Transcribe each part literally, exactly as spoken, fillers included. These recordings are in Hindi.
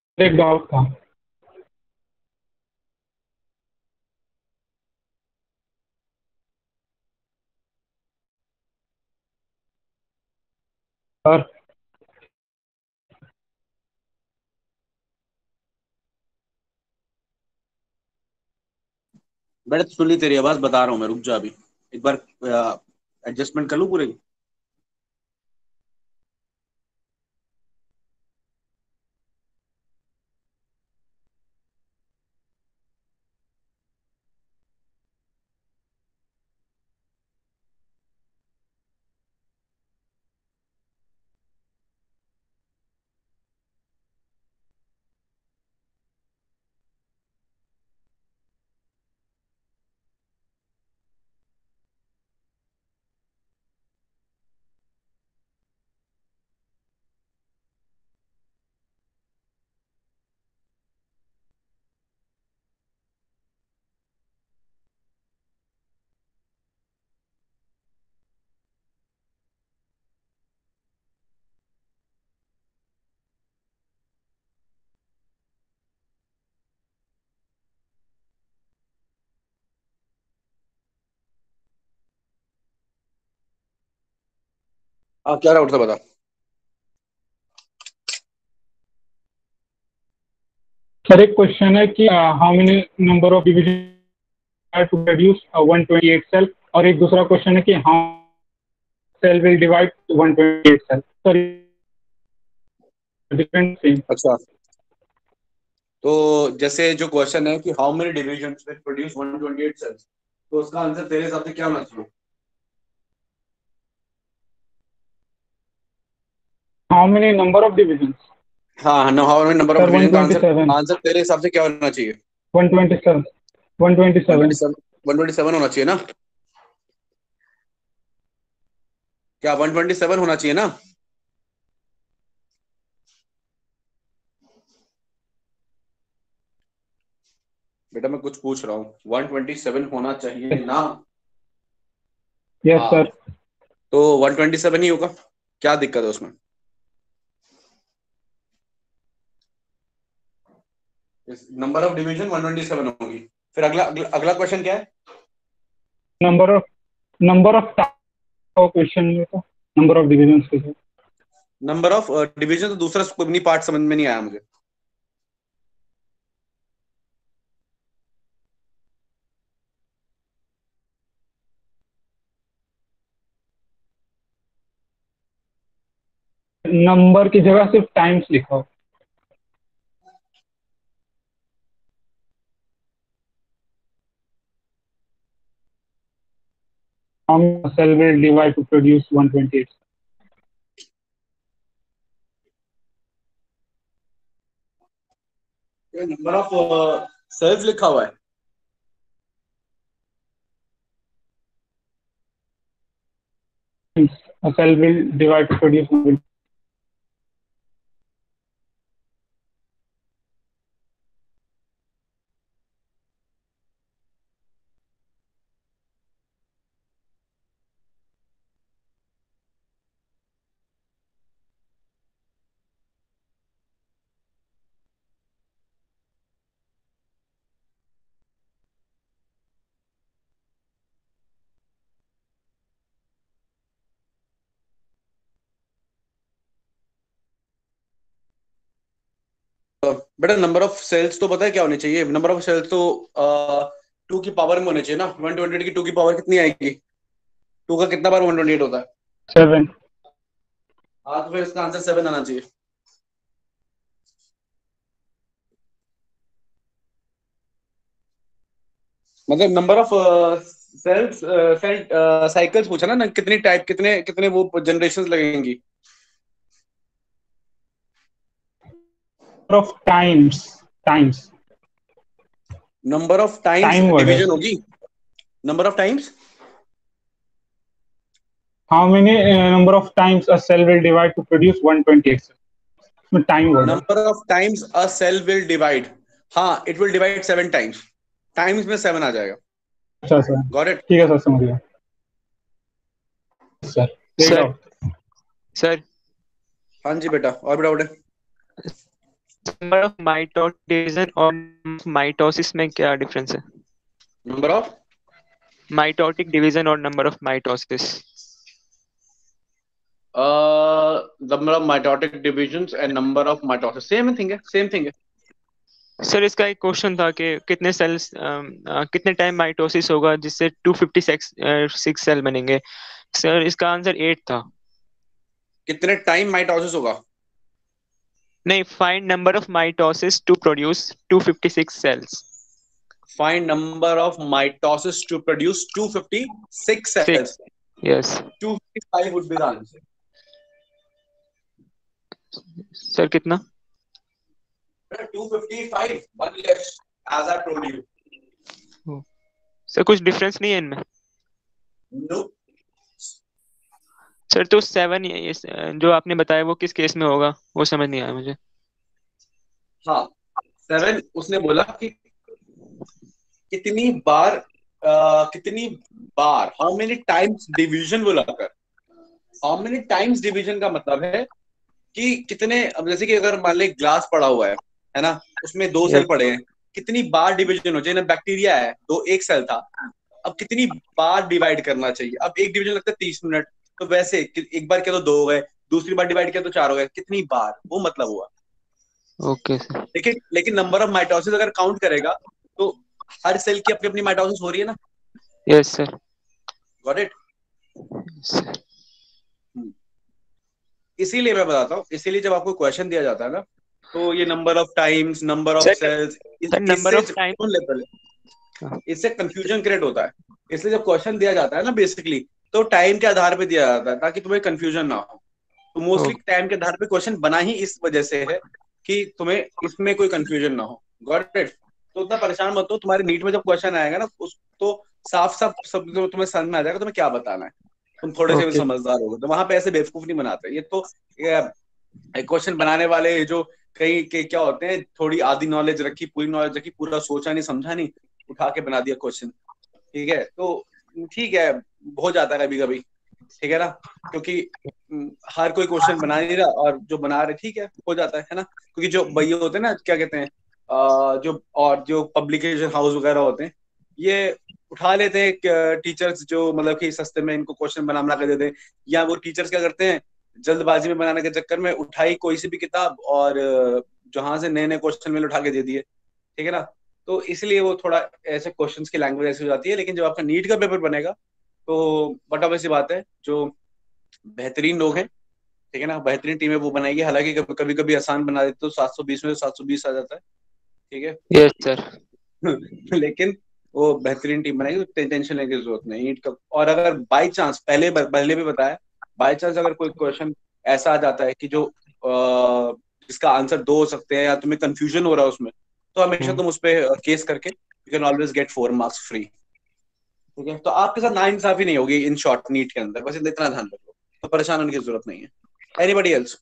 एक डाउट था। सर बेटा सुन ली तेरी आवाज, बता रहा हूँ मैं, रुक जा अभी एक बार एडजस्टमेंट कर लूँ पूरे। हाँ, क्या डाउट था बता। सर एक क्वेश्चन है कि how many number of division to produce one twenty eight cell, और एक दूसरा क्वेश्चन है कि how cell will divide one twenty eight cell. Sir different same. अच्छा, तो जैसे जो क्वेश्चन है कि how many divisions will produce one twenty eight cells, तो उसका आंसर तेरे हिसाब से क्या होना चाहिए? How many number of division. हाँ, how many number of sir division का answer one twenty seven. Answer तेरे हिसाब से क्या होना चाहिए? One twenty seven. One twenty seven. One twenty seven. One twenty seven होना चाहिए ना? क्या वन ट्वेंटी सेवन होना चाहिए ना? बेटा मैं कुछ पूछ रहा हूँ, वन ट्वेंटी सेवन होना चाहिए ना? यस हाँ, सर। तो वन ट्वेंटी सेवन ही होगा। क्या दिक्कत है उसमें? Number of division one twenty seven होगी। फिर अगला अगला, अगला क्वेश्चन क्या है? Number of number of question में था नंबर ऑफ डिविजन के साथ। नंबर ऑफ डिवीजन तो दूसरा नहीं, पार्ट समझ में नहीं आया मुझे। नंबर की जगह सिर्फ टाइम्स लिखा हो। हम cell will divide to produce one twenty eight. Number of cells लिखा हुआ है। A cell will divide to produce one. बेटा नंबर ऑफ सेल्स तो पता है क्या होने चाहिए? नंबर ऑफ सेल्स तो टू की पावर में होने चाहिए ना। वन ट्वेंटी एट की टू की पावर कितनी आएगी? टू का कितना बार वन ट्वेंटी एट होता है? Seven. हाँ, तो फिर इसका आंसर सेवन आना चाहिए। मतलब number of cells, cell cycles पूछा ना ना, कितनी टाइप, कितने कितने वो जनरेशन लगेंगी? Number of times. Times. Number of times Time word है। डिवीजन होगी। Number of times. How many uh, number of times a cell will divide to produce one twenty eight cells? इसमें time word है। Number of times a cell will divide. हाँ, it will divide seven times. Times में सेवन आ जाएगा। अच्छा सर। Got it? ठीक है सर, समझ गया सर। एक सर डाउट। सर हाँ जी बेटा, और भी डाउट है? नंबर ऑफ माइटोटिक डिवीजन और माइटोसिस में क्या डिफरेंस है? नंबर ऑफ माइटोटिक डिवीजन और number of mitosis. Number of mitotic divisions and number of mitosis same thing है, सेम थिंग है. सर इसका एक क्वेश्चन था कि कितने सेल्स कितने टाइम माइटोसिस होगा जिससे टू फिफ्टी सिक्स सेल बनेंगे. सर इसका आंसर एट था. कितने टाइम माइटोसिस होगा? नहीं, find number of mitosis to produce two fifty six cells. Find number of mitosis to produce two hundred fifty-six cells. Six. Yes. two hundred fifty-five would be the answer. Sir कितना? two hundred fifty-five, one less, as I told you. Sir कुछ डिफरेंस नहीं है इनमें? No. सर तो सेवन जो आपने बताया वो किस केस में होगा, वो समझ नहीं आया मुझे. हाँ, सेवन उसने बोला कि कितनी बार uh, कितनी बार हाउ मेनी टाइम्स डिवीजन बोलाकर. हाउ मेनी टाइम्स डिवीजन का मतलब है कि कितने, अब जैसे कि अगर मान ले ग्लास पड़ा हुआ है है ना, उसमें दो सेल पड़े हैं, कितनी बार डिवीजन हो जाए. बैक्टीरिया है, दो एक सेल था, अब कितनी बार डिवाइड करना चाहिए. अब एक डिवीजन लगता है तीस मिनट, तो वैसे एक बार किया तो दो हो गए, दूसरी बार डिवाइड किया तो चार हो गए, कितनी बार, वो मतलब हुआ. Okay sir. लेकिन लेकिन नंबर ऑफ माइटोसिस अगर काउंट करेगा तो हर सेल की अपनी अपनी माइटोसिस हो रही है ना. Yes sir. Got it. इसीलिए मैं बताता हूँ, इसीलिए जब आपको क्वेश्चन दिया जाता है ना, तो ये number of times, number of cells, number of time, इससे कंफ्यूजन क्रिएट होता है. इसलिए जब क्वेश्चन दिया जाता है ना बेसिकली, तो टाइम के आधार पे दिया जाता है ताकि तुम्हें कंफ्यूजन ना हो. तो मोस्टली टाइम के आधार पे क्वेश्चन बना ही इस वजह से है कि तुम्हें इसमें कोई कंफ्यूजन ना हो. Got it. तो उतना परेशान मत हो, तुम्हारे नीट में जब क्वेश्चन आएगा ना, उस तो साफ साफ सब तुम्हें समझ में आ जाएगा तुम्हें क्या बताना है. तुम थोड़े से भी समझदार होगे तो वहां पे ऐसे बेवकूफ नहीं बनाते. ये तो क्वेश्चन बनाने वाले जो कई के क्या होते हैं, थोड़ी आधी नॉलेज रखी, पूरी नॉलेज रखी, पूरा सोचा नहीं समझा नहीं, उठा के बना दिया क्वेश्चन. ठीक है, तो ठीक है, हो जाता है कभी कभी. ठीक है ना, क्योंकि हर कोई क्वेश्चन बना नहीं रहा और जो बना रहे, ठीक है, हो जाता है ना. क्योंकि जो भैया होते हैं ना, क्या कहते हैं, जो और जो पब्लिकेशन हाउस वगैरह होते हैं, ये उठा लेते हैं टीचर्स जो मतलब कि सस्ते में इनको क्वेश्चन बना बना कर देते हैं. या वो टीचर्स क्या करते हैं, जल्दबाजी में बनाने के चक्कर में उठाई कोई सी भी किताब और जहां से नए नए क्वेश्चन मिले उठा के दे दिए. ठीक है ना, तो इसलिए वो थोड़ा ऐसे क्वेश्चंस की लैंग्वेज ऐसी हो जाती है. लेकिन जब आपका नीट का पेपर बनेगा तो बट ऑब्वियस सी बात है, जो बेहतरीन लोग हैं, ठीक है ना, बेहतरीन टीमें वो बनाएगी. हालांकि कभी कभी आसान बना देते तो सात सौ बीस में सात सौ बीस आ जाता है. ठीक है. Yes sir. लेकिन वो बेहतरीन टीम बनाएगी, तो टेंशन लेने की जरूरत नहीं नीट का. और अगर बाई चांस, पहले पहले भी बताया, बाई चांस अगर कोई क्वेश्चन ऐसा आ जाता है कि जो आ, जिसका आंसर दो हो सकते हैं या तुम्हें कंफ्यूजन हो रहा है उसमें, तो हमेशा तुम उस पर केस करके you can always get four marks free. ठीक है, तो आपके साथ नाइंसाफी नहीं होगी इन शॉर्ट नीट के अंदर, बस इतना ध्यान रखो, तो परेशान होने की जरूरत नहीं है. Anybody else?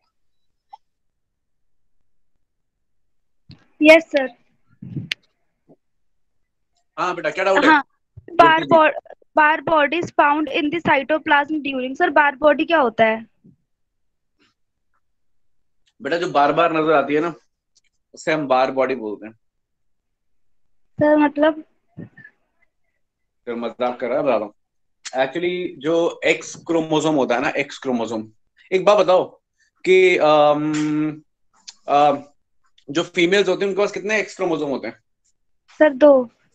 Yes sir. हाँ बेटा, क्या डाउट है? हाँ, Barr Barr body is found in the cytoplasm during. Sir Barr body क्या होता है? बेटा जो बार बार नजर आती है ना, उसे हम बार बॉडी बोलते हैं. सर मतलब तो मजाक कर रहा है, बता रहा हूँ. एक्चुअली जो एक्स क्रोमोसोम होता है ना, एक्स क्रोमोसोम, एक बात बताओ कि आम, आम, जो फीमेल्स होते हैं उनके पास कितने एक्स क्रोमोसोम होते हैं? सर दो.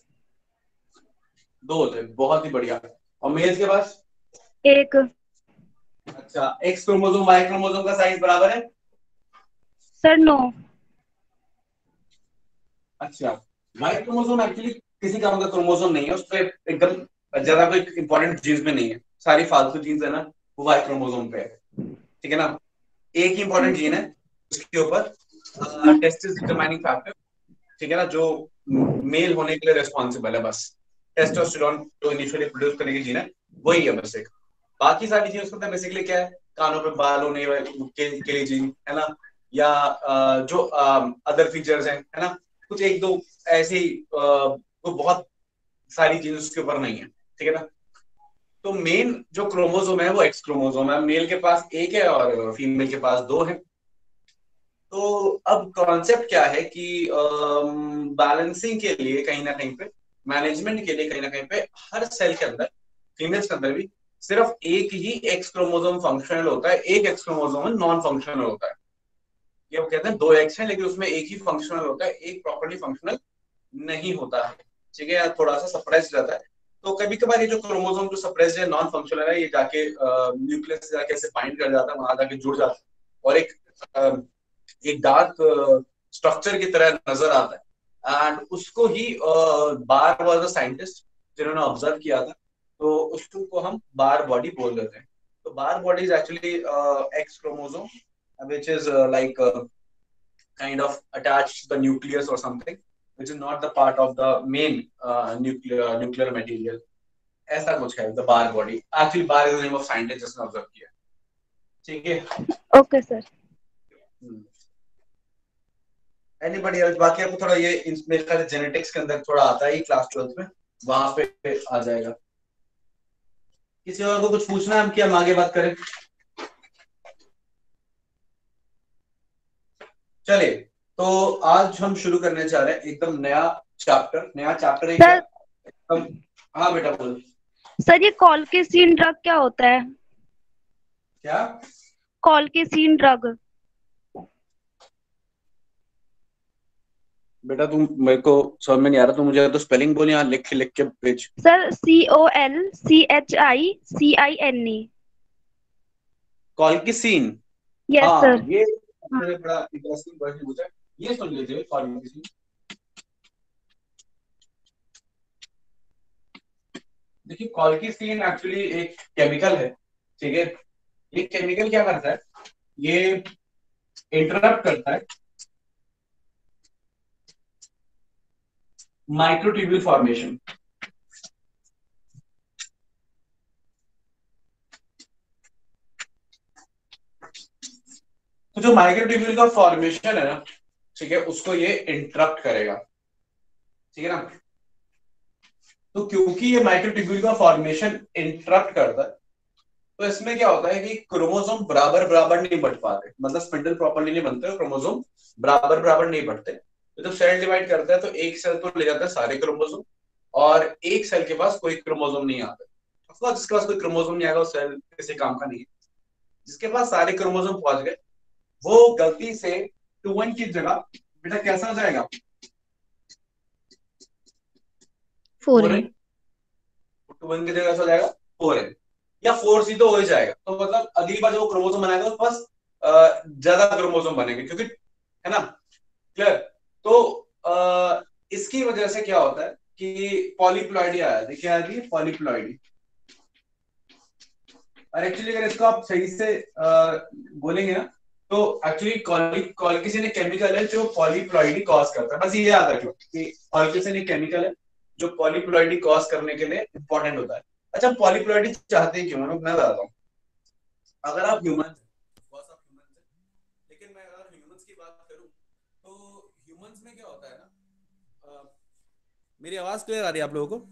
दो होते हैं, बहुत ही बढ़िया. और मेल्स के पास? एक. अच्छा, एक्स क्रोमोसोम वाई क्रोमोसोम का साइज बराबर है? Sir no. अच्छा, वाई क्रोमोसोम एक्चुअली किसी काम का क्रोमोसोम नहीं है, उस पर एकदम ज्यादा कोई इंपॉर्टेंट जीन्स में नहीं है, सारी फालतू जीन्स है ना वो वाई क्रोमोसोम पे है. ठीक है ना, एक ही इंपॉर्टेंट जीन है उसके ऊपर, टेस्टिस डिटरमाइनिंग फैक्टर. ठीक है ना, जो मेल होने के लिए रिस्पॉन्सिबल है, बस टेस्टोस्टेरोन जो इनिशियली प्रोड्यूस करने की जीन है वही है बस एक. बाकी सारी चीजें उसके बेसिकली क्या है, कानों पे बाल होने के, के लिए जीन है ना, या आ, जो अदर फीचर्स हैं, है ना, कुछ एक दो ऐसी तो बहुत सारी चीजें उसके ऊपर नहीं है. ठीक है ना, तो मेन जो क्रोमोसोम है वो एक्स क्रोमोसोम है. मेल के पास एक है और फीमेल के पास दो है. तो अब कॉन्सेप्ट क्या है कि बैलेंसिंग के लिए कहीं ना कहीं पे, मैनेजमेंट के लिए कहीं ना कहीं पे, हर सेल के अंदर, फीमेल्स के अंदर भी सिर्फ एक ही एक्स क्रोमोसोम फंक्शनल होता है, एक एक्स क्रोमोसोम नॉन फंक्शनल होता है। ये वो कहते हैं दो एक्स है लेकिन उसमें एक ही फंक्शनल होता है, एक प्रॉपर्ली फंक्शनल नहीं होता है। ठीक है, या थोड़ा सा सप्रेस रहता है। तो कभी कभार ये जो क्रोमोसोम जो सप्रेस है, नॉन फंक्शनल है, ये जाके न्यूक्लियस से जाके ऐसे बाइंड कर जाता है, वहां जाके जुड़ जाता है और एक अ, एक डार्क स्ट्रक्चर की तरह नजर आता है। एंड उसको ही बार वाज अ साइंटिस्ट जिन्होंने ऑब्जर्व किया था, तो उसको हम बार बॉडी बोल देते हैं। तो Barr body is actually X chromosome which is uh, like uh, kind of attached to the nucleus or something, which is not the part of the main uh, nuclear nuclear material. ऐसा कुछ है the bar body. Actually, bar is the name of scientist जिसने observe किया। ठीक है। Okay sir. Anybody else? बाकी आपको थोड़ा ये मेरे ख्याल से जेनेटिक्स के अंदर थोड़ा आता है क्लास ट्वेल्थ में, वहां पे आ जाएगा। किसी और को कुछ पूछना है हम कि हम आगे बात करें? चलिए, तो आज हम शुरू करने जा रहे हैं एकदम नया चैप्टर। नया चैप्टर है क्या? एकदम। हाँ बेटा बोल। सर ये कॉलकेसीन ड्रग क्या होता है? क्या? Colchicine drug. बेटा तुम, मेरे को समझ में नहीं आ रहा, तो मुझे तो स्पेलिंग बोल, यहाँ लिख लिख के भेज। Sir C O L C H I C I N E. Colchicine. Yes हाँ, सर। ये मैंने बड़ा इंटरेस्टिंग क्वेश्चन पूछा। ये सुन लीजिए, कॉलकेसीन। देखिए, कॉलकेसीन एक्चुअली एक केमिकल है। ठीक है, ये केमिकल क्या करता है, ये इंटरप्ट करता है माइक्रोट्यूब्यूल फॉर्मेशन। तो जो माइक्रोट्यूब्यूल का फॉर्मेशन है ना, ठीक है, उसको ये इंटरप्ट करेगा। ठीक है ना। तो क्योंकि ये माइक्रोट्यूब्यूल का फॉर्मेशन इंटरप्ट करता है, तो इसमें क्या होता है कि क्रोमोसोम बराबर बराबर नहीं बढ़ पाते, मतलब स्पिंडल प्रॉपर्ली नहीं बनते, क्रोमोसोम बराबर बराबर नहीं बढ़ते। तो जब सेल डिवाइड करता है तो एक सेल तो ले जाता है सारे क्रोमोसोम, और एक सेल के पास कोई क्रोमोसोम नहीं आता। ऑफकोर्स जिसके पास कोई क्रोमोसोम नहीं आएगा वो सेल किसी काम का नहीं है। जिसके पास सारे क्रोमोसोम पहुंच गए, वो गलती से टू वन की जगह बेटा कैसा हो जाएगा? Four N. टू वन की जगह कैसा हो जाएगा? फोर एन, या फोर सी तो हो ही जाएगा। तो मतलब अगली बार जो क्रोमोसोम बनाएगा उसके पास ज्यादा क्रोमोसोम बनेंगे, क्योंकि, है ना, क्लियर। तो आ, इसकी वजह से क्या होता है कि पॉलीप्लॉइडी आया। देखिए आ रही है पॉलीप्लॉइडी। और एक्चुअली अगर इसको आप सही से आ, बोलेंगे ना, तो एक्चुअली कॉलकेसीन एक केमिकल है जो पॉलीप्लॉइडी कॉज करता है। बस ये याद रखो कि कॉलकेसीन एक केमिकल है जो पॉलीप्लॉइडी कॉज करने के लिए इंपॉर्टेंट होता है। अच्छा, पॉलीप्लॉइडी चाहते हैं क्यों, मैं बताता हूँ। अगर आप ह्यूमन, लेकिन मैं अगर ह्यूमंस की बात करूं तो ह्यूमंस में क्या होता है ना, आ, मेरी आवाज क्लियर आ रही है आप लोगों को?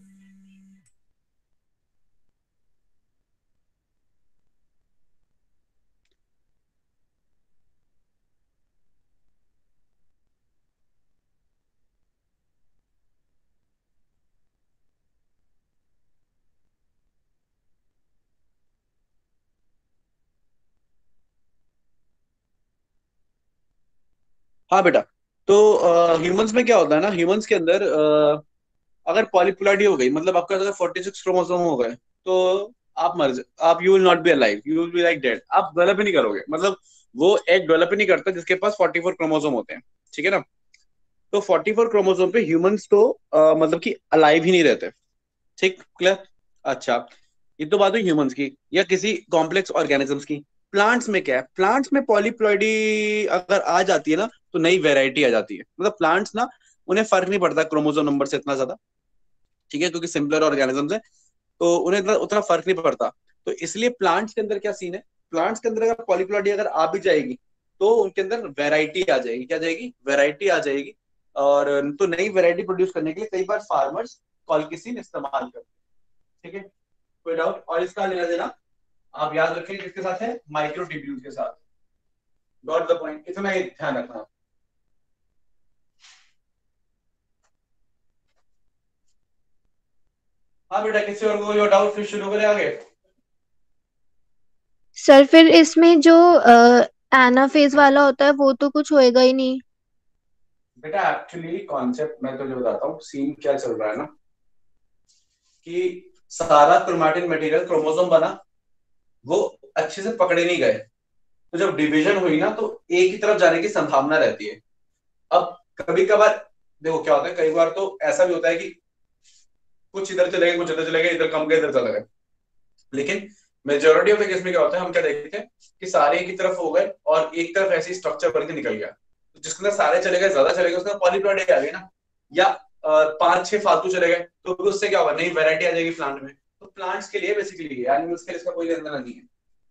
हाँ बेटा, तो ह्यूमंस में क्या होता है ना, ह्यूमंस के अंदर uh, अगर पॉलीप्लॉइडी हो गई, मतलब आपका अगर फोर्टी सिक्स क्रोमोसोम हो गए, तो आप मर जा, आप you will not be alive, you will be like dead. आप डेवलप ही नहीं करोगे, मतलब वो एक डेवलप ही नहीं करता जिसके पास फोर्टी फोर क्रोमोसोम होते हैं। ठीक है ना। तो फोर्टी फोर क्रोमोसोम पे ह्यूमंस तो uh, मतलब कि अलाइव ही नहीं रहते। ठीक, क्लियर। अच्छा, ये तो बात हुई ह्यूमंस की या किसी कॉम्प्लेक्स ऑर्गेनिजम्स की। प्लांट्स में क्या है, प्लांट्स में पॉलीप्लॉइडी अगर आ जाती है ना, तो नई वेराइटी आ जाती है। मतलब प्लांट्स ना, उन्हें फर्क नहीं पड़ता क्रोमोसोम नंबर से इतना ज्यादा। ठीक है, क्योंकि सिंपलर ऑर्गेनिजम्स है, तो उन्हें इतना उतना फर्क नहीं पड़ता। तो इसलिए प्लांट्स के अंदर क्या सीन है, प्लांट्स के अंदर अगर पॉलीप्लॉइडी अगर आ भी जाएगी, तो उनके अंदर वेराइटी आ जाएगी। क्या जाएगी? वेराइटी आ जाएगी। और तो नई वेराइटी प्रोड्यूस करने के लिए कई बार फार्मर्स कॉलकेसीन इस्तेमाल करते हैं। ठीक है, कोई डाउट? और इसका लेना देना आप याद रखें किसके साथ है? माइक्रोट्यूब्यूल के साथ। गॉट द पॉइंट, इतना ही ध्यान रखना। हाँ बेटा, किसी और को कोई डाउट फिर शुरू करें आगे? सर फिर इसमें जो एनाफेज वाला होता है वो तो कुछ होएगा ही नहीं। बेटा एक्चुअली कॉन्सेप्ट मैं तुझे बताता हूँ, सीन क्या चल रहा है ना, कि सारा क्रोमैटिन मटेरियल क्रोमोसोम बना, वो अच्छे से पकड़े नहीं गए, तो जब डिवीजन हुई ना तो एक ही तरफ जाने की संभावना रहती है। अब कभी कभार देखो क्या होता है, कई बार तो ऐसा भी होता है कि कुछ इधर चले गए, कुछ इधर चले गए, इधर कम गए, इधर चले गए, लेकिन मेजोरिटी ऑफ द केस में क्या होता है, हम क्या देखते हैं कि सारे एक ही तरफ हो गए और एक तरफ ऐसी स्ट्रक्चर बन के निकल गया, तो जिसके अंदर सारे चले गए, ज्यादा चले गए, उसके अंदर पॉलीप्लॉइडी आ गई ना, या पांच छह फालतू चले गए, तो उससे क्या होगा, नई वैरायटी आ जाएगी प्लांट में। तो प्लांट्स के लिए बेसिकली, एनिमल्स के लिए इसका कोई लेना देना नहीं है।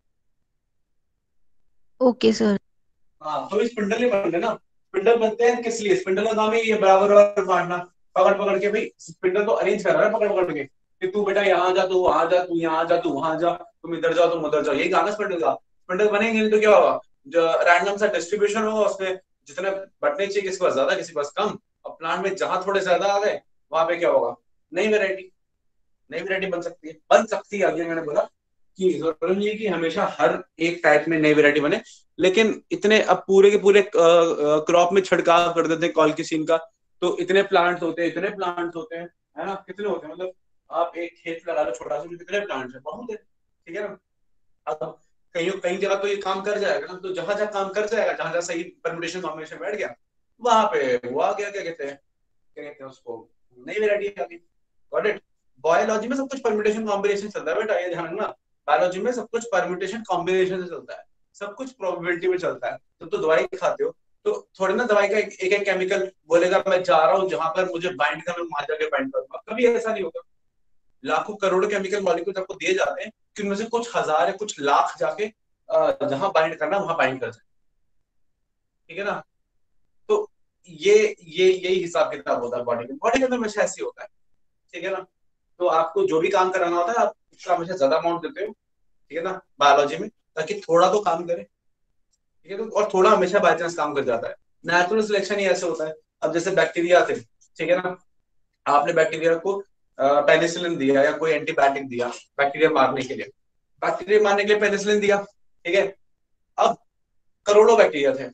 Okay sir. हाँ, तो स्पिंडल नहीं बनते ना, स्पिंडल बनते हैं किस लिए, स्पिंडल का काम ही ये बराबर बराबर बांटना, पकड़ पकड़ के, भाई स्पिंडल तो अरेंज कर रहा है पकड़ पकड़ के, कि तू बेटा यहाँ जा, तू वहां जा, तू यहाँ जा, तू वहां जा, तुम इधर जाओ, तुम उधर जाओ, यही गाना स्पिंडल का। स्पिंडल बनेंगे नहीं तो क्या होगा, जो रैंडम सा डिस्ट्रीब्यूशन होगा, उसमें जितने बटने चाहिए, किसी पास ज्यादा, किसी पास कम। अब प्लांट में जहां थोड़े ज्यादा आ गए, वहां पे क्या होगा, नई वेरायटी, नई वेरायटी बन सकती है, बन सकती है। आगे मैंने बोला कि जरूरी नहीं है कि हमेशा हर एक टाइप में नई वेरायटी बने, लेकिन इतने अब पूरे के पूरे क्रॉप में छिड़काव कर देते हैं कॉलकिसीन का, तो इतने प्लांट्स होते हैं, इतने प्लांट्स होते हैं, है ना, कितने होते हैं, मतलब आप एक खेत लगा लो छोटा सा, कितने प्लांट्स है, बहुत है, ठीक है ना। अब कहीं कहीं जगह तो ये काम कर जाएगा ना, तो जहां जहां काम कर जाएगा, जहां जहां सही परम्यूटेशन कॉम्बिनेशन बैठ गया, वहां पे वो आ गया, क्या कहते हैं, क्या कहते हैं उसको, नई वेरायटी आ गई। Got it. बायोलॉजी में सब कुछ परम्यूटेशन कॉम्बिनेशन चलता है बेटा, ये ध्यान रखना, बायोलॉजी में सब कुछ परम्यूटेशन कॉम्बिनेशन से चलता है, सब कुछ प्रोबेबिलिटी में चलता है। तो तो दवाई खाते हो तो थोड़ी ना दवाई का एक एक केमिकल बोलेगा मैं जा रहा हूँ जहां पर मुझे बाइंड करना, वहां जाके बाइंड करूंगा, कभी ऐसा नहीं होगा। लाखों करोड़ों केमिकल मॉलिक्यूल्स आपको दिए जाते हैं कि उनमें से कुछ हजार या कुछ लाख जाके जहां बाइंड करना वहां बाइंड कर जाए, ठीक है ना। तो ये ये यही हिसाब किताब होता है बॉडी में, बॉडी के अंदर हमेशा ऐसे होता है, ठीक है ना। तो आपको जो भी काम कराना होता है, आप उसका हमेशा ज्यादा अमाउंट देते हो, ठीक है ना, बायोलॉजी में, ताकि थोड़ा तो काम करे, ठीक है। तो और थोड़ा हमेशा बाई चांस काम कर जाता है। नेचुरल सिलेक्शन ही ऐसे होता है। अब जैसे बैक्टीरिया थे, ठीक है ना, आपने बैक्टीरिया को पेनिसिलिन दिया या कोई एंटीबायोटिक दिया बैक्टीरिया मारने के लिए, बैक्टीरिया मारने के लिए पेनिसिलिन दिया, ठीक है। अब करोड़ों बैक्टीरिया थे,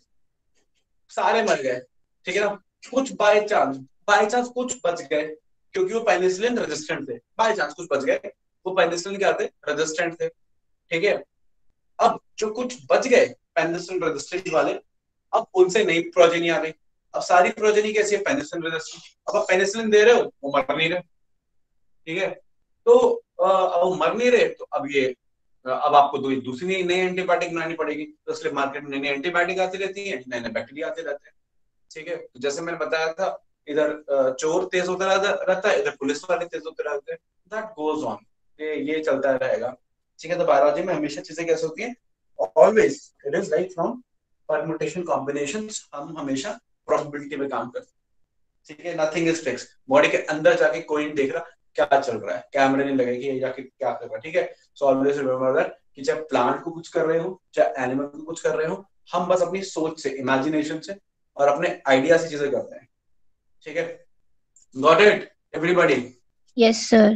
सारे मर गए, ठीक है ना। कुछ बाय चांस बाय चांस कुछ बच गए, क्योंकि वो पेनिसिलिन रेजिस्टेंट थे, बाय चांस कुछ बच गए, वो पेनिसिलिन क्या थे, रेजिस्टेंट थे, ठीक है। अब जो कुछ बच गए पेनिसिलिन रेजिस्टेंट वाले, अब उनसे नई प्रोजेनी आ गई। अब सारी प्रोजेनी कैसी है, पेनिसिलिन रेजिस्टेंट। अब आप पेनिसिलिन दे रहे हो, वो मर नहीं रहे, ठीक है। तो अब मर नहीं रहे, तो अब ये अब आपको दो दूसरी नई एंटीबायोटिक बनानी पड़ेगी, तो इसलिए मार्केट में नई एंटीबायोटिक आती रहती है, नए नए बैक्टीरिया आते रहते हैं, ठीक है। तो जैसे मैंने बताया था, इधर चोर तेज होता रहता है, इधर पुलिस वाले तेज होते रहते हैं, दैट गोज ऑन, ये चलता रहेगा, ठीक है। तो बायोलॉजी में हमेशा चीजें कैसे होती हैं, always it is like from permutation combinations, हम हमेशा प्रोबेबिलिटी में काम करते हैं, ठीक है। Nothing is fix. बॉडी के अंदर जाके कोई नहीं देख रहा क्या चल रहा है, कैमरे नहीं लगे कि ये जाके क्या कर रहा है, ठीक है। सो ऑलवेज रिमेंबर दैट कि चाहे प्लांट को कुछ कर रहे हो, चाहे एनिमल को कुछ कर रहे हो, हम बस अपनी सोच से, इमेजिनेशन से और अपने आइडिया से चीजें करते हैं, ठीक है। Got it everybody? Yes sir.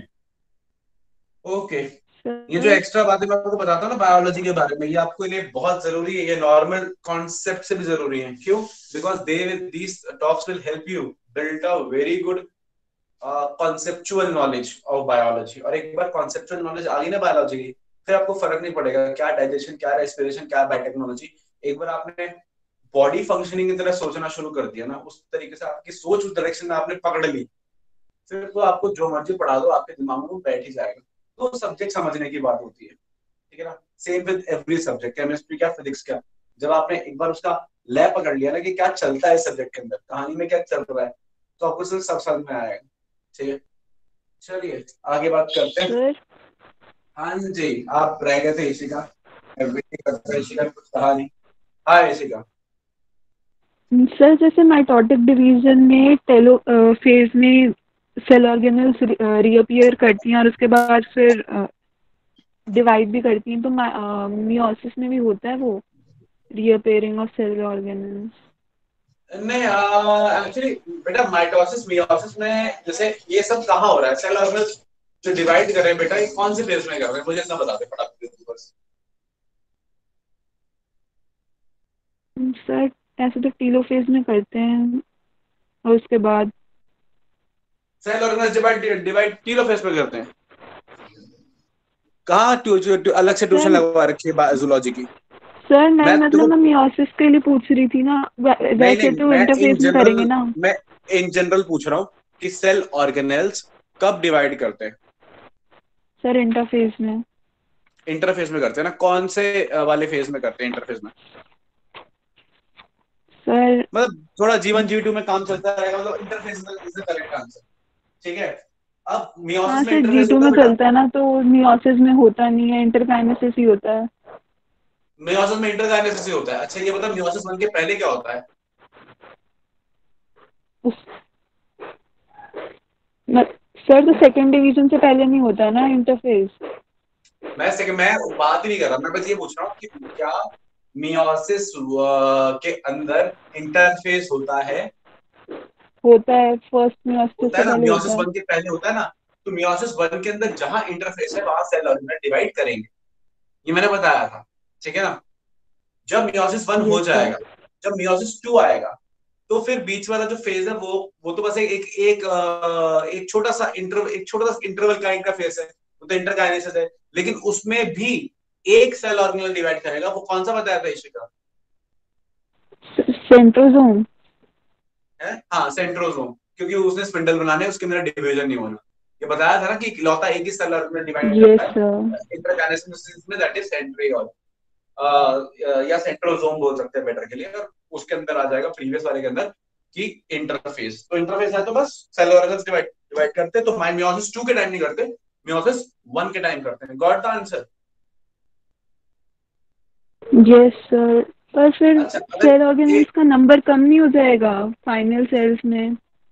Okay. ये जो एक्स्ट्रा बातें मैं आपको बताता हूँ ना बायोलॉजी के बारे में, ये आपको लिए बहुत जरूरी है, ये नॉर्मल कॉन्सेप्ट से भी जरूरी है। क्यों? Because they these talks will help you build a very good conceptual knowledge of biology. और एक बार कॉन्सेप्चुअल नॉलेज आ गई ना बायोलॉजी की, फिर आपको फर्क नहीं पड़ेगा क्या डाइजेशन, क्या रेस्पिरेशन, क्या बायोटेक्नोलॉजी। एक बार आपने बॉडी फंक्शनिंग की तरह सोचना शुरू कर दिया ना, उस तरीके से आपकी सोच उस डायरेक्शन में आपने पकड़ ली, फिर तो आपको जो मर्जी पढ़ा दो आपके दिमाग में वो बैठ ही जाएगा। तो सब्जेक्ट समझने की बात होती है, ठीक है ना। Same with every subject, chemistry क्या, फिजिक्स क्या, जब आपने एक बार उसका लय पकड़ लिया ना कि क्या चलता है सब्जेक्ट के अंदर, कहानी में क्या चल रहा है, तो आपको सिर्फ सब समझ में आएगा, ठीक है। चलिए आगे बात करते हैं। हाँ जी, आप रह गए थे इसी का, इसी का कुछ कहा नहीं। हाँ इसी का सर, जैसे माइटोटिक डिवीजन में टेलो फेज में सेल ऑर्गेनेल्स रीअपियर करती हैं और उसके बाद फिर डिवाइड भी करती हैं, तो मियोसिस में भी होता है वो? reappearing of cell organelles? नहीं, एक्चुअली बेटा माइटोसिस मियोसिस में जैसे ये सब कहाँ हो रहा है, सेल ऑर्गेनल जो डिवाइड कर रहे हैं बेटा, ये कौन से फेज में कर रहे हैं, मुझे इतना बता दे फटाफट बस। सर ऐसे तो टीलोफेज में करते हैं और उसके बाद cell organelle divide divide telophase में करते हैं। कहाँ ट्यू, ट्यू, ट्यू, अलग से ट्यूशन लगवा रखी है जूलॉजी की? सर मैं मैं मतलब तुम मैं मियोसिस के लिए पूछ रही थी ना, वै- नहीं वैसे नहीं तो मैं इन इंटरफेस में करेंगे जनरल ना। मैं इन जनरल पूछ रहा हूँ कि सेल ऑर्गेनेल्स कब डिवाइड करते हैं? सर इंटरफेस में। इंटरफेज में करते हैं ना, कौन से अ, वाले फेज में करते हैं इंटरफेज में? सर मतलब थोड़ा जीवन जी टू में काम चलता रहेगा, मतलब interphase is the correct answer. ठीक है, अब हाँ मियोसिस में सर जी इंटरफेस टू होता में है बेटा। चलता है ना, तो मियोसिस में होता नहीं है, इंटरकाइनेसिस ही होता है। मियोसिस में इंटरकाइनेसिस ही होता है। अच्छा ये बता, मियोसिस वन के पहले क्या होता है? उस म- सर तो सेकंड डिवीजन से पहले नहीं होता है ना इंटरफेस। मैं से, मैं बात ही नहीं कर रहा, मैं बस ये पूछ रहा हूँ कि क्या मियोसिस के अंदर इंटरफेस होता है? होता है, फर्स्ट मियोसिस होता से है ना, पहले होता मियोसिस है। वन के पहले होता है ना। तो मियोसिस वन के अंदर जहां इंटरफेस है वहां सेल ऑर्गेनल डिवाइड करेंगे, ये मैंने बताया था। ठीक है ना, जब मियोसिस वन हो यस सर। जाएगा, जब मियोसिस टू आएगा, तो फिर बीच वाला जो फेज है वो वो तो बस एक एक एक, अ, एक छोटा सा इंटर एक छोटा सा इंटरवल काइंड का फेज है, वो तो इंटरकाइनेसिस है। लेकिन उसमें भी एक सेल ऑर्गेनल डिवाइड करेगा, वो कौन सा बताया था इशिका? सेंट्रोसोम। है हाँ, सेंट्रोसोम, क्योंकि उसने स्पिंडल बनाने हैं, उसके अंदर डिवीजन नहीं होना। ये बताया था ना कि इकलौता एक ही सेल ऑर्गेनल डिवाइड यस करता है सर। इंटरकाइनेसिस में, दैट इज सेंट्रियोल या सेंट्रोसोम बोल सकते हैं बेटर के लिए। और उसके अंदर आ जाएगा प्रीवियस वाले के अंदर कि इंटरफेस, तो इंटरफेस है तो बस सेल ऑर्गेनल्स डिवाइड डिवाइड करते हैं। तो मियोसिस टू के टाइम नहीं करते, मियोसिस वन के टाइम करते हैं। Got the answer? Yes sir. पर फिर अच्छा अगर सेल ए, ऑर्गेनेल्स का नंबर कम नहीं हो जाएगा फाइनल सेल्स में?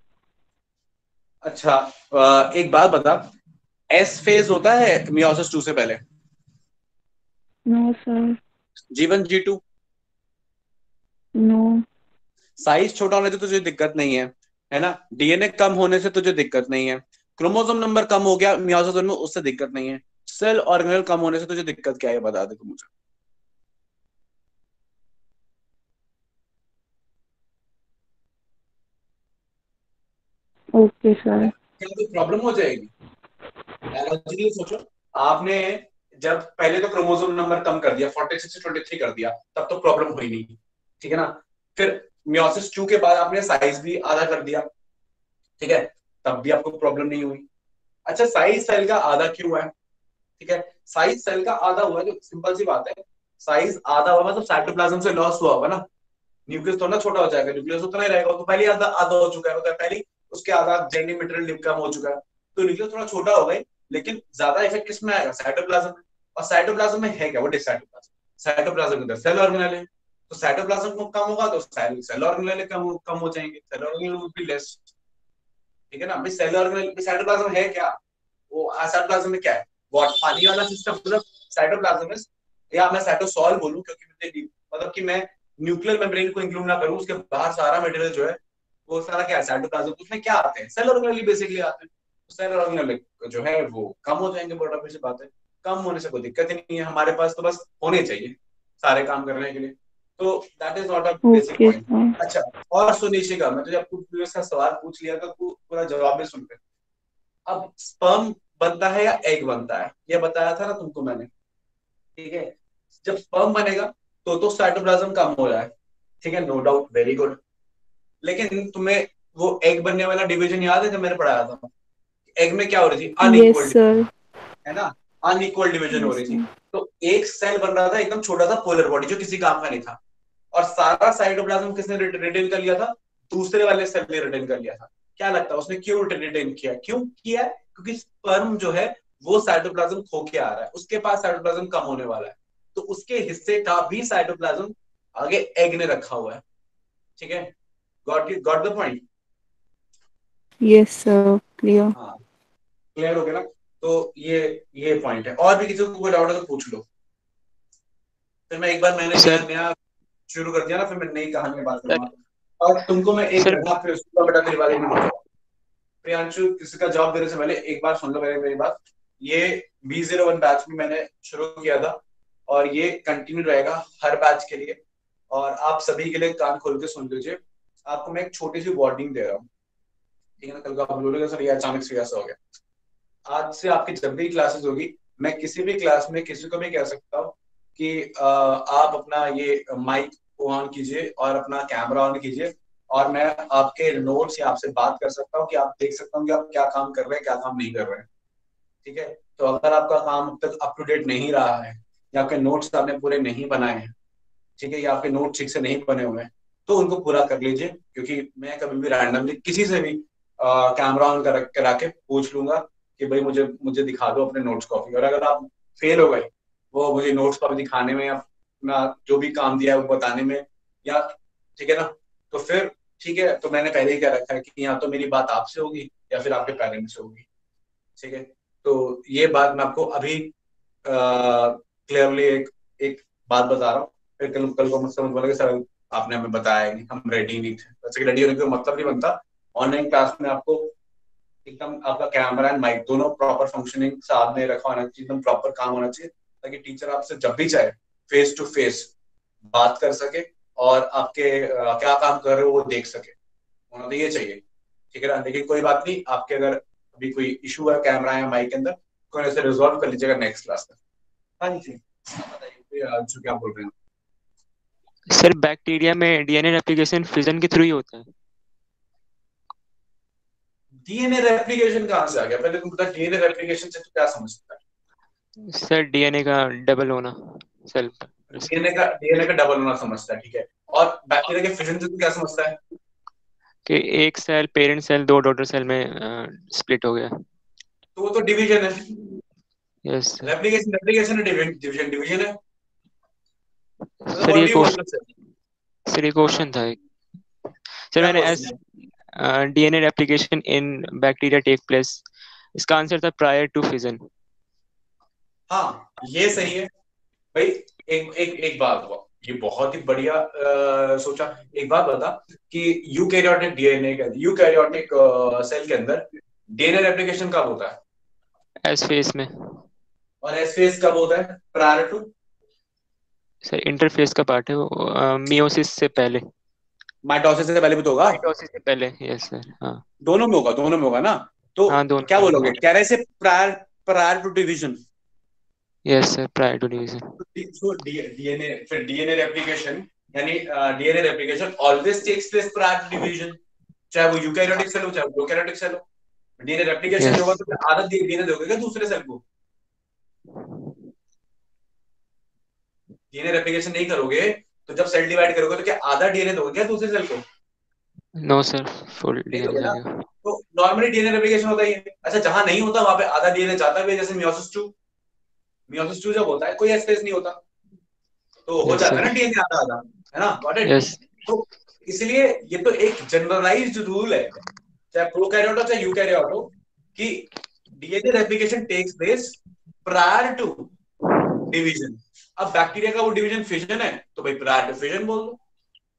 अच्छा अ, एक बात बता, एस फेज होता है मियोसिस टू से पहले? No sir. जीवन जी टू। नो। साइज छोटा होने से तुझे दिक्कत नहीं है, है ना? डीएनए कम होने से तुझे दिक्कत नहीं है। क्रोमोसोम नंबर कम हो गया मियोसिस वन में, उससे दिक्कत नहीं है। सेल ऑर्गेनल कम होने से तुझे दिक्कत क्या है, बता दे तू मुझे। Okay sir. क्या कोई प्रॉब्लम हो जाएगी? लॉजिकली सोचो, आपने जब पहले तो क्रोमोसोम नंबर कम कर दिया, फोर्टी सिक्स से ट्वेंटी थ्री कर दिया, तब तो प्रॉब्लम हुई नहीं। ठीक है ना, फिर मियोसिस टू के बाद आपने साइज भी आधा कर दिया, ठीक है, तब भी आपको प्रॉब्लम नहीं हुई। अच्छा साइज सेल का आधा क्यों है? ठीक है, साइज सेल का आधा हुआ है, जो सिंपल सी बात है, साइज आधा हुआ मतलब साइटोप्लाज्म से लॉस हुआ होगा ना, न्यूक्लियस थोड़ा छोटा हो जाएगा, न्यूक्लियस उतना ही रहेगा, तो पहले आधा आधा हो चुका है, मतलब पहले उसके आधा जेनेटिक मटेरियल कम हो चुका है, तो न्यूक्लियस थोड़ा छोटा हो गई। लेकिन ज्यादा इफेक्ट किसमें आएगा? साइटोप्लाज्म में। और साइटोप्लाज्म में है क्या? What is cytoplasm? साइटोप्लाज्म के अंदर सेल ऑर्गेनेल है, तो साइटोप्लाज्म कम होगा तो सेल सेल ऑर्गेनेल कम कम हो जाएंगे, cell organelle will be less. ठीक है ना, भाई सेल ऑर्गेनेल साइटोप्लाज्म है क्या? वो साइटोप्लाज्म में क्या है? वॉट पानी वाला सिस्टम, मतलब साइटोप्लाज्म में, या मैं साइटोसॉल बोलूं क्योंकि मुझे मतलब कि मैं न्यूक्लियर मेम्ब्रेन को इंक्लूड ना करूं, उसके बाहर सारा मटेरियल जो है वो सारा क्या है? साइटोप्लाज्म। उसमें क्या आते हैं? सेल ऑर्गेनेल बेसिकली आते हैं। तो सेल ऑर्गेनेल जो है वो कम हो जाएंगे, बड़ा सी बात है। कम होने से कोई दिक्कत ही नहीं है, हमारे पास तो बस होने चाहिए सारे काम करने के लिए। तो that is not a basic okay point. Sir. अच्छा, और सुनिश्चित मैं तुझे आपको प्रीवियस का सवाल पूछ लिया था, तू पूरा जवाब भी सुन ले। अब स्पर्म बनता है या एग बनता है, ये बताया था ना तुमको मैंने। ठीक है, जब स्पर्म बनेगा तो तो साइटोप्लाज्म कम हो रहा है, ठीक है, नो डाउट, वेरी गुड। लेकिन तुम्हें वो एग बनने वाला डिवीजन याद है जब मैंने पढ़ाया था? एग में क्या हो रही थी? Yes unequal, sir. है ना, अनइक्वल डिवीजन हो यस रही थी। सर। तो एक सेल बन रहा था एकदम छोटा सा पोलर बॉडी, जो किसी काम का नहीं था, और सारा साइटोप्लाज्म किसने रिटेन कर लिया था? दूसरे वाले सेल ने रिटेन कर लिया था। क्या लगता है उसने क्यों रिटेन किया? क्यों किया? क्योंकि स्पर्म जो है वो साइटोप्लाज्म खो के आ रहा है, उसके पास साइटोप्लाज्म कम होने वाला है, तो उसके हिस्से का भी साइटोप्लाज्म आगे एग ने रखा हुआ है। ठीक है, got you got the point? Yes sir, clear. हाँ, क्लियर हो गया ना? तो ये ये पॉइंट है। और भी किसी को कोई डाउट है तो पूछ लो, फिर मैं एक बार मैंने नया सर नया शुरू कर दिया ना, फिर मैं नई कहानी में बात करूंगा। और तुमको मैं एक सर घटना फिर सुनूंगा बेटा मेरी बारे में बताऊँ। प्रियांशु, किसी का जवाब देने से पहले एक बार सुन लो मेरी मेरी बात। ये बी जीरो वन बैच में मैंने शुरू किया था और ये कंटिन्यू रहेगा हर बैच के लिए। और आप सभी के लिए कान खोल के सुन लीजिए। आपको मैं एक छोटी सी वार्निंग दे रहा हूँ, ठीक है ना? कल को आप बोलोगे सर ये अचानक से ऐसा हो गया। आज से आपकी जब भी क्लासेस होगी, मैं किसी भी क्लास में किसी को भी कह सकता हूँ कि आ, आप अपना ये माइक ऑन कीजिए और अपना कैमरा ऑन कीजिए, और मैं आपके नोट्स या आपसे बात कर सकता हूँ कि आप देख सकता हूँ कि आप क्या काम कर रहे हैं, क्या काम नहीं कर रहे हैं, ठीक है? तो अगर आपका काम अब तक अप टू डेट नहीं रहा है, या आपके नोट्स आपने पूरे नहीं बनाए हैं, ठीक है, या आपके नोट ठीक से नहीं बने हुए हैं, तो उनको पूरा कर लीजिए। क्योंकि मैं कभी भी रैंडमली किसी से भी कैमरा ऑन कर करा के पूछ लूंगा कि भाई मुझे मुझे दिखा दो अपने नोट्स कॉपी। और अगर आप फेल हो गए वो मुझे नोट्स कॉपी दिखाने में, या अपना जो भी काम दिया है वो बताने में, या ठीक है ना, तो फिर ठीक है, तो मैंने पहले ही कह रखा है कि या तो मेरी बात आपसे होगी या फिर आपके पेरेंट्स से होगी, ठीक है? तो ये बात मैं आपको अभी क्लियरली एक एक बात बता रहा हूँ। फिर कल कल को मुझसे मत बोलेंगे सर आपने हमें बताया नहीं, हम रेडी नहीं थे। वैसे कि रेडी होने का मतलब नहीं बनता। ऑनलाइन क्लास में आपको एकदम आपका कैमरा एंड माइक दोनों प्रॉपर फंक्शनिंग साथ में रखा होना चाहिए, एकदम प्रॉपर काम होना चाहिए, ताकि टीचर आपसे जब भी चाहे फेस टू फेस बात कर सके और आपके uh, क्या काम कर रहे हो वो देख सके। होना तो ये चाहिए, ठीक है ना? लेकिन कोई बात नहीं, आपके अगर अभी कोई इशू है कैमरा या माइक के अंदर, कोई ऐसे रिजॉल्व कर लीजिएगा नेक्स्ट क्लास में। हाँ जी, बताइए जो क्या बोल रहे हैं। सर बैक्टीरिया में डीएनए रेप्लिकेशन फिजन के थ्रू ही होता है। डीएनए रेप्लिकेशन कहाँ से आ गया? पहले तुम बता, डीएनए रेप्लिकेशन से तू क्या समझता है? सर डीएनए का डबल होना सेल पर। डीएनए का डीएनए का डबल होना समझता है, ठीक है। और बैक्टीरिया के फिजन से तू क्या समझता है? कि एक सेल पेरेंट सेल दो डॉटर सेल में स्प्लिट हो गया। तो वो तो डिवीजन है। Yes sir. Replication replication division division है। सर ये व्हाट क्वेश्चन सर ये क्वेश्चन था एक। सर मैंने as DNA replication in bacteria take place, इसका आंसर था प्रायर टू फिजन। हाँ ये सही है भाई। एक एक एक बात हुआ, ये बहुत ही बढ़िया आ, सोचा। एक बात बता कि यूकैरियोटिक डीएनए के यूकैरियोटिक सेल के अंदर डीएनए रेप्लिकेशन कब होता है? एस फेस में। और एस फेज कब होता है? Prior to. सर इंटरफेस का पार्ट है वो, मियोसिस से पहले। माइटोसिस से पहले भी तो होगा। माइटोसिस से पहले, यस सर। हाँ दोनों में होगा, दोनों में होगा ना। तो हाँ दोनों क्या में बोलोगे, होगा। कह रहे से prior prior to division. Yes sir prior to division. DNA फिर डीएनए रेप्लिकेशन यानी DNA replication always takes place prior to division, चाहे वो यूकैरियोटिक सेल हो चाहे वो प्रोकैरियोटिक सेल हो। डीएनए रेप्लिकेशन यस होगा तो आधा डीएनए दोगे क्या दूसरे सेल को? डीएनए रेप्लिकेशन नहीं करोगे तो जब सेल डिवाइड करोगे तो क्या आधा डीएनए दोगे क्या दूसरे सेल को? नो सर फुल नहीं डीएनए दोगे ना। जाएगा। तो नॉर्मली डीएनए रेप्लिकेशन होता ही है। अच्छा जहां नहीं होता वहां पे आधा डीएनए जाता है, जैसे मियोसिस टू। मियोसिस टू जब होता है कोई स्पेस नहीं होता, तो हो यस जाता है सर। ना डीएनए आधा आधा, है ना? Got it? यस तो इसलिए ये तो एक जनरलाइज्ड रूल है, चाहे प्रोकैरियोट हो चाहे यूकैरियोट हो, कि DNA replication takes place prior to division. अब बैक्टीरिया का वो डिवीजन फिजन है तो भाई प्रायर टू फिजन बोल दो।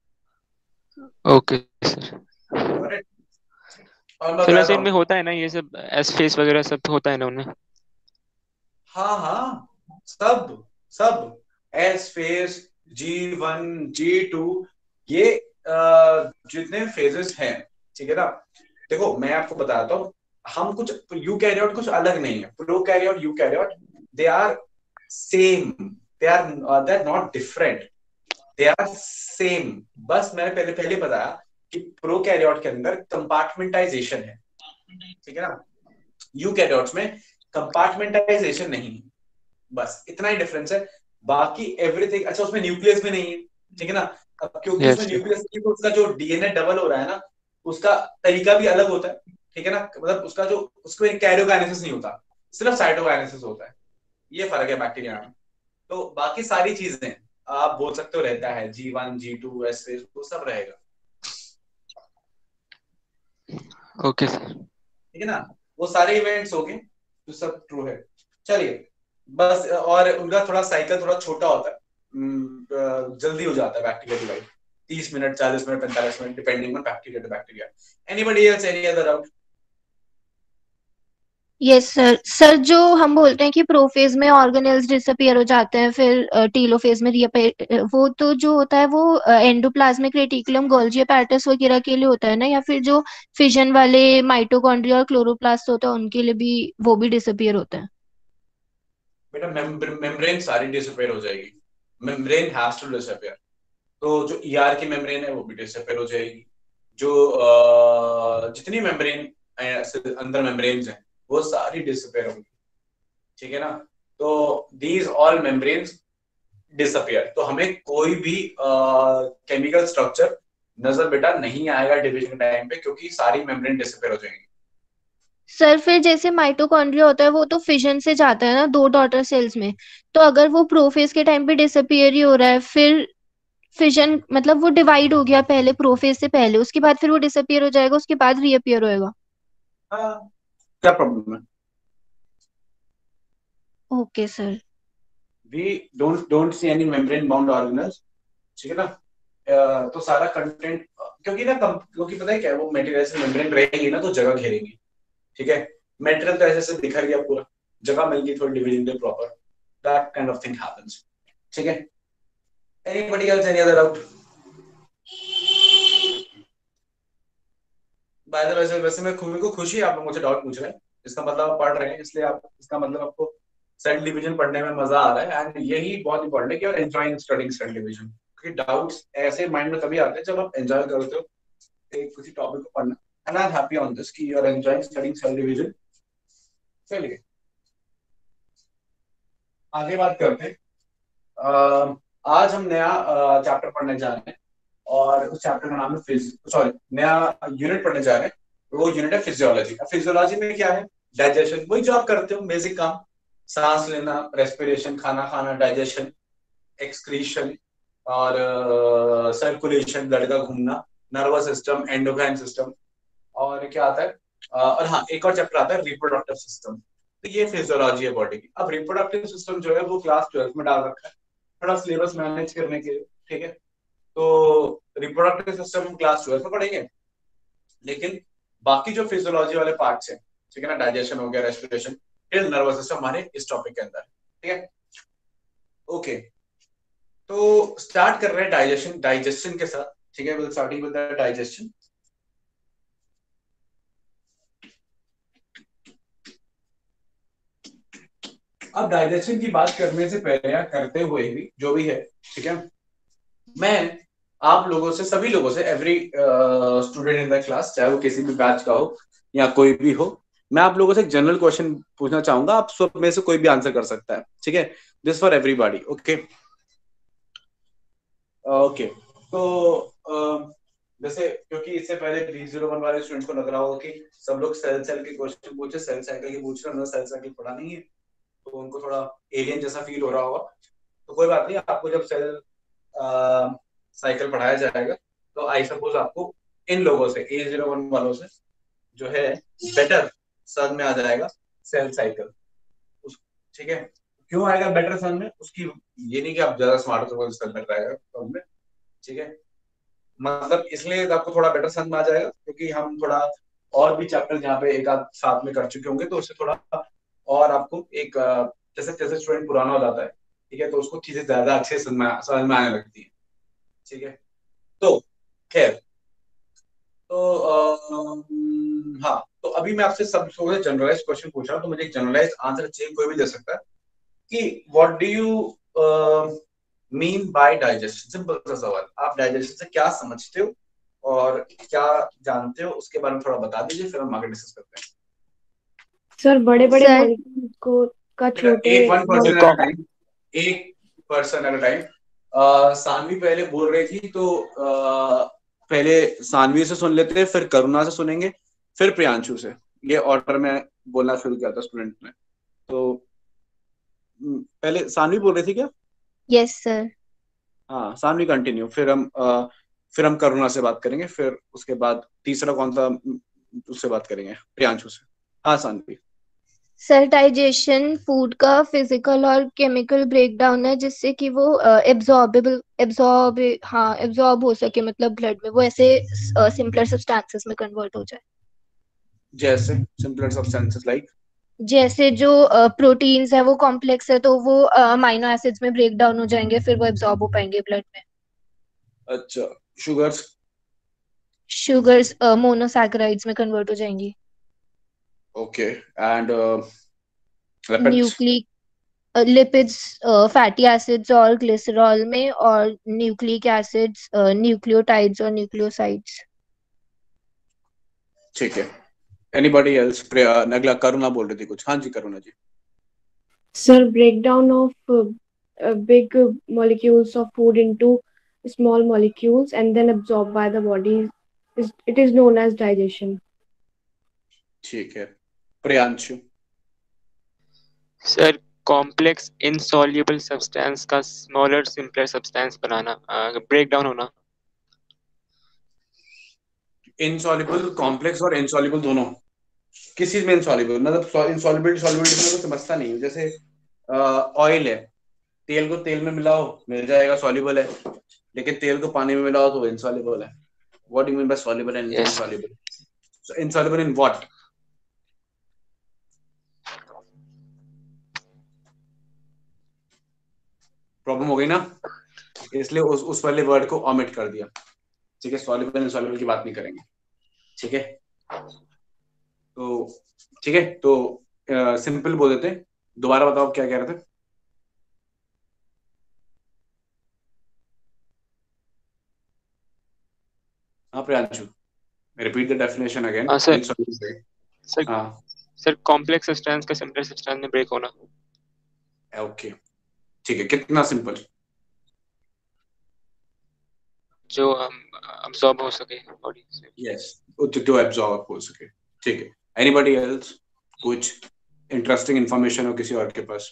Okay sir. Got it? और मैं सर बताता वैसे हूँ। इनमें होता है ना ये सब एस फेस वगैरह सब होता है ना उनमें? हाँ हाँ, सब सब S phase, G one, G two, ये अ, जितने फेजेस हैं, ठीक है ना? देखो मैं आपको बताता हूँ, हम कुछ यूकैरियोट कुछ अलग नहीं है। Prokaryote eukaryote they are same, they are they are not different, they are same. बस मैंने पहले पहले बताया कि प्रोकैरियोट के अंदर कंपार्टमेंटाइजेशन है, ठीक है ना? यूकैरियोट्स में कंपार्टमेंटाइजेशन नहीं है, बस इतना ही डिफरेंस है। बाकी एवरीथिंग अच्छा, उसमें न्यूक्लियस भी नहीं है, ठीक है ना? अब क्योंकि उसमें यस न्यूक्लियस नहीं है तो उसका जो डीएनए डबल हो रहा है ना, उसका तरीका भी अलग होता है, ठीक है ना? मतलब उसका जो उसमें कैरियोकाइनेसिस नहीं होता, सिर्फ साइटोकाइनेसिस होता है। ये फर्क है बैक्टीरिया में। तो बाकी सारी चीजें आप बोल सकते हो रहता है, G one G two S वो सब रहेगा, ओके सर। ठीक है ना? वो सारे इवेंट्स हो गए तो सब ट्रू है। चलिए बस, और उनका थोड़ा साइकिल थोड़ा छोटा होता है, जल्दी हो जाता है बैक्टीरिया डिवाइड, तीस मिनट, चालीस मिनट, पैंतालीस minute, depending on bacteria to bacteria. Anybody else, any other doubt? Yes sir. Sir जो हम बोलते हैं कि प्रोफेज में ऑर्गेनेल्स डिसअपियर हो जाते हैं, फिर टीलोफेज में रीअपियर, वो तो जो होता है वो एंडोप्लाज्मिक रेटिकुलम, गोल्जी एपैरेटस वगैरह के लिए होता है ना, या फिर जो फिजन वाले माइटोकॉन्ड्रिया और क्लोरोप्लास्ट होता है उनके लिए भी वो भी डिसअपियर होता है? बेटा मेम्ब्रेन सारी डिसअपियर हो जाएगी, मेम्ब्रेन हैज टू डिसअपियर। तो जो ईआर की मेम्ब्रेन है वो भी डिसअपियर हो जाएगी, जो uh, जितनी मेम्ब्रेन अंदर मेम्ब्रेन्स हैं वो सारी डिसअपियर होंगी, ठीक है ना। तो दीज ऑल मेम्ब्रेन्स डिसअपियर, तो हमें कोई भी केमिकल uh, स्ट्रक्चर नजर बेटा नहीं आएगा डिवीजन के टाइम पे, क्योंकि सारी मेम्ब्रेन डिसअपियर हो जाएंगी। सर फिर जैसे माइटोकॉन्ड्रिया होता है वो तो फिजन से जाता है ना दो डॉटर सेल्स में, तो अगर वो प्रोफेज के टाइम पे डिसअपियर ही हो रहा है, फिर फिजन मतलब वो डिवाइड हो गया पहले प्रोफेज से पहले, उसके बाद फिर वो डिसअपियर हो जाएगा, उसके बाद रीअपियर होएगा? हाँ, क्या प्रॉब्लम है? Okay sir. we don't don't see any membrane bound organelles, ठीक है ना। uh, तो सारा कंटेंट, क्योंकि ना कम, क्योंकि पता है क्या है, वो मटेरियल से मेम्ब्रेन रहेगी ना तो जगह घेरेगी, ठीक है। मटेरियल तो ऐसे ऐसे दिखा गया पूरा, जगह मिल गई थोड़ी डिवीजन के proper, that kind of thing happens, ठीक है। Anybody else, any other doubt? By the way, वैसे मैं खुद को खुशी है आप लोग मुझे डाउट पूछ रहे हैं, इसका मतलब आप पढ़ रहे हैं, इसलिए आप, इसका मतलब आपको सेल डिवीजन पढ़ने में मजा आ रहा है, एंड यही बहुत इंपॉर्टेंट है कि आप एंजॉयिंग स्टडिंग सेल डिवीजन, क्योंकि डाउट्स ऐसे माइंड में तभी आते हैं जब आप एंजॉय करते हो एक किसी टॉपिक को पढ़ना, and I am happy on this कि you are enjoying studying cell division. चलिए आगे बात करते हैं। uh, आज हम नया चैप्टर uh, पढ़ने जा रहे हैं, और उस चैप्टर का नाम है फिज सॉरी नया यूनिट पढ़ने जा रहे हैं, वो यूनिट है फिजियोलॉजी। फिजियोलॉजी में क्या है? डाइजेशन, वही जो आप करते हो बेसिक काम, सांस लेना, रेस्पिरेशन, खाना खाना, डाइजेशन, एक्सक्रीशन, और सर्कुलेशन, uh, ब्लड का घूमना, नर्वस सिस्टम, एंडोक्राइन सिस्टम, और क्या आता है, uh, और हाँ एक और चैप्टर आता है रिप्रोडक्टिव सिस्टम। तो ये फिजियोलॉजी है बॉडी की। अब रिप्रोडक्टिव सिस्टम जो है वो क्लास ट्वेल्थ में डाल रखा है, थोड़ा सिलेबस मैनेज करने के लिए, ठीक है। तो रिप्रोडक्टिव सिस्टम हम क्लास ट्वेल्थ में पढ़ेंगे, लेकिन बाकी जो फिजियोलॉजी वाले पार्ट्स हैं, ठीक है ना, डाइजेशन हो गया, रेस्पिरेशन, टिल नर्वस सिस्टम, हमारे इस टॉपिक के अंदर, ठीक है। ओके, तो स्टार्ट कर रहे हैं डाइजेशन डाइजेशन के साथ, ठीक है। Starting with the digestion. अब डाइजेशन की बात करने से पहले या करते हुए भी जो भी है, ठीक है, मैं आप लोगों से, सभी लोगों से, every student in the class, चाहे वो किसी भी बैच का हो या कोई भी हो, मैं आप लोगों से एक जनरल क्वेश्चन पूछना चाहूंगा, आप सब में से कोई भी आंसर कर सकता है, ठीक है। This for everybody, okay okay. तो uh, जैसे क्योंकि इससे पहले बी ज़ीरो वन वाले स्टूडेंट को लग रहा होगा कि सब लोग सेल सेल के क्वेश्चन पूछे, सेल साइकिल के पूछ रहे हैं, सेल साइकिल पढ़ा नहीं है, तो उनको थोड़ा एलियन जैसा फील हो रहा होगा। तो कोई बात नहीं, आपको जब सेल साइकिल पढ़ाया जाएगा तो आई सपोज आपको इन लोगों से, ए ज़ीरो वन वालों से जो है बेटर समझ में आ जाएगा सेल साइकिल, ठीक है। क्यों आएगा बेटर समझ में? उसकी ये नहीं कि आप ज्यादा स्मार्ट हो तो बेटर आएगा समझ में, ठीक है। मतलब इसलिए आपको थोड़ा बेटर समझ में आ जाएगा, क्योंकि हम थोड़ा और भी चैप्टर जहाँ पे एक आध साथ में कर चुके होंगे, तो उससे थोड़ा और आपको एक जैसे जैसे स्टूडेंट पुराना हो जाता है, ठीक है, तो उसको चीजें ज्यादा अच्छे समझ में समझ में आने लगती है, ठीक है। तो खैर, तो आ, हाँ, तो अभी मैं आपसे सब जनरलाइज क्वेश्चन पूछ रहा हूँ, तो मुझे एक जनरलाइज आंसर चाहिए, कोई भी दे सकता है कि what do you mean by digestion. Simple सा सवाल, आप डाइजेशन से क्या समझते हो और क्या जानते हो, उसके बारे में थोड़ा बता दीजिए, फिर हम आगे डिस्कस करते हैं। सर बड़े बड़े सर मॉलिक्यूल्स को का छोटे एक वन पर्सन एट को- अ टाइम, एक person at a time. Saanvi पहले बोल रही थी, तो uh, पहले सानवी से सुन लेते हैं, फिर करुणा से सुनेंगे, फिर प्रियांशु से, ये ऑर्डर में बोलना शुरू किया था स्टूडेंट ने। तो पहले सानवी बोल रही थी क्या? Yes sir. हाँ, सानवी कंटिन्यू, फिर हम आ, फिर हम करुणा से बात करेंगे, फिर उसके बाद तीसरा कौन सा उससे बात करेंगे, प्रियांशु से। हाँ सानवी। सर डाइजेशन फूड का फिजिकल और केमिकल ब्रेकडाउन है जिससे कि वो एब्जॉर्बेबल एब्जॉर्ब हाँ एब्जॉर्ब हो सके, मतलब ब्लड में वो ऐसे सिंपलर सब्सटेंसेस में कन्वर्ट हो जाए। जैसे सिंपलर सब्सटेंसेस लाइक जैसे जो प्रोटीन्स है वो कॉम्प्लेक्स है तो वो अमाइनो एसिड्स में ब्रेक डाउन हो जाएंगे, फिर वो एब्जॉर्ब हो पाएंगे ब्लड में। अच्छा शुगर्स शुगर्स मोनोसैकेराइड्स में कन्वर्ट हो जाएंगी। Okay and lipids nucleic lipids fatty acids और ग्लिसरॉल में, और न्यूक्लिक एसिड्स न्यूक्लियोटाइड्स और न्यूक्लियोसाइड्स। ठीक है। Anybody else? अगला करुणा बोल रही थी कुछ। हाँ जी करुणा जी। Sir, breakdown of uh, uh, big uh, molecules of food into small molecules and then absorbed by the body is it is known as digestion. ठीक है। Priyanshu? Sir complex insoluble substance का स्मॉलर सिंपलर सब्सटेंस बनाना, ब्रेक डाउन होना। इनसॉल्युबल, कॉम्प्लेक्स और इनसॉल्युबल दोनों? किस चीज में इनसॉल्युबल? मतलब इनसॉल्युबिलिटी सॉल्युबिलिटी में तो समझता नहीं हूँ। जैसे ऑयल है, तेल को तेल में मिलाओ मिल जाएगा सॉल्युबल है, लेकिन तेल को पानी में मिलाओ तो इनसॉल्युबल है। What do you mean by soluble and insoluble? So insoluble in what? Problem हो गई ना, इसलिए उस उस वाले वर्ड को ओमिट कर दिया। ठीक है, सॉल्युबल इनसॉल्युबल की बात नहीं करेंगे। ठीक है, तो ठीक है, तो सिंपल बोल देते हैं। दोबारा बताओ क्या कह रहे थे? हाँ Priyanshu, repeat the definition again. हाँ सर। सर हाँ सर कॉम्प्लेक्स सब्सटेंस का सिंपलर सब्सटेंस में ब्रेक होना। ओके ठीक है। कितना सिंपल? जो हम अब्सॉर्ब हो सके बॉडी से। यस, जो एब्जॉर्ब हो सके। ठीक है। Anybody else? कुछ इंटरेस्टिंग इंफॉर्मेशन हो किसी और के पास?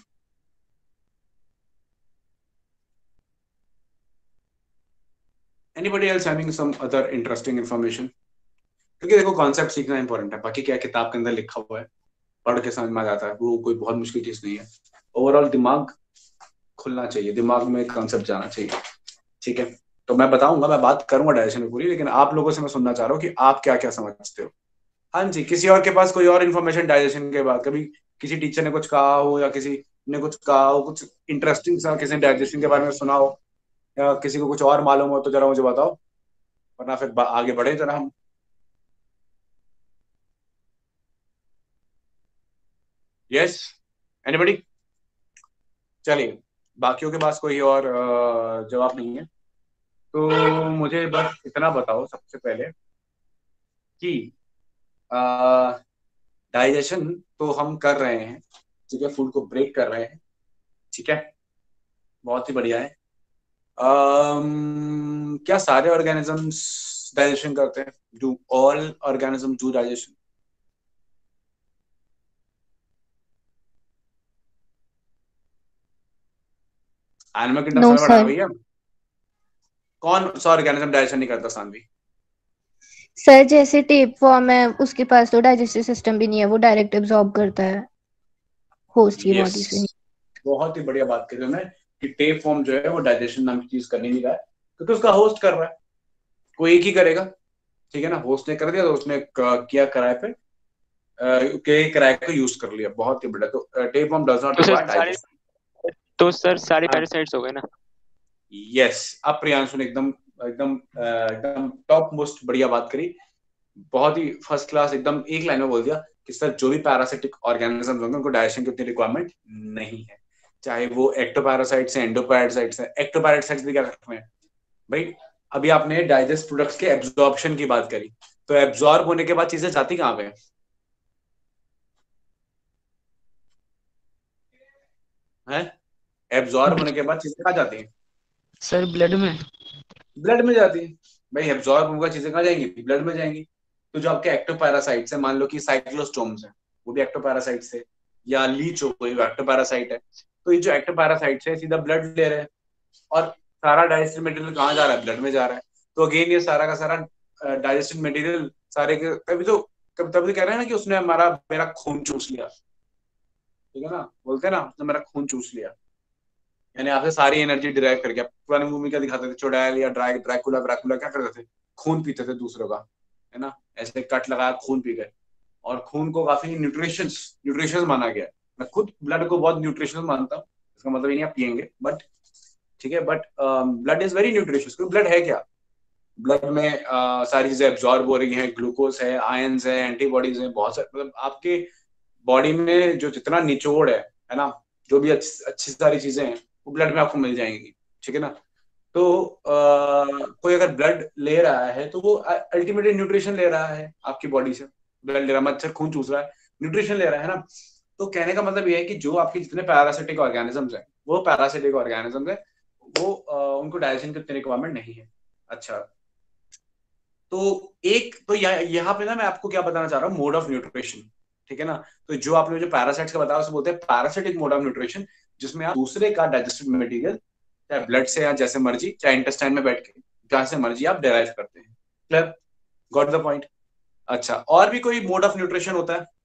Anybody else having some other interesting information? क्योंकि देखो कॉन्सेप्ट सीखना इंपॉर्टेंट है, बाकी क्या किताब के अंदर लिखा हुआ है पढ़ के समझ में आ जाता है, वो कोई बहुत मुश्किल चीज नहीं है। ओवरऑल दिमाग खुलना चाहिए, दिमाग में कॉन्सेप्ट जाना चाहिए। ठीक है, तो मैं बताऊंगा, मैं बात करूंगा डायरेक्शन में पूरी, लेकिन आप लोगों से मैं सुनना चाह रहा हूँ कि आप क्या क्या समझते हो। हाँ जी, किसी और के पास कोई और इन्फॉर्मेशन डाइजेशन के बाद? कभी किसी टीचर ने कुछ कहा हो या किसी ने कुछ कहा हो, कुछ इंटरेस्टिंग सा किसी ने डाइजेशन के बारे में सुना हो, या किसी को कुछ और मालूम हो तो जरा मुझे बताओ, वरना फिर आगे बढ़े जरा हम। Yes, anybody? चलिए, बाकियों के पास कोई और जवाब नहीं है तो मुझे बस इतना बताओ सबसे पहले कि डाइजेशन तो हम कर रहे हैं, ठीक है, फूड को ब्रेक कर रहे हैं, ठीक है, बहुत ही बढ़िया है। um, क्या सारे ऑर्गेनिजम्स डाइजेशन करते हैं? Do all organism do digestion? Animal kingdom No, समय बढ़ा sir. भैया। कौन सा ऑर्गेनिज्म डाइजेशन नहीं करता सानवी? सर जैसे टेप फॉर्म है उसके पास तो डाइजेस्टिव सिस्टम भी नहीं है, वो डायरेक्ट एब्जॉर्ब करता है होस्ट की यस, बॉडी से। बहुत ही बढ़िया बात करी तुमने कि टेप फॉर्म जो है वो डाइजेशन नाम की चीज करने नहीं रहा है, क्योंकि उसका होस्ट कर रहा है, कोई एक ही करेगा। ठीक है ना, होस्ट ने कर दिया तो उसने किया किराए पे, के किराए को यूज कर लिया, बहुत ही बढ़िया। तो टेप फॉर्म डज नॉट तो सर रिक्वायर सारे डाइजेशन। तो सर सारे हाँ पैरासाइट्स हो गए ना। यस, अब प्रियांशु ने एकदम एकदम एकदम टॉप मोस्ट बढ़िया बात करी, बहुत ही फर्स्ट क्लास, एकदम एक लाइन में बोल दिया कि सर जो भी पैरासिटिक ऑर्गेनिजम्स होंगे उनको डाइजेशन की उतनी रिक्वायरमेंट नहीं है, चाहे वो एक्टोपैरासाइट्स हैं, एंडोपैरासाइट्स हैं। एक्टोपैरासाइट्स भी क्या करते हैं भाई? अभी आपने डाइजेस्ट प्रोडक्ट्स के एब्जॉर्प्शन की बात करी, तो एब्जॉर्ब होने के बाद चीजें जाती कहाँ पे हैं? एब्जॉर्ब होने के बाद चीजें कहाँ जाती हैं? सर ब्लड में। ब्लड में जाती है भाई। एब्जॉर्ब होकर चीजें कहाँ जाएंगी? ब्लड में जाएंगी। तो जो आपके एक्टोपैरासाइट्स है, मान लो कि साइक्लोस्टोम्स है, वो भी एक्टोपैरासाइट्स है, या लीच हो गई, वो एक्टोपैरासाइट है। तो ये जो एक्टोपैरासाइट्स है सीधा ब्लड ले रहे हैं, और सारा डाइजेस्टिव मटेरियल कहाँ जा रहा है? ब्लड में जा रहा है। तो अगेन ये सारा का सारा डाइजेस्टिव मटेरियल सारे के, तभी तो तभी तो कह रहे हैं ना कि उसने हमारा मेरा खून चूस लिया, ठीक है ना, बोलते हैं ना उसने मेरा खून चूस लिया, यानी आपसे सारी एनर्जी डिराइव करके। पुरानी मूवी क्या दिखाते थे, चुड़ैल या ड्रैग ड्रैकुला व्रैकुला क्या करते थे, खून पीते थे दूसरों का, है ना, ऐसे कट लगाया खून पी गए। और खून को काफी न्यूट्रिशंस न्यूट्रिशंस माना गया है। मैं खुद ब्लड को बहुत न्यूट्रिशंस मानता हूँ, इसका मतलब ये नहीं आप पियेंगे, बट ठीक है, but blood is very nutritious. क्योंकि ब्लड है क्या, ब्लड में uh, सारी चीजें एब्जॉर्ब हो रही हैं, ग्लूकोज है, आयंस है, एंटीबॉडीज है, बहुत सारे, मतलब आपके बॉडी में जो जितना निचोड़ है है ना, जो भी अच्छी अच्छी सारी चीजें हैं वो ब्लड में आपको मिल जाएंगी, ठीक है ना। तो आ, कोई अगर ब्लड ले रहा है तो वो अल्टीमेटली न्यूट्रिशन ले रहा है आपकी बॉडी से, ब्लड ले रहा है, मच्छर खून चूस रहा है, न्यूट्रिशन ले रहा है ना। तो कहने का मतलब ये है कि जो आपके जितने पैरासिटिक ऑर्गेनिजम्स हैं, वो पैरासिटिक ऑर्गेनिजम्स है, वो आ, उनको डाइजेशन की उतनी रिक्वायरमेंट नहीं है। अच्छा, तो एक तो यहाँ यहाँ पे ना मैं आपको क्या बताना चाह रहा हूँ, मोड ऑफ न्यूट्रिशन, ठीक है ना। तो जो आपने जो पैरासाइट्स का बताया उसे बोलते हैं पैरासिटिक मोड ऑफ न्यूट्रिशन, जिसमें आप दूसरे का डाइजेस्टेड मटेरियल चाहे ब्लड से या जैसे मर्जी, चाहे इंटेस्टाइन में बैठ के जहां से मर्जी आप डेराइव करते हैं। Clear, got the point. अच्छा, और भी कोई मोड ऑफ न्यूट्रिशन होता है?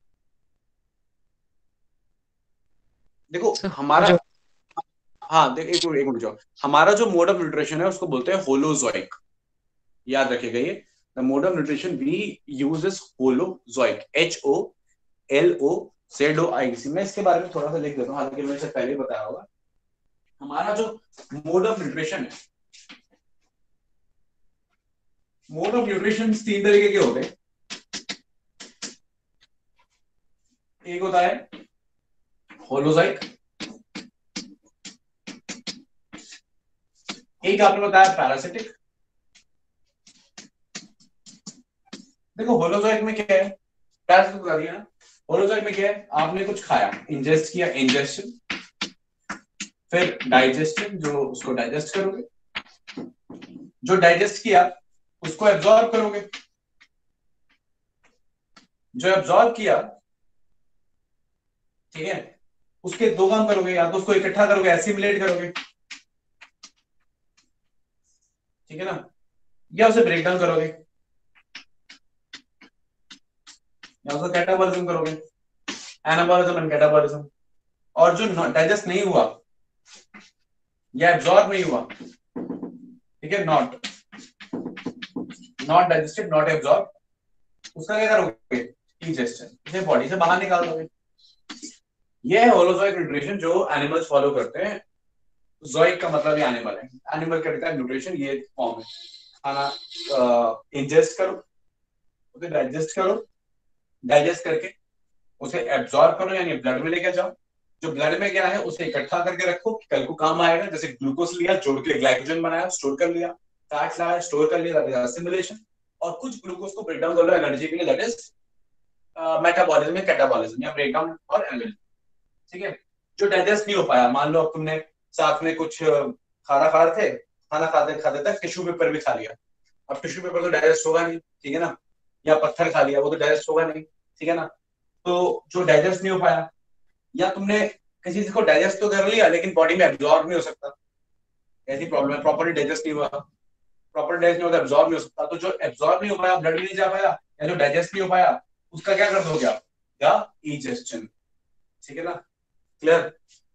देखो हमारा, जो हाँ देख एक मिनट एक मिनट जाओ, हमारा जो मोड ऑफ न्यूट्रिशन है उसको बोलते हैं होलोजोइक, याद रखिएगा ये। The mode of nutrition we use is holozoic, H O L O Z O I C. मैं इसके बारे में थोड़ा सा लिख देता हूँ, हालांकि मैंने इससे पहले बताया होगा। हमारा जो मोड ऑफ न्यूट्रिशन है, मोड ऑफ न्यूट्रिशन तीन तरीके के होते हैं। एक होता है होलोजाइक, एक आपने बताया पैरासिटिक। देखो होलोजाइक में क्या है, पैरासिटिक बता दिया ना, होलोजाइक में क्या है, आपने कुछ खाया, इंजेस्ट किया, इंजेस्शन, फिर डाइजेस्शन, जो उसको डाइजेस्ट करोगे, जो डाइजेस्ट किया उसको एब्जॉर्ब करोगे, जो एब्जॉर्ब किया, ठीक है, उसके दो काम करोगे, या तो उसको इकट्ठा करोगे, एसिमिलेट करोगे, ठीक है ना, या उसे ब्रेक डाउन करोगे, या उसका कैटाबॉलिज्म करोगे, एनाबॉलिज्म एंड कैटाबॉलिज्म। और जो डाइजेस्ट नहीं हुआ या एब्जॉर्ब नहीं हुआ, ठीक है, not not digested, not absorb, उसका क्या करोगे, इंजेस्शन, इसे बॉडी से बाहर निकाल दोगे। ये है होलोजोइक न्यूट्रिशन जो एनिमल्स फॉलो करते हैं। जोइक का मतलब ये एनिमल है, एनिमल करता है न्यूट्रिशन ये फॉर्म है, खाना इंजेस्ट करो, उसे डाइजेस्ट करो, डाइजेस्ट करके उसे एब्जॉर्ब करो, यानी ब्लड में लेकर जाओ, जो ब्लड में गया है उसे इकट्ठा करके रखो, कल को काम आएगा। जैसे ग्लूकोज लिया, जोड़ के ग्लाइकोजन बनाया, स्टोर कर लिया, फैट लाया, स्टोर कर लिया, दैट इज असिमिलेशन। और कुछ ग्लूकोज को ब्रेक डाउन कर लो एनर्जी के लिए, दैट इज मेटाबॉलिज्म या कैटाबॉलिज्म या ब्रेक डाउन और एनर्जी, ठीक है। जो डाइजेस्ट नहीं हो पाया, मान लो अब तुमने साथ में कुछ खाना खा रहे थे, खाना खाते खाते तक टिश्यू पेपर भी खा लिया, अब टिश्यू पेपर तो डाइजेस्ट होगा नहीं, ठीक है ना, या पत्थर खा लिया, वो तो डाइजेस्ट होगा नहीं, ठीक है ना। तो जो डाइजेस्ट नहीं हो पाया, या तुमने किसी चीज को डाइजेस्ट तो कर लिया लेकिन बॉडी में एब्जॉर्ब नहीं हो सकता, ऐसी प्रॉब्लम है, प्रॉपर्ली डाइजेस्ट नहीं हुआ, प्रॉपर डाइजेस्ट नहीं होता, एब्जॉर्ब नहीं हो सकता। तो जो एब्जॉर्ब नहीं हो पाया, ब्लड में नहीं जा पाया, या जो डाइजेस्ट नहीं हो पाया, उसका क्या कर दोगे आप, या इजेस्शन, ठीक है ना। क्लियर,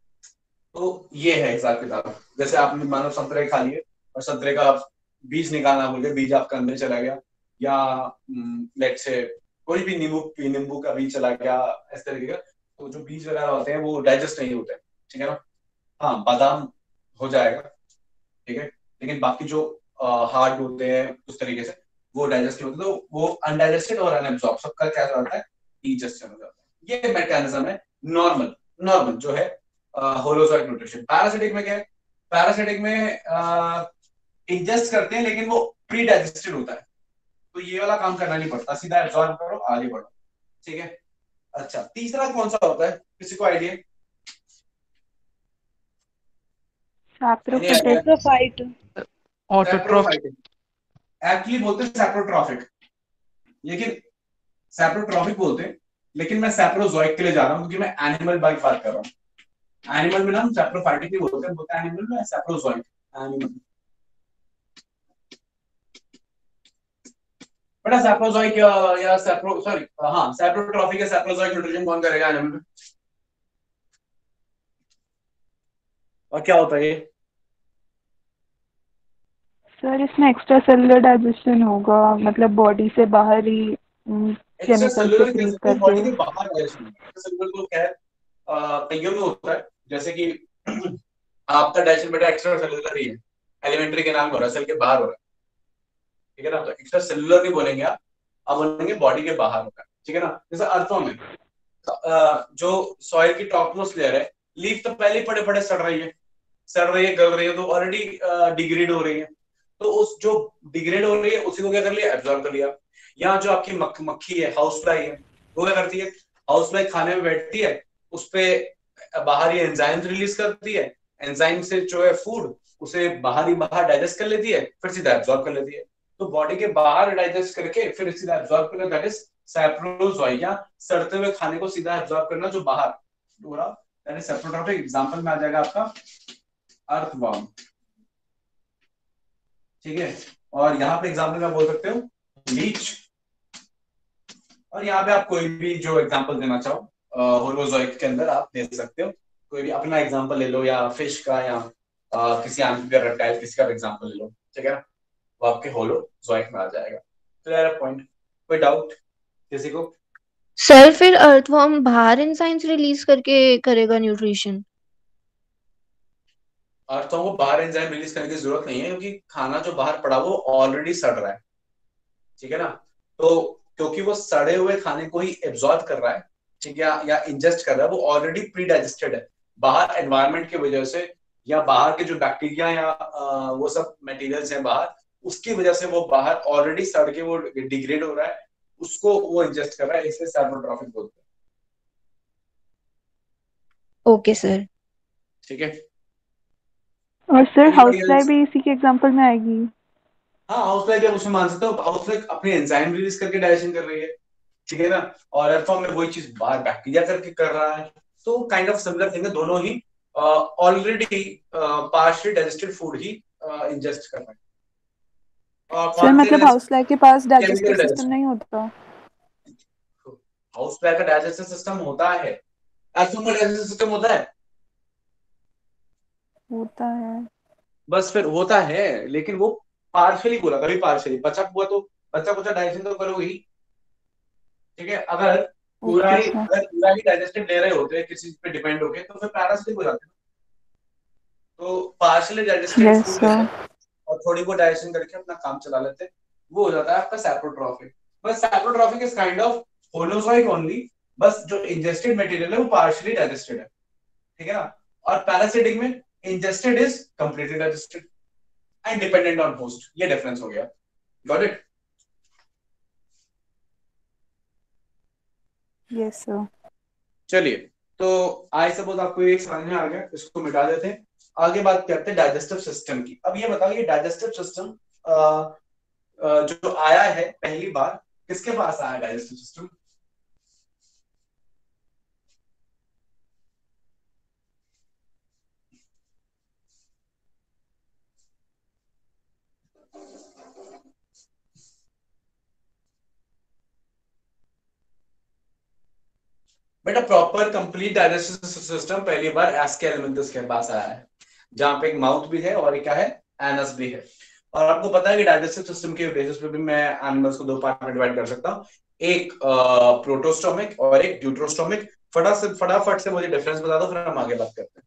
तो ये है हिसाब किताब। जैसे आपने मानो संतरे खा लिए और संतरे का बीज निकालना भूल गए, बीज आपका अंदर चला गया, या लेट से कोई भी नींबू नींबू का बीज चला गया, इस तरीके का, तो जो बीज वगैरह होते हैं वो डाइजेस्ट नहीं होते, ठीक है ना। हाँ, बादाम हो जाएगा, ठीक है, लेकिन बाकी जो हार्ड होते हैं उस तरीके से वो डाइजेस्ट नहीं होते, तो वो अनडाइजेस्टेड और अनएब्सॉर्ब सबका क्या होता है, डिजेस्शन हो जाता है। ये मैकेनिज्म है नॉर्मल नॉर्मल जो है होलोजोइक न्यूट्रिशन। पैरासिटिक में क्या है, पैरासिटिक में इंजेस्ट करते हैं लेकिन वो प्री डाइजेस्टेड होता है, तो ये वाला काम करना नहीं पड़ता, सीधा एब्जॉर्ब करो, आगे बढ़ो, ठीक है। अच्छा, तीसरा कौन सा होता है, किसी को आइडिया? सैप्रोफाइट। ऑटोट्रोफिक, एक्चुअली बोलते हैं सैप्रोट्रॉफिक, लेकिन सैप्रोट्रॉफिक बोलते हैं, लेकिन मैं सैप्रोजोइक के लिए जा रहा हूं क्योंकि मैं एनिमल बाइक बात कर रहा हूं। एनिमल में ना हम सैप्रोफाइटिक नहीं बोलते हैं, बोलते हैं एनिमल में सैप्रोजोइक एनिमल। बेटा सैप्रोजोइक या सैप्रो सॉरी हाँ सैप्रोट्रॉफिक या सैप्रोजोइक न्यूट्रिशन कौन करेगा एनिमल में? और क्या होता है ये? सर इसमें एक्स्ट्रा सेलुलर डाइजेशन होगा, मतलब बॉडी से बाहर ही एक्स्ट्रा केमिकल सेलुलर कह सिक्रीट सकते हैं, करके। बॉडी के बाहर डाइजेशन। एक्स्ट्रा सेलुलर तो खैर अ, कईयों में होता है, जैसे कि आपका डाइजेशन बेटा एक्स्ट्रा सेलुलर ही है, एलिमेंट्री के नाम हो रहा है, सेल के बाहर हो रहा है, ठीक है ना। तो एक्स्ट्रा सेलुलर नहीं बोलेंगे आप, आप बोलेंगे बॉडी के बाहर होता है, ठीक है ना। जैसे अर्थों में अ, जो सॉइल की टॉपमोस्ट लेयर है, लीफ तो पहले ही पड़े पड़े सड़ रही है, सड़ रही है, गल रही है, तो ऑलरेडी डिग्रेड हो रही है। तो उस जो डिग्रेड हो रही है उसी को क्या कर लिया, एब्जॉर्ब कर लिया। यहाँ जो आपकी मक, मक्खी है, हाउस फ्लाई है, वो क्या करती है, हाउस फ्लाई खाने में बैठती है, उस पे बाहर ये एंजाइम रिलीज करती है, एंजाइम से जो है फूड उसे बाहर ही बाहर डाइजेस्ट कर लेती है, फिर सीधा एब्जॉर्ब कर लेती है। तो बॉडी के बाहर डाइजेस्ट करके फिर सीधा एब्जॉर्ब करना, दैट इज सैप्रोजोइया, सड़ते हुए खाने को सीधा एब्जॉर्ब करना जो बाहर हो रहा, दैट इज सैप्रोट्रॉपिक। एग्जांपल में आ जाएगा आपका अर्थवर्म, ठीक है। और यहाँ पे एग्जांपल में बोल सकते हो लीच, और यहाँ पे आप कोई भी जो एग्जांपल देना चाहो होलोजोइक के अंदर आप दे सकते हो, कोई भी अपना एग्जांपल ले लो, या फिश का, या uh, किसी एम्फीबियन रेप्टाइल किसी का एग्जांपल ले लो, ठीक है ना, वो आपके होलोजोइक में आ जाएगा। Clear point? कोई डाउट किसी को? सर फिर अर्थवर्म बाहर एंजाइम्स रिलीज करके करेगा न्यूट्रिशन? अर्थों को बाहर एंजाइम रिलीज करने की जरूरत नहीं है, क्योंकि खाना जो बाहर पड़ा वो ऑलरेडी सड़ रहा है, ठीक है ना। तो क्योंकि वो सड़े हुए खाने को ही एब्जॉर्ब कर रहा है, ठीक है, या इंजेस्ट कर रहा है, वो ऑलरेडी प्री डाइजेस्टेड है। बाहर एनवायरनमेंट की वजह से, या बाहर के जो बैक्टीरिया या आ, वो सब मटेरियल्स हैं बाहर, उसकी वजह से वो बाहर ऑलरेडी सड़ के वो डिग्रेड हो रहा है, उसको वो इंजेस्ट कर रहा है, इसलिए सैप्रोट्रॉपिक बोलते हैं, ओके सर। ठीक है। और sir house Anybody fly else? भी इसी के एग्जांपल में आएगी? हाँ, हाउस फ्लाई भी आप उसमें मान सकते हो, हाउस फ्लाई अपने एंजाइम रिलीज करके डाइजेशन कर रही है, ठीक है ना। और अर्थवर्म में वही चीज बाहर बैक्टीरिया करके कर रहा है, तो काइंड ऑफ सिमिलर थिंग है, दोनों ही ऑलरेडी पार्शियली डाइजेस्टेड फूड ही इंजेस्ट कर रहे हैं। और सर कौन से मतलब हाउस फ्लाई के पास डाइजेस्टिव केमिकल सिस्टम नहीं होता? हाउस फ्लाई का डाइजेस्टिव सिस्टम होता है, अर्थवर्म का डाइजेस्टिव सिस्टम होता है, होता है। बस फिर होता है, लेकिन वो पार्शियली बोला, कभी पार्शियली बचा हुआ तो बचा कुचा डाइजेशन तो करोगे ही, ठीक है। अगर पूरा ओके ही सर। अगर पूरा ही डाइजेस्टिव ले रहे होते किसी चीज पे डिपेंड होके, तो फिर पैरासिटिक हो जाते हैं। तो partially digested yes food sir. और थोड़ी बहुत डाइजेशन करके अपना काम चला लेते हैं, वो हो जाता है आपका सैप्रोट्रॉफिक। बस saprotrophic is kind of holozoic only, बस जो इंजेस्टेड मटेरियल है वो पार्शियली डाइजेस्टेड है, ठीक है ना। और पैरासिटिक में ingested is completely digested and dependent on host, ये डिफरेंस हो गया। Got it? Yes sir. चलिए, तो आई सपोज आपको एक समझ में आ गया, इसको मिटा देते हैं, आगे बात करते हैं डाइजेस्टिव सिस्टम की। अब ये बताओ, ये डाइजेस्टिव सिस्टम जो आया है पहली बार, किसके पास आया डाइजेस्टिव सिस्टम? बेटा प्रॉपर कंप्लीट डाइजेस्टिव सिस्टम पहली बार एस्केलेमेंथस के पास आया है, जहां पे एक माउथ भी है और एक क्या है, एनस भी है। और आपको पता है कि डाइजेस्टिव सिस्टम के बेसिस पे भी मैं एनिमल्स को दो पार्ट में डिवाइड कर सकता हूँ, एक प्रोटोस्टोमिक और एक ड्यूट्रोस्टोमिक। फटा से फटाफट से मुझे डिफरेंस बता दो, फिर हम आगे बात करते हैं।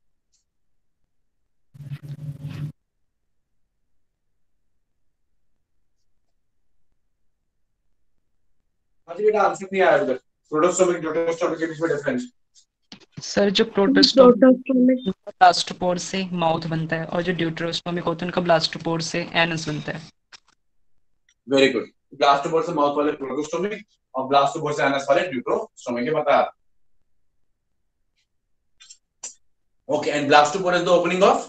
मुझे बेटा आंसर नहीं आया उधर, प्रोटोस्टोमिक ड्यूट्रोस्टोमिक के बीच में डिफरेंस। सर जो प्रोटोस्टोमिक प्रोटोस्टोमिक ब्लास्टोपोर से माउथ बनता है, और जो ड्यूटरोस्टोमिक होता है उनका ब्लास्टोपोर से एनस बनता है। Very good. ब्लास्टोपोर से माउथ वाले प्रोटोस्टोमिक और ब्लास्टोपोर से एनस वाले ड्यूट्रोस्टोमिक, ये बता। Okay, and blastopore is the opening of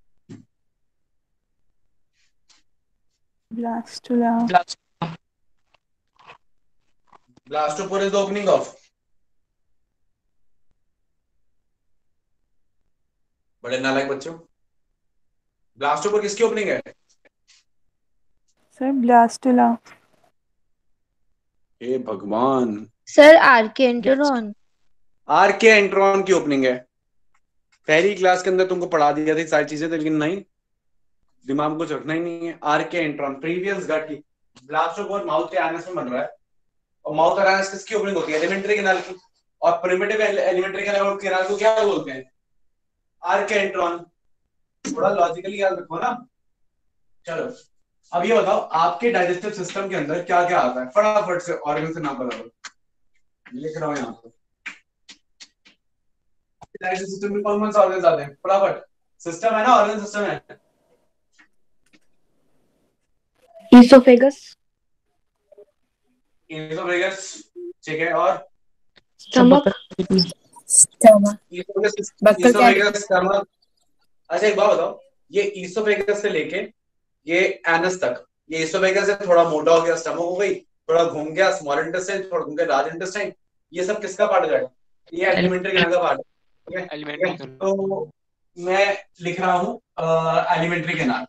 blastula. Blastopore is the opening of, बड़े नालायक बच्चों, ब्लास्टोपोर किसकी ओपनिंग है? Sir blastula. हे भगवान, सर आर्केंटरॉन। आर्के एंट्रॉन की ओपनिंग है। पहली क्लास के अंदर तुमको पढ़ा दिया थी सारी चीजें, लेकिन नहीं, दिमाग में कुछ रखना ही नहीं है। आर्के एंट्रॉन प्रीवियस गट की ब्लास्टोपोर माउथ के एनस में बन रहा है, और माउथ और एनस किसकी ओपनिंग होती है? एलिमेंट्री कैनाल की। और प्रिमिटिव एलिमेंट्री कैनाल को क्या बोलते हैं? आर्के एंट्रॉन। थोड़ा लॉजिकली याद रखो ना। चलो अब ये बताओ, आपके डाइजेस्टिव सिस्टम के अंदर क्या क्या आता है? फटाफट से ऑर्गन से नाम बताओ, लिख रहा हूं यहाँ पे। डाइजेस्टिव सिस्टम में कौन कौन से ऑर्गन्स आते हैं? फटाफट, सिस्टम है ना, ऑर्गन सिस्टम है। Esophagus, इसोफेगस, ठीक है, और stomach, stomach, oesophagus, buccal oesophagus stomach. अच्छा एक बात बताओ, ये इसोफेगस से लेके ये एनस तक, ये इसोफेगस से थोड़ा मोटा हो गया, स्टमक हो गई, थोड़ा घूम गया स्मॉल इंटेस्टाइन, थोड़ा घूम गया लार्ज इंटेस्टाइन, ये सब किसका पार्ट हो जाएगा? ये एलिमेंट्री कैनाल का पार्ट है, ठीक है? एलिमेंट्री तो मैं लिख रहा हूँ एलिमेंट्री कैनाल।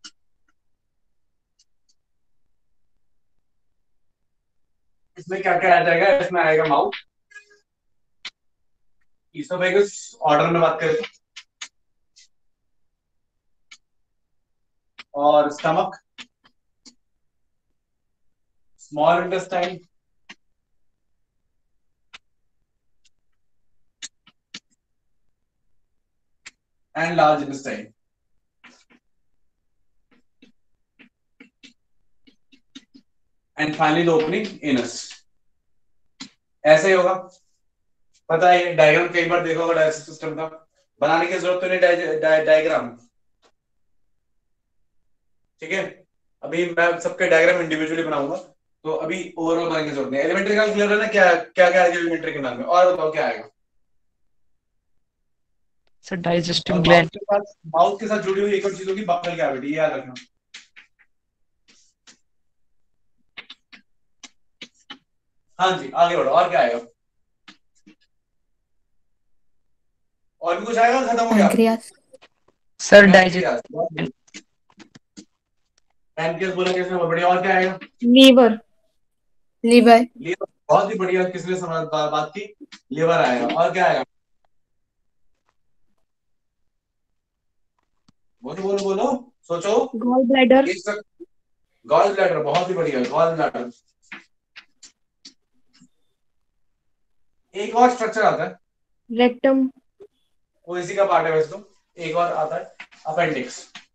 इसमें क्या क्या आ जाएगा? इसमें आएगा माउथ, इसोफेगस ऑर्डर में बात करें तो, और stomach, small intestine, and large intestine. And finally the opening anus. ऐसे ही होगा, पता है। डायग्राम कई बार देखा होगा डाइजेस्टिव सिस्टम का, बनाने की जरूरत तो नहीं डायग्राम, ठीक है? अभी मैं सबके डायग्राम इंडिविजुअली बनाऊंगा, तो अभी ओवरऑल बनाने की जरूरत नहीं। एलिमेंट्री कैनाल क्लियर है ना? क्या क्या क्या आएगा एलिमेंट्री कैनाल में? और बताओ क्या आएगा? सर डाइजेस्टिव और ग्लैंड, माउथ के साथ माउथ के साथ जुड़ी हुई एक और चीज होगी बक्कल कैविटी, याद रखना। हाँ जी, आगे बढ़ो, और क्या आएगा? और भी कुछ आएगा? खत्म हो गया? पैंक्रियास, सर डाइजेस्ट, पैनक्रियास बोला किसने? बहुत बढ़िया। और क्या आएगा? liver, लिवर, लीवर, बहुत ही बढ़िया। किसने समझ बा, बात की? लीवर आएगा। और क्या आएगा? बोलो बोलो बोलो, सोचो। gallbladder, गॉल ब्लैडर, बहुत ही बढ़िया, गॉल ब्लैडर। एक और स्ट्रक्चर आता है, rectum, वो इसी का पार्ट है वैसे तो। एक और आता है अपेंडिक्स,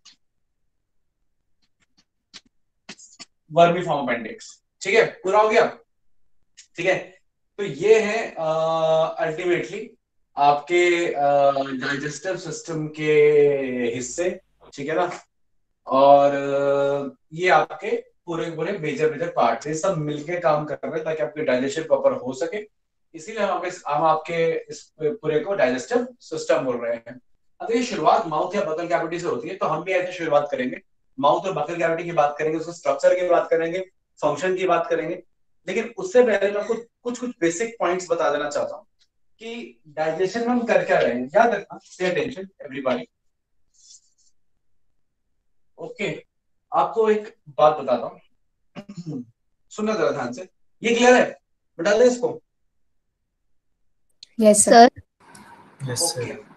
वर्मीफॉर्म अपेंडिक्स, ठीक है? पूरा हो गया, ठीक है? तो ये है अल्टीमेटली आपके डाइजेस्टिव सिस्टम के हिस्से, ठीक है ना? और uh, ये आपके पूरे पूरे मेजर मेजर पार्ट, ये सब मिलके काम कर रहे हैं ताकि आपके डाइजेशन प्रॉपर हो सके। इसीलिए हम आपके हम आपके इस पूरे को डाइजेस्टिव सिस्टम बोल रहे हैं। अगर ये शुरुआत माउथ या बकल कैविटी से होती है, तो हम भी ऐसे शुरुआत करेंगे, माउथ और बकल कैविटी की बात करेंगे, उसके स्ट्रक्चर की बात करेंगे, फंक्शन की बात करेंगे। लेकिन उससे पहले मैं आपको कुछ कुछ बेसिक पॉइंट्स बता देना चाहता हूँ कि डाइजेशन में हम कर क्या रहे हैं। याद रखना, पे अटेंशन एवरीबॉडी। ओके, आपको एक बात बताता हूँ, सुनना जरा ध्यान से। ये क्लियर है? बता दे इसको। Yes sir, yes okay, sir.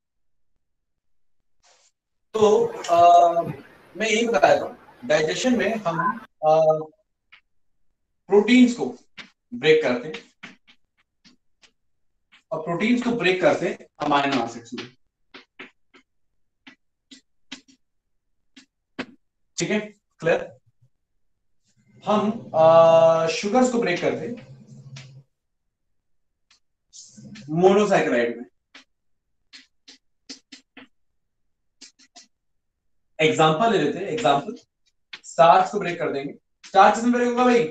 तो आ, मैं यही बता रहा हूँ, डाइजेशन में हम प्रोटीन्स को ब्रेक करते हैं, और प्रोटीन्स को ब्रेक करते हैं अमाइनो एसिड्स में, ठीक है? क्लियर? हम शुगर्स को ब्रेक करते हैं मोनोसैकेराइड में। एग्जांपल ले लेते हैं, एग्जांपल स्टार्च को ब्रेक कर देंगे। स्टार्च में ब्रेक होगा भाई,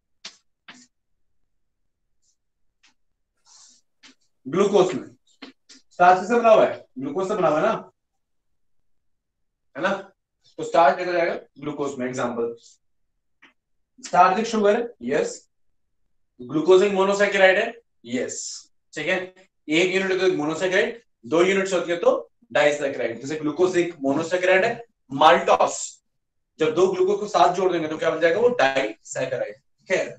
ग्लूकोज में। स्टार्च से बना हुआ है, ग्लूकोज से बना हुआ है ना, है ना? तो स्टार्च देखा जाएगा ग्लूकोज में। एग्जांपल, स्टार्च एक शुगर है, यस। ग्लूकोज एक मोनोसैकेराइड है, यस, ठीक है? एक यूनिट तो मोनोसैकेराइड, दो यूनिट्स होती है तो डाइसैकेराइड। जैसे ग्लूकोज एक मोनोसैकेराइड है, माल्टोस जब दो ग्लूकोज को साथ जोड़ देंगे तो क्या बन जाएगा? वो डाइसैकेराइड, ठीक है?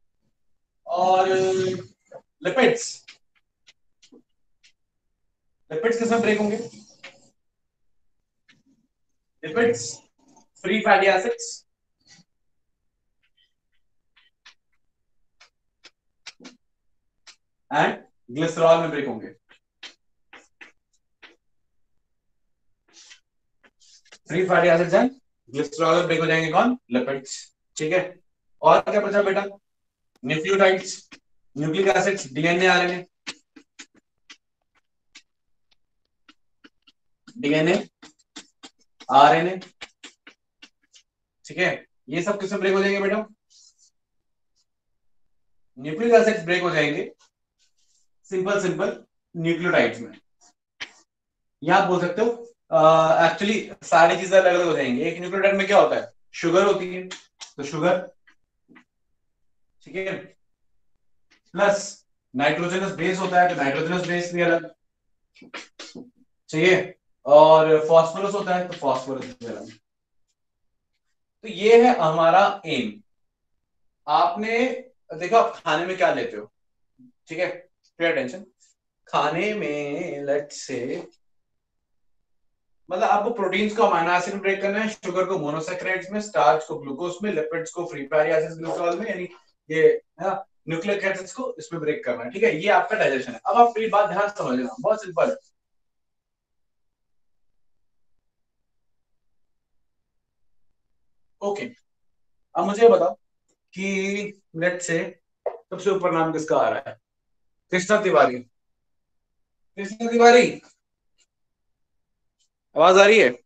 और लिपिड्स, लिपिड्स किसमें ब्रेक होंगे? Lipids, free fatty acids, and glycerol में ब्रेक होंगे। Free fatty acids and glycerol में ब्रेक हो जाएंगे कौन? लिपिड्स। ठीक है, और क्या बचा बेटा? Nucleotides, nucleic acids, DNA, RNA, DNA, RNA. ठीक है, ये सब किसमें ब्रेक हो जाएंगे बेटा? न्यूक्लिक एसिड्स ब्रेक हो जाएंगे सिंपल सिंपल न्यूक्लियोटाइड्स में। यहां आप बोल सकते हो एक्चुअली uh, सारी चीजें अलग अलग हो जाएंगी। एक न्यूक्लियोटाइड में क्या होता है? शुगर होती है, तो शुगर, ठीक है, प्लस नाइट्रोजनस बेस होता है, तो नाइट्रोजनस बेस भी अलग चाहिए, और फॉस्फोरस होता है, तो फॉस्फोरस भी अलग। तो ये है हमारा एम। आपने देखो आप खाने में क्या लेते हो, ठीक है, पे अटेंशन। खाने में लेट्स से मतलब आपको प्रोटीन्स को अमीनो एसिड में ब्रेक करना है, शुगर को मोनोसैकेराइड्स में, स्टार्च को ग्लूकोज में, लिपिड्स को फ्री फैटी एसिड्स ग्लिसरॉल में, यानी ये है ना न्यूक्लिक एसिड्स को इसमें ब्रेक करना है। ठीक है, ये आपका डाइजेशन है। अब आप ये बात ध्यान से समझना, बहुत सिंपल है। ओके, अब मुझे बताओ कि लेट्स से सबसे ऊपर नाम किसका आ रहा है? कृष्णा तिवारी। कृष्णा तिवारी, आवाज आ रही है?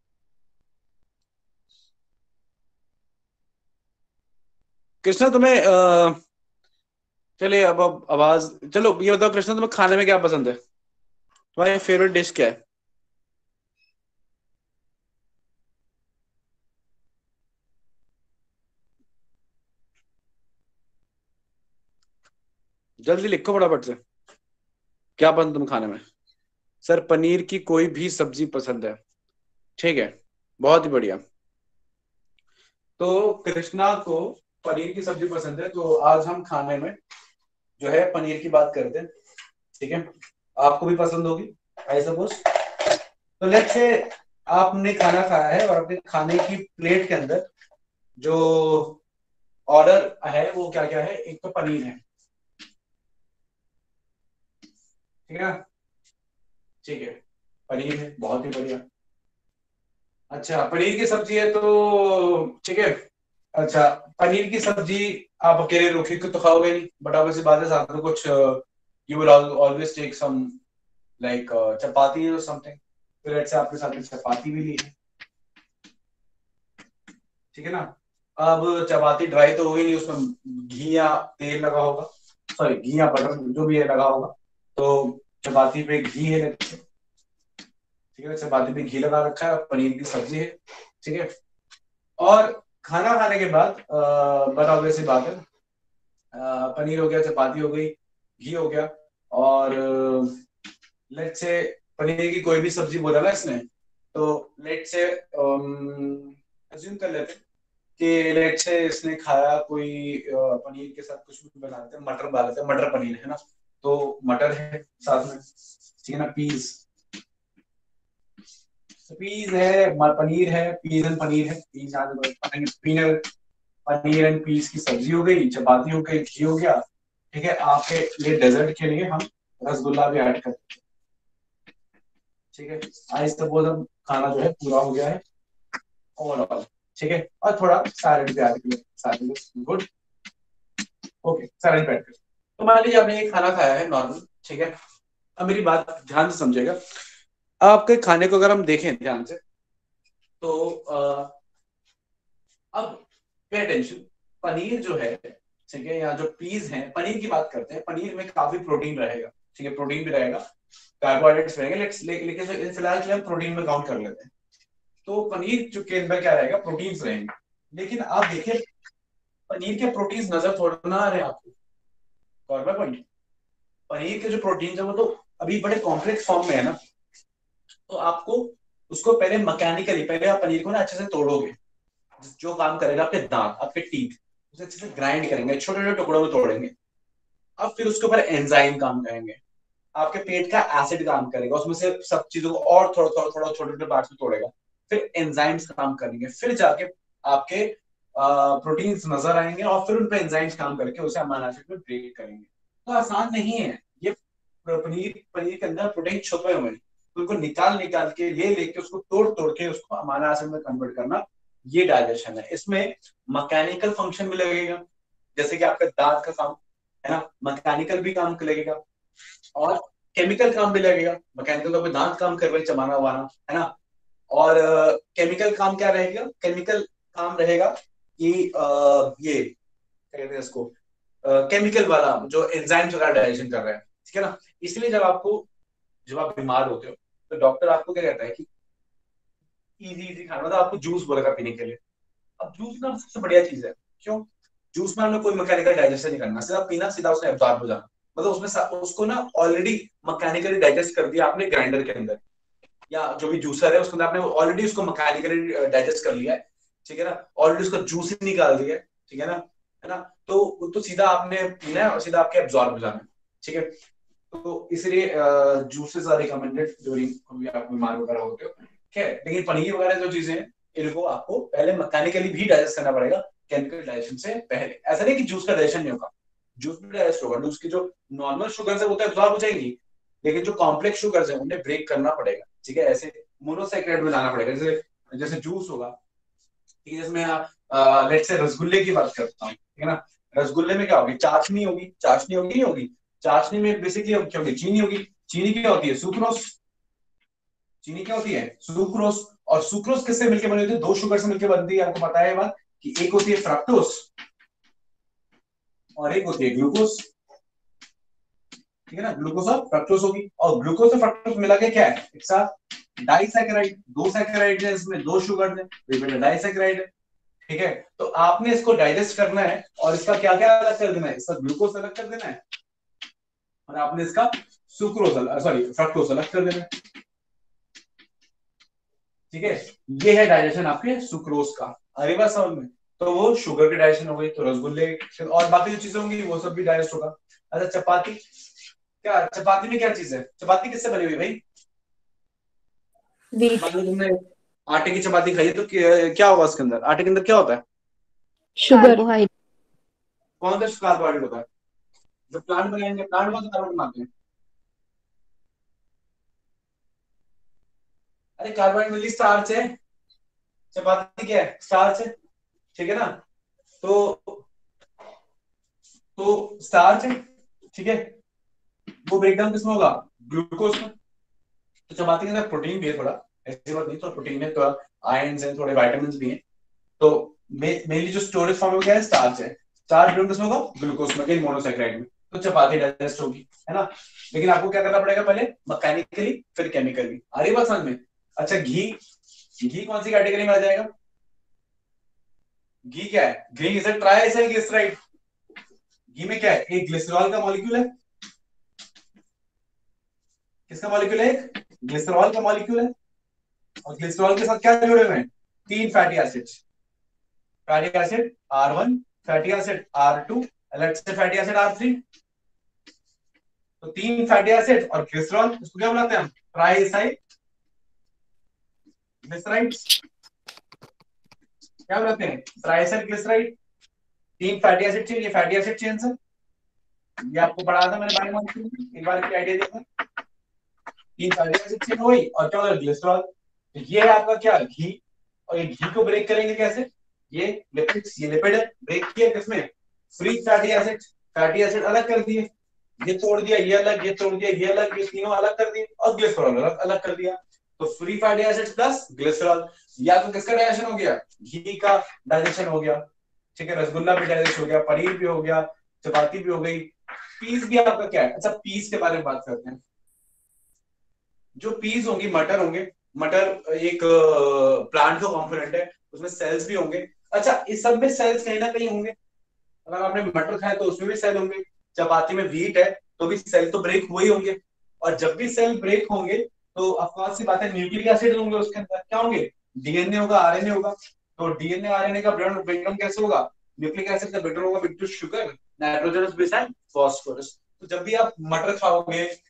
कृष्णा तुम्हें अ, चलिए अब अब आवाज, चलो ये बताओ कृष्णा तुम्हें खाने में क्या पसंद है? तुम्हारी फेवरेट डिश क्या है? जल्दी लिखो फटाफट से, क्या पसंद तुम खाने में? सर पनीर की कोई भी सब्जी पसंद है। ठीक है, बहुत ही बढ़िया। तो कृष्णा को पनीर की सब्जी पसंद है, तो आज हम खाने में जो है पनीर की बात करते हैं। ठीक है, आपको भी पसंद होगी आई सपोज। तो लेट्स से आपने खाना खाया है और अपने खाने की प्लेट के अंदर जो ऑर्डर है वो क्या क्या है? एक तो पनीर है, ठीक है, ठीक है, पनीर है, बहुत ही बढ़िया। अच्छा, पनीर की सब्जी है तो ठीक है। अच्छा, पनीर की सब्जी आप अकेले रोके को तो खाओगे नहीं, बट ऑब्वियसली बात है साथ में कुछ you will always take some like chapati और समथिंग। फिर लेट्स से आपके साथ में चपाती भी ली है, ठीक है ना। अब चपाती ड्राई तो होगी नहीं, उसमें घी या तेल लगा होगा, सॉरी घी या बटर जो भी है लगा होगा। तो चपाती पे घी है, ठीक है, चपाती पे घी लगा रखा है, पनीर की सब्जी है, ठीक है। और खाना खाने के बाद बट ऑब्वियसली बात है आ, पनीर हो गया, चपाती हो गई, घी हो गया, और लेट्स से पनीर की कोई भी सब्जी बोला ना इसने, तो लेट्स से अज्यूम कर लेते हैं कि लेट्स से इसने खाया कोई आ, पनीर के साथ कुछ भी बनाते हैं, मटर डालते हैं, मटर पनीर है ना, तो मटर है साथ में, ठीक है ना, पीस पीस है, पनीर है, पीस एंड पनीर है, peas paneer paneer and peas की सब्जी हो गई, चपाती हो गई, घी हो गया, ठीक है। आपके लिए डेजर्ट के लिए हम रसगुल्ला भी ऐड करते हैं, ठीक है। आई सपोज हम खाना जो है पूरा हो गया है ओवरऑल, ठीक है, और थोड़ा सैलेड भी ऐड किया, सैलेड गुड, ओके, सैलेड भी ऐड कर। तो मान लीजिए आपने ये खाना खाया है नॉर्मल, ठीक है। अब मेरी बात ध्यान से समझेगा, आपके खाने को अगर हम देखें ध्यान से तो आ, अब पे अटेंशन, पनीर जो है, ठीक है, या जो पीस है, पनीर की बात करते हैं, पनीर में काफी प्रोटीन रहेगा, ठीक है, प्रोटीन भी रहेगा, कार्बोहाइड्रेट्स रहेंगे, लेट्स लेकिन फिलहाल के हम प्रोटीन में काउंट कर लेते हैं। तो पनीर जो के अंदर क्या रहेगा? प्रोटीन्स रहेंगे। लेकिन आप देखिए पनीर के प्रोटीन्स नजर थोड़ा ना आ रहे हैं आपको, कॉर्बा पॉइंट, पनीर के जो प्रोटीन है वो तो अभी बड़े कॉम्प्लेक्स फॉर्म में है ना, तो आपको उसको पहले मैकेनिकली, पहले आप पनीर को ना अच्छे से तोड़ोगे, जो काम करेगा आपके दांत, आपके टीथ, उसे अच्छे से ग्राइंड करेंगे, छोटे छोटे टुकड़ों में तोड़ेंगे। अब फिर उसके ऊपर एंजाइम काम करेंगे, आपके पेट का एसिड काम करेगा, उसमें से सब चीजों को और थोड़ा थोड़ा थोड़ा छोटे छोटे पार्ट्स में तोड़ेगा, फिर एंजाइम्स काम करेंगे, फिर जाके आपके प्रोटीन्स नजर आएंगे और फिर उन पे एंजाइम्स काम करके उसे अमीनो एसिड में ब्रेक करेंगे। तो आसान नहीं है ये, पनीर पनीर के अंदर प्रोटीन छुपे हुए हैं, तो उनको निकाल निकाल के ये लेके उसको तोड़ तोड़ के उसको अमीनो एसिड में कन्वर्ट करना, ये डाइजेशन है। इसमें मैकेनिकल फंक्शन भी लगेगा, जैसे कि आपका दांत का काम है ना, मैकेनिकल भी काम लगेगा, और केमिकल काम भी लगेगा। मैकेनिकल तो दांत काम कर रहे, चबाना वाना है ना, और केमिकल uh, काम क्या रहेगा, केमिकल काम रहेगा कि uh, ये क्या कहते हैं इसको, केमिकल uh, वाला जो एंजाइम्स वगैरह डाइजेशन कर रहे हैं, ठीक है ना। इसलिए जब आपको जब आप बीमार होते हो तो डॉक्टर आपको क्या कहता है कि इजी इजी खाना, मतलब आपको जूस बोलेगा पीने के लिए। अब जूस ना सबसे बढ़िया चीज है, क्यों, जूस में हमने कोई मैकेनिकल डाइजेशन नहीं करना, सीधा पीना, सीधा उसमें एब्जॉर्ब हो जाना, मतलब उसमें उसको ना ऑलरेडी मैकेनिकली डाइजेस्ट कर दिया आपने ग्राइंडर के अंदर, या जो भी जूसर है उसके अंदर आपने ऑलरेडी उसको मैकेनिकली डाइजेस्ट कर लिया है, ठीक है ना, ऑलरेडी उसका जूस ही निकाल दिया है, ठीक है ना, है ना। तो तो सीधा आपने पीना है और सीधा आपके एब्जॉर्ब हो जाना है, ठीक है। तो इसलिए जूसेस आर रिकमेंडेड ड्यूरिंग कभी आप बीमार वगैरह होते हो, ठीक है। लेकिन पनीर वगैरह जो चीजें हैं इनको आपको पहले मैकेनिकली भी डाइजेस्ट करना पड़ेगा, केमिकल डाइजेशन से पहले। ऐसा नहीं कि जूस का डाइजेशन नहीं होगा, जूस भी डाइजेस्ट होगा, जूस की जो नॉर्मल शुगर है वो तो एब्जॉर्ब हो जाएंगी, लेकिन जो कॉम्प्लेक्स शुगर है उन्हें ब्रेक करना पड़ेगा, ठीक है। ऐसे मोनोसैकेराइड में लाना पड़ेगा, जैसे जैसे जूस होगा, ठीक है, जिसमें आप लेट्स से रसगुल्ले की बात करता हूँ, ठीक है ना। रसगुल्ले में क्या होगी, चाशनी होगी, चाशनी होगी नहीं होगी, चाशनी में बेसिकली क्या होगी, चीनी होगी। चीनी क्या होती है, सुक्रोस। चीनी क्या होती है, सुक्रोस। और सुक्रोस किससे मिलकर बनी होती है, दो शुगर से मिलकर बनती है। आपको पता है ये बात कि एक होती है फ्रक्टोस और एक होती है ग्लूकोस, ठीक है ना। ग्लूकोस और फ्रक्टोस होगी, और ग्लूकोस और फ्रक्टोस मिला के क्या है, एक साथ डाइसैकेराइड। दो सैकेराइड है इसमें, दो शुगर है, तो डाइसैकेराइड है, ठीक है। तो आपने इसको डाइजेस्ट करना है और इसका क्या क्या अलग कर देना है, इसका ग्लूकोस अलग कर देना है और आपने इसका सुक्रोज अलग, सॉरी फ्रक्टोस अलग कर देना है, ठीक है। ये है डाइजेशन आपके सुक्रोज का। अरे बात समझ में, तो वो शुगर की डाइजेशन हो गई, तो रसगुल्ले और बाकी जो चीजें होंगी वो सब भी डाइजेस्ट होगा। अच्छा चपाती, क्या चपाती में क्या चीज है, चपाती किससे बनी हुई भाई, मान लो तुमने आटे की चपाती खाई तो क्या होगा उसके अंदर, आटे के अंदर क्या होता है, शुगर। कौन सा कार्बोहाइड्रेट होता है, जब प्लांट बनाएंगे, प्लांट कौन सा कार्बोहाइड्रेट बनाते हैं, अरे कार्बोहाइड्रेट मिली स्टार्च है, चपाती क्या है, स्टार्च है, ठीक है ना। तो तो स्टार्च है, ठीक है, वो ब्रेकडाउन किसमें होगा, ग्लूकोज में। तो चपाती के अंदर प्रोटीन भी है थोड़ा, ऐसी बात नहीं, तो प्रोटीन है, थोड़ा आयंस है, थोड़े विटामिन्स भी हैं। तो मेनली जो स्टोरेज फॉर्म में क्या है, स्टार्च है। स्टार्च ब्रेकडाउन किसमें होगा, ग्लूकोज में, कहीं मोनोसैकेराइड में, तो चपाती डाइजेस्ट होगी, है ना। लेकिन आपको क्या करना पड़ेगा, पहले मैकेनिकली फिर केमिकली। आ रही बात समझ में। अच्छा घी, घी कौन सी कैटेगरी में आ जाएगा, घी क्या है, घी इज अ ट्राइसाइक्लिसराइड। घी में क्या है, एक ग्लिसरॉल का मॉलिक्यूल है, किसका मॉलिक्यूल है, एक ग्लिसरॉल का मॉलिक्यूल है, और ग्लिसरॉल के साथ क्या जुड़े हुए हैं, तीन fatty acids, fatty acid R one, fatty acid R two, let's say fatty acid R three. तो तीन फैटी एसिड और ग्लिसरॉल, इसको क्या बुलाते हैं हम, ट्राइसाइक्लिसराइड, क्या बुलाते हैं, ट्राइसाइक्लिसराइड। तीन फैटी एसिड चेन, ये फैटी एसिड चेन है, ये आपको पढ़ाया था मैंने बायोमॉलिक्यूल में, एक बार की आइडिया दिया था। तीन फैटी एसिड चेन हुई और क्या होगा, ग्लिसरॉल। तो ये है आपका क्या, घी। और ये घी को ब्रेक करेंगे कैसे, ये लिपिड्स, ये लिपिड है, ब्रेक किया किसमें, free fatty acid, fatty acid अलग कर दिए, ये तोड़ दिया, ये अलग, ये तोड़ दिया, ये अलग, ये तीनों अलग कर दिए, और ग्लिसरॉल अलग अलग कर दिया। तो free fatty acid plus glycerol, या तो किसका डाइजेशन हो गया, घी का डाइजेशन हो गया, ठीक है। रसगुल्ला भी डाइजेस्ट हो गया, पनीर भी हो गया, चपाती भी हो गई, पीस भी आपका क्या है। अच्छा पीस के बारे में बात करते हैं। जो पीस होंगी, मटर होंगे, मटर एक प्लांट का कंपोनेंट है, उसमें सेल्स भी होंगे। अच्छा इस सब में सेल्स कहीं ना कहीं होंगे, अगर आपने मटर खाया तो उसमें भी सेल होंगे, चपाती में व्हीट है तो भी सेल तो ब्रेक हुए होंगे, और जब भी सेल ब्रेक होंगे तो ऑफकोर्स सी बात है, न्यूक्लिक एसिड होंगे उसके अंदर, क्या होंगे, डीएनए होगा, आरएनए होगा। तो डीएनए आरएनए का ब्रेकडाउन कैसे होगा, न्यूक्लिक एसिड का ब्रेकडाउन होगा बिटू sugar, nitrogenous base and phosphorus. तो जब भी आप मटर खाओगे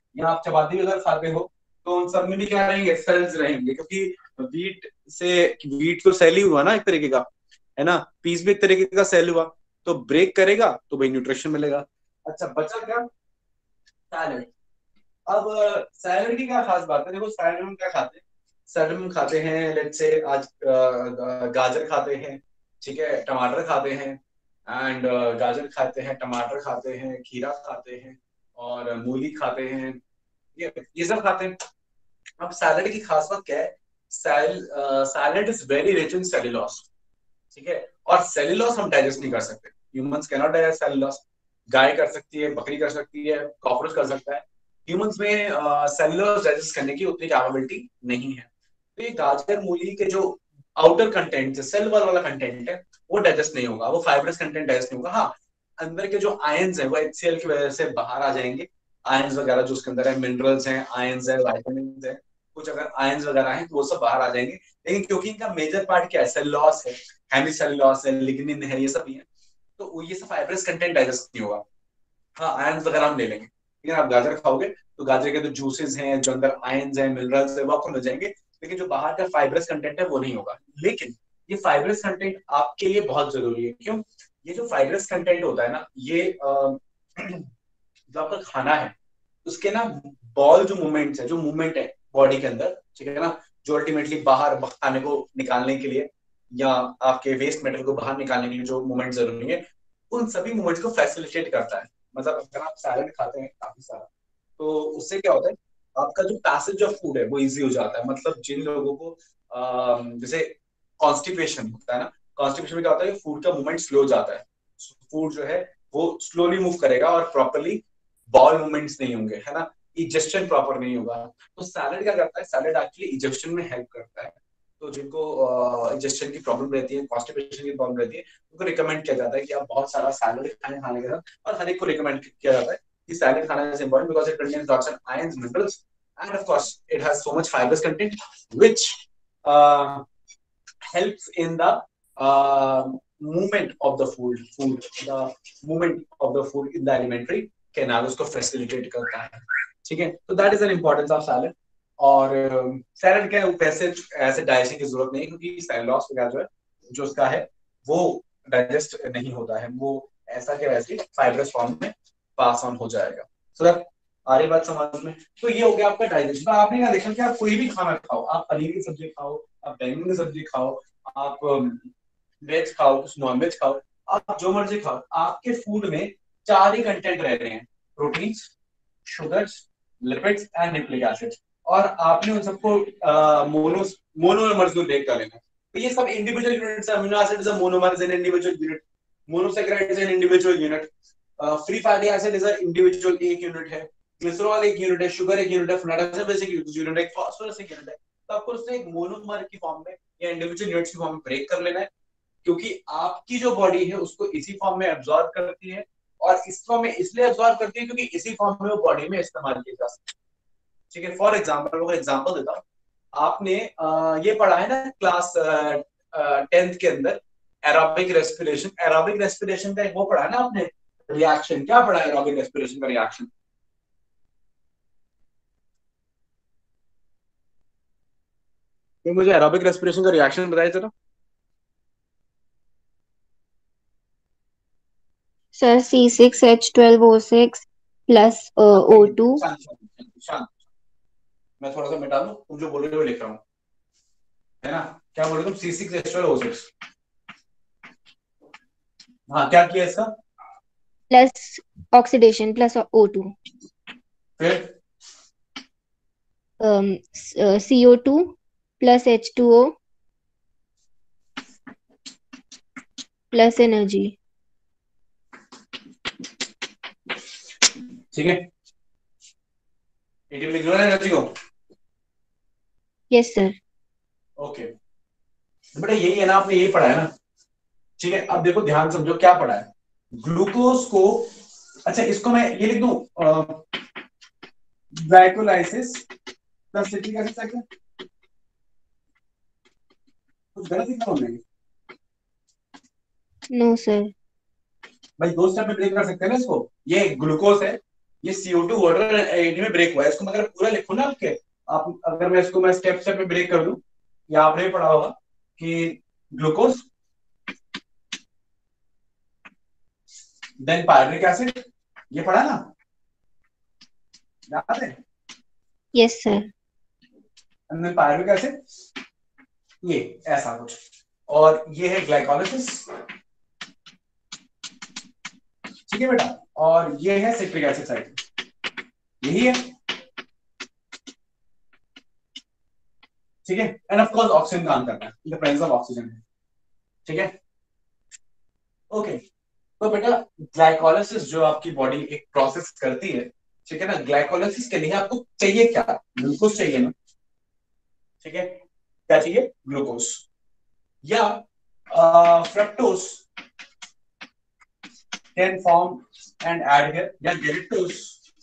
या आप चपाती अगर खाते हो तो उन सब में भी क्या रहेंगे, सेल्स रहेंगे, क्योंकि वीट से, वीट तो सेल ही हुआ ना एक तरीके का, है ना, पीस भी एक तरीके का सेल हुआ, तो ब्रेक करेगा तो भाई न्यूट्रिशन मिलेगा। अच्छा बचा क्या, सैलड। अब सैलड की क्या खास बात है, देखो सैलड में क्या खाते हैं, सैलड में खाते हैं लेट्स से आज अ, गाजर खाते हैं, ठीक है, टमाटर खाते हैं, एंड गाजर खाते हैं, टमाटर खाते हैं, खीरा खाते हैं, और मूली खाते हैं, ये ये सब खाते हैं। अब सैलड की खास बात क्या है, सैल salad is very rich in cellulose, ठीक है, और सेल्यूलोज हम डाइजेस्ट नहीं कर सकते, humans can not digest cellulose. गाय कर सकती है, बकरी कर सकती है, कॉकरोच कर सकता है, ह्यूमंस में सेल्यूलोज डाइजेस्ट करने की उतनी कैपेबिलिटी नहीं है। तो ये गाजर मूली के जो आउटर कंटेंट, सेल वाल वाला कंटेंट है, वो डाइजेस्ट नहीं होगा, वो फाइब्रस कंटेंट डाइजेस्ट नहीं होगा। हाँ, अंदर के जो आयंस है वो एचसीएल की वजह से बाहर आ जाएंगे, आयंस वगैरह जो उसके अंदर है, मिनरल्स हैं, आयंस है, विटामिन है, कुछ अगर आयंस वगैरह हैं तो वो सब बाहर आ जाएंगे। लेकिन क्योंकि इनका मेजर पार्ट क्या है, सेल्यूलोज है, हेमिसेल्यूलोज है, लिग्निन है, ये सब ही है, तो ये सब फाइब्रस कंटेंट डाइजेस्ट नहीं होगा। हाँ, आयंस वगैरह हम ले लेंगे, लेकिन आप गाजर खाओगे तो गाजर के जो जूसेस हैं, जो अंदर आयंस हैं, मिनरल्स है, वो आपको मिल जाएंगे, लेकिन जो बाहर का फाइब्रस कंटेंट है वो नहीं होगा। लेकिन ये फाइब्रस कंटेंट आपके लिए बहुत जरूरी है, क्यों, ये जो फाइब्रस कंटेंट होता है ना, ये अ, जो आपका खाना है उसके ना बॉल जो मूवमेंट्स है, जो मूवमेंट है बॉडी के अंदर, ठीक है ना, जो अल्टीमेटली बाहर खाने को निकालने के लिए या आपके वेस्ट मेटेरियल को बाहर निकालने के लिए जो मूवमेंट जरूरी है, उन सभी मूवमेंट्स को फैसिलिटेट करता है। मतलब अगर आप सैलेड खाते हैं काफी सारा, तो उससे क्या होता है, आपका जो पैसेज ऑफ फूड है वो इजी हो जाता है। मतलब जिन लोगों को अम, जैसे कॉन्स्टिपेशन होता है ना, कॉन्स्टिपेशन में क्या होता है, फूड का मूवमेंट स्लो जाता है, फूड जो है वो स्लोली मूव करेगा और प्रॉपरली बॉल मूवमेंट्स नहीं होंगे, है ना, इजेक्शन प्रॉपर नहीं होगा। तो सैलेड क्या करता है, सैलेड एक्चुअली इजेक्शन में हेल्प करता है। तो जिनको इजेक्शन की प्रॉब्लम रहती है, कॉन्स्टिपेशन की प्रॉब्लम रहती है, उनको रिकमेंड किया जाता है कि आप बहुत सारा सैलेड खाएं खाने के साथ, और हर एक को रिकमेंड किया जाता है कि सैलेड खाना is important because it contains lots of ions, minerals, and of course it has so much fibers content which helps in the uh, movement of the food food the movement of the food in the alimentary canal, उसको facilitate करता है, ठीक है। तो that is an importance of salad। और सैलड क्या है, वैसे ऐसे डाइजेशन की जरूरत नहीं है, क्योंकि सेल्यूलोज वगैरह जो है जो उसका है वो डाइजेस्ट नहीं होता है, वो ऐसा के वैसे फाइब्रस फॉर्म में पास ऑन हो जाएगा। सो दैट आ रही बात समझ में। तो ये हो गया आपका डाइजेशन। आपने क्या देखा कि आप कोई भी खाना खाओ, आप पनीर की सब्जी खाओ, आप बैंगन की सब्जी खाओ, आप वेज खाओ, कुछ नॉन वेज खाओ, आप जो मर्जी खाओ, आपके फूड में चार ही कंटेंट रह रहे हैं, proteins, sugars, lipids and nucleic acid, और आपने उन सबको मोनो मोनोमर्स में ब्रेक कर लेना। तो ये सब individual units, amino acid is a monomer, is an individual unit, monosaccharide is an individual unit, free fatty acid is a individual एक यूनिट है, ग्लिसरॉल एक यूनिट है, शुगर एक यूनिट है, फैट बेसिक यूनिट है, फास्फोरस एक यूनिट है। तो आपको उससे एक मोनोमर की फॉर्म में या इंडिविजुअल यूनिट्स की फॉर्म में ब्रेक कर लेना है, क्योंकि आपकी जो बॉडी है उसको इसी फॉर्म में एब्जॉर्ब करती है, और इस फॉर्म में इसलिए एब्जॉर्ब करती है क्योंकि इसी फॉर्म में वो बॉडी में इस्तेमाल किया जा सकता है, ठीक है। फॉर एग्जाम्पल, वो एग्जाम्पल देता हूँ, आपने आ, ये पढ़ा है ना क्लास टेंथ के अंदर, एरोबिक रेस्पिरेशन। एरोबिक रेस्पिरेशन का एक वो पढ़ा है ना आपने, रिएक्शन। क्या पढ़ा है एरोबिक रेस्पिरेशन का रिएक्शन? तो मुझे एरोबिक रेस्पिरेशन का रिएक्शन बताइए जरा। Sir C six H twelve O six plus O two. शांत, मैं थोड़ा सा मिटा दूं, तुम जो बोल रहे हो लिख रहा हूँ, है ना। क्या बोल रहे तुम? C six H twelve O six. हाँ, क्या किया इसका? Plus oxidation plus O two. फिर C O two plus H two O plus energy. ठीक है, एटीएम लिख लो ना एनर्जी को। Yes sir. ओके बेटा, यही है ना, आपने यही पढ़ा है ना, ठीक है। अब देखो ध्यान समझो क्या पढ़ा है। ग्लूकोज को, अच्छा इसको मैं ये लिख दूं, ग्लाइकोलाइसिस प्लस सिट्रिक एसिड। क्या कुछ गलत लिखा हमने? No sir. भाई दो स्टेप में ब्रेक कर सकते हैं ना इसको। ये ग्लूकोज है, ये C O two water ATP में ब्रेक हुआ है। इसको मैं अगर पूरा लिखूं ना आपके, आप अगर मैं इसको मैं स्टेप स्टेप में ब्रेक कर दूं, या आपने भी पढ़ा होगा कि ग्लूकोज देन पायरुविक एसिड, ये पढ़ा ना, याद है? Yes sir. And then pyruvic acid, ये ऐसा कुछ, और ये है ग्लाइकोलाइसिस, ठीक है बेटा, और ये है सिट्रिक एसिड साइकिल, यही है, ठीक है। एंड ऑफ कोर्स ऑक्सीजन काम करना है, in the presence of oxygen, ठीक है, ओके। तो बेटा ग्लाइकोलाइसिस जो आपकी बॉडी एक प्रोसेस करती है, ठीक है ना, ग्लाइकोलाइसिस के लिए आपको चाहिए क्या? ग्लूकोज चाहिए ना, ठीक है, क्या चाहिए? ग्लूकोज या fructose can form and add here, या गैलेक्टोज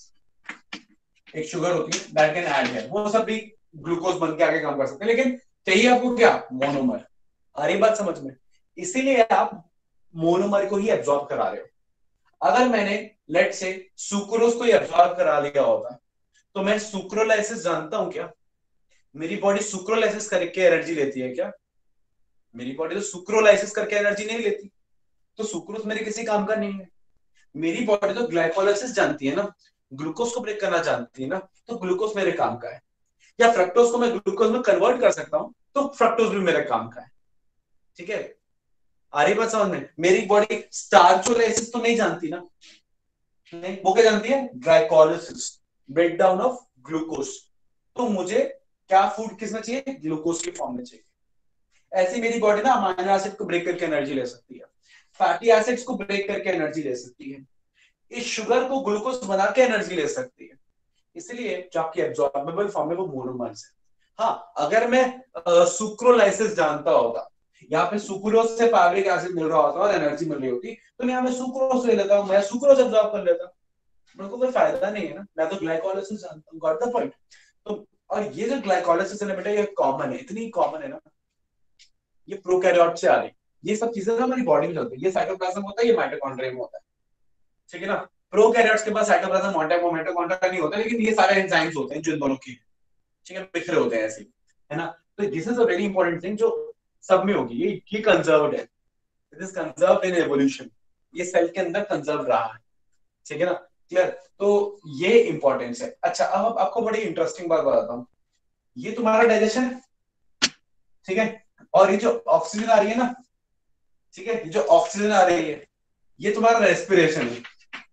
एक शुगर होती है दैट कैन ऐड हियर, वो सब भी ग्लूकोज बन के आगे काम कर सकते हैं, लेकिन चाहिए आपको क्या? मोनोमर। आ रही बात समझ में? इसीलिए आप मोनोमर को ही एब्जॉर्ब करा रहे हो। अगर मैंने लेट से सुक्रोज को ही एब्जॉर्ब करा लिया होता, तो मैं सुक्रोलाइसिस जानता हूं क्या? मेरी बॉडी सुक्रोलाइसिस करके एनर्जी लेती है क्या? मेरी बॉडी तो सुक्रोलाइसिस करके एनर्जी नहीं लेती, तो सुक्रोज मेरे किसी काम का नहीं है। मेरी बॉडी तो ग्लाइकोलाइसिस जानती है ना, ग्लूकोज को ब्रेक करना जानती है ना, तो ग्लूकोज मेरे काम का है। या फ्रक्टोज को मैं ग्लूकोज में कन्वर्ट कर सकता हूं, तो फ्रक्टोज भी मेरे काम का है, ठीक है। आ रही बात समझ में? मेरी बॉडी स्टार्चोलाइसिस तो नहीं जानती ना, नहीं, वो क्या जानती है? Glycolysis, break down of glucose. तो मुझे क्या फूड किसमें चाहिए? ग्लूकोज के फॉर्म में चाहिए। ऐसी मेरी बॉडी ना अमीनो एसिड को ब्रेक करके एनर्जी ले सकती है, फैटी एसिड्स को ब्रेक करके एनर्जी ले सकती है, इस शुगर को ग्लूकोज बना के एनर्जी ले सकती है। इसलिए जो आपकी एब्जॉर्बेबल फॉर्म है वो मोनोमर्स है। हाँ, अगर मैं सुक्रोलाइसिस जानता होता, यहाँ पे सुक्रोज से पायरुविक एसिड मिल रहा होता और एनर्जी मिल रही होती, तो मैं यहाँ पे सुक्रोज ले लेता हूँ, मैं सुक्रोज एब्जॉर्ब कर लेता, मेरे को कोई फायदा नहीं है ना, मैं तो ग्लाइकोलाइसिस जानता हूँ। Got the point? तो और ये जो ग्लाइकोलाइसिस है ना बेटा, ये कॉमन है, इतनी कॉमन है ना, ये प्रोकैरियोट से आ रही है। ये सब चीजें ना हमारी बॉडी में चलती है। ये साइटोप्लाज्म होता है, ये माइटोकॉन्ड्रिया में होता है, ठीक है ना। प्रोकैरियोट्स के पास साइटोप्लाज्म होता है, माइटोकॉन्ड्रिया नहीं होता, लेकिन ये सारे एंजाइम्स होते हैं जो इन दोनों के, ठीक है, बिखरे होते हैं ऐसे, है ना। तो this is a very important thing जो सब में होगी। ये ये कंजर्व्ड है, it is conserved in evolution, ये सेल के अंदर कंजर्व रहा है, ठीक है ना। क्लियर? तो ये इंपॉर्टेंस है। अच्छा, अब आपको बड़ी इंटरेस्टिंग बात बताता हूँ। ये तुम्हारा डाइजेशन है, ठीक है, और ये जो ऑक्सीजन आ रही है ना, ठीक है, ये जो ऑक्सीजन आ रही है, ये तुम्हारा रेस्पिरेशन है।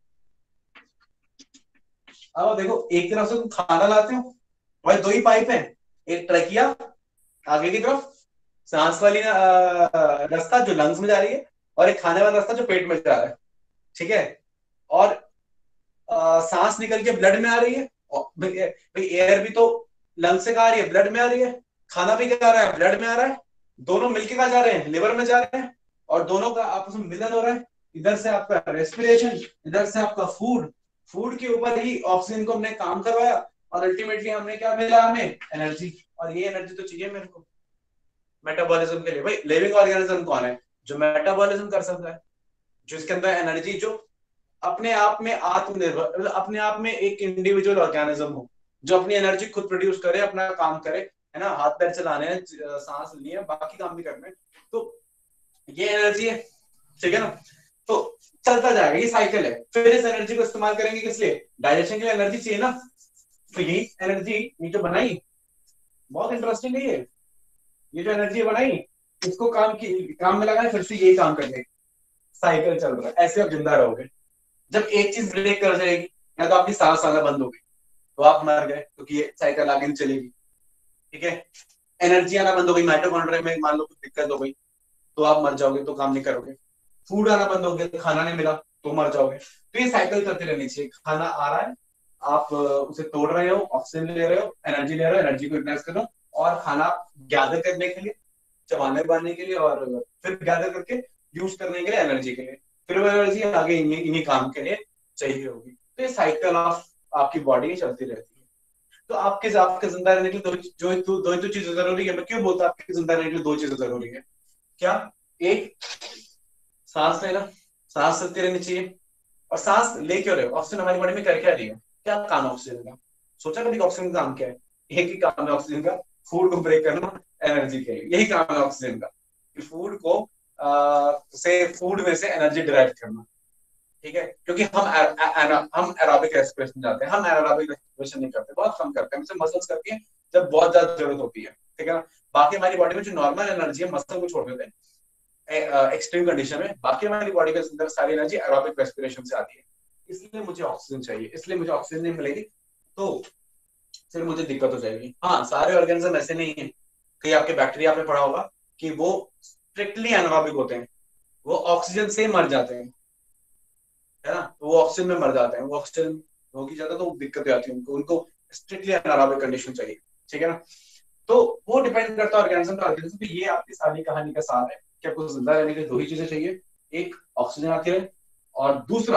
अब देखो, एक तरफ से तुम खाना लाते हो, और दो ही पाइप है, एक ट्रकिया आगे की तरफ, सांस वाली रास्ता जो लंग्स में जा रही है, और एक खाने वाला रास्ता जो पेट में जा रहा है, ठीक है। और आ, सांस निकल के ब्लड में आ रही है, भाई एयर भी तो लंग्स से कहा आ रही है, ब्लड में आ रही है, खाना भी क्या आ रहा है? ब्लड में आ रहा है, दोनों मिलके कहा जा रहे हैं? लिवर में जा रहे हैं, और दोनों का आपस में मिलन हो रहा है। इधर से आपका रेस्पिरेशन, इधर से आपका फूड, फूड के ऊपर ही ऑक्सीजन को हमने काम करवाया, और अल्टीमेटली हमने क्या मिला? हमें एनर्जी। और ये एनर्जी तो चाहिए मेरे को मेटाबॉलिज्म के लिए। भाई लिविंग ऑर्गेनिज्म कौन है जो मेटाबॉलिज्म कर सकता है, जो इसके अंदर एनर्जी, जो अपने आप में आत्मनिर्भर, मतलब अपने आप में एक इंडिविजुअल ऑर्गेनिज्म हो, जो अपनी एनर्जी खुद प्रोड्यूस करे, अपना काम करे, है ना, हाथ पैर चलाने हैं, सांस लेनी है, बाकी काम भी करने हैं, तो ये एनर्जी है, ठीक है ना। तो चलता जाएगा, ये साइकिल है। फिर इस एनर्जी को इस्तेमाल करेंगे किस लिए? डाइजेशन के लिए एनर्जी चाहिए ना, तो यही एनर्जी ये जो बनाई, बहुत इंटरेस्टिंग है ये ये जो एनर्जी बनाई, इसको काम की काम में लगाए, फिर से यही काम करने, साइकिल चल रहा है। ऐसे आप जिंदा रहोगे। जब एक चीज ब्रेक कर जाएगी, या तो आपकी सांस आना बंद हो गई, तो आप मर गए, क्योंकि ये साइकिल आगे नहीं चलेगी, ठीक है। एनर्जी आना बंद हो गई, माइटोकॉन्ड्रिया में मान लो कुछ दिक्कत हो गई, तो आप मर जाओगे, तो काम नहीं करोगे। फूड आना बंद हो गया, खाना नहीं मिला, तो मर जाओगे। तो ये साइकिल चलती रहनी चाहिए। खाना आ रहा है, आप उसे तोड़ रहे हो, ऑक्सीजन ले रहे हो, एनर्जी ले रहे हो, एनर्जी को यूटिलाइज कर रहे हो, और खाना गैदर करने के लिए, चबाने बांधने के लिए, और फिर गैदर करके यूज करने के लिए, एनर्जी के लिए, फिर वो एनर्जी आगे इन्हीं इन्हीं काम के लिए चाहिए होगी। तो ये साइकिल ऑफ आपकी बॉडी चलती रहती है। तो आपके आपके जिंदा रहने के लिए दो जो दो दो, दो चीजें जरूरी है। मैं क्यों बोलता हूँ आपके जिंदा रहने के लिए दो चीजें जरूरी है? क्या? एक, सांस लेना, सांस चलती रहनी चाहिए, और सांस ले क्यों रहे हो? ऑक्सीजन हमारी बॉडी में कर क्या रही है? क्या काम है ऑक्सीजन का? सोचा कभी ऑक्सीजन का काम क्या है? एक ही काम है ऑक्सीजन का, फूड को ब्रेक करना एनर्जी के लिए। यही काम है ऑक्सीजन का, कि फूड को आ, से फूड में से एनर्जी डिराइव करना। ठीक है, क्योंकि हम आ, आ, आ, हम एरोबिक रेस्पिरेशन जाते हैं, हम एरोबिक रेस्पिरेशन नहीं करते, बहुत कम करते हैं, मसल्स करती हैं जब बहुत ज्यादा जरूरत होती है। ठीक है ना, बाकी हमारी बॉडी में जो नॉर्मल एनर्जी है मसल को छोड़ देते हैं एक्सट्रीम कंडीशन में, बाकी हमारी बॉडी के अंदर सारी एनर्जी एरोबिक रेस्पिरेशन से आती है। इसलिए मुझे ऑक्सीजन चाहिए, इसलिए मुझे ऑक्सीजन नहीं मिलेगी तो फिर मुझे दिक्कत हो जाएगी। हाँ, सारे ऑर्गेनिज्म ऐसे नहीं है। कहीं आपके बैक्टीरिया आपने पढ़ा होगा कि वो स्ट्रिक्टली एनारोबिक होते हैं, वो ऑक्सीजन से मर जाते हैं, है ना, तो वो ऑक्सीजन में मर जाते हैं, वो ऑक्सीजन होगी ज्यादा तो दिक्कत आती है उनको, उनको स्ट्रिक्टली एनारोबिक कंडीशन चाहिए। ठीक है ना, तो वो डिपेंड करता है ऑर्गेनिज्म का ऑर्गेनिज्म। तो ये आपकी सारी कहानी का सार है कि आपको जिंदा रहने के लिए दो ही चीजें चाहिए, एक ऑक्सीजन आती रहे और दूसरा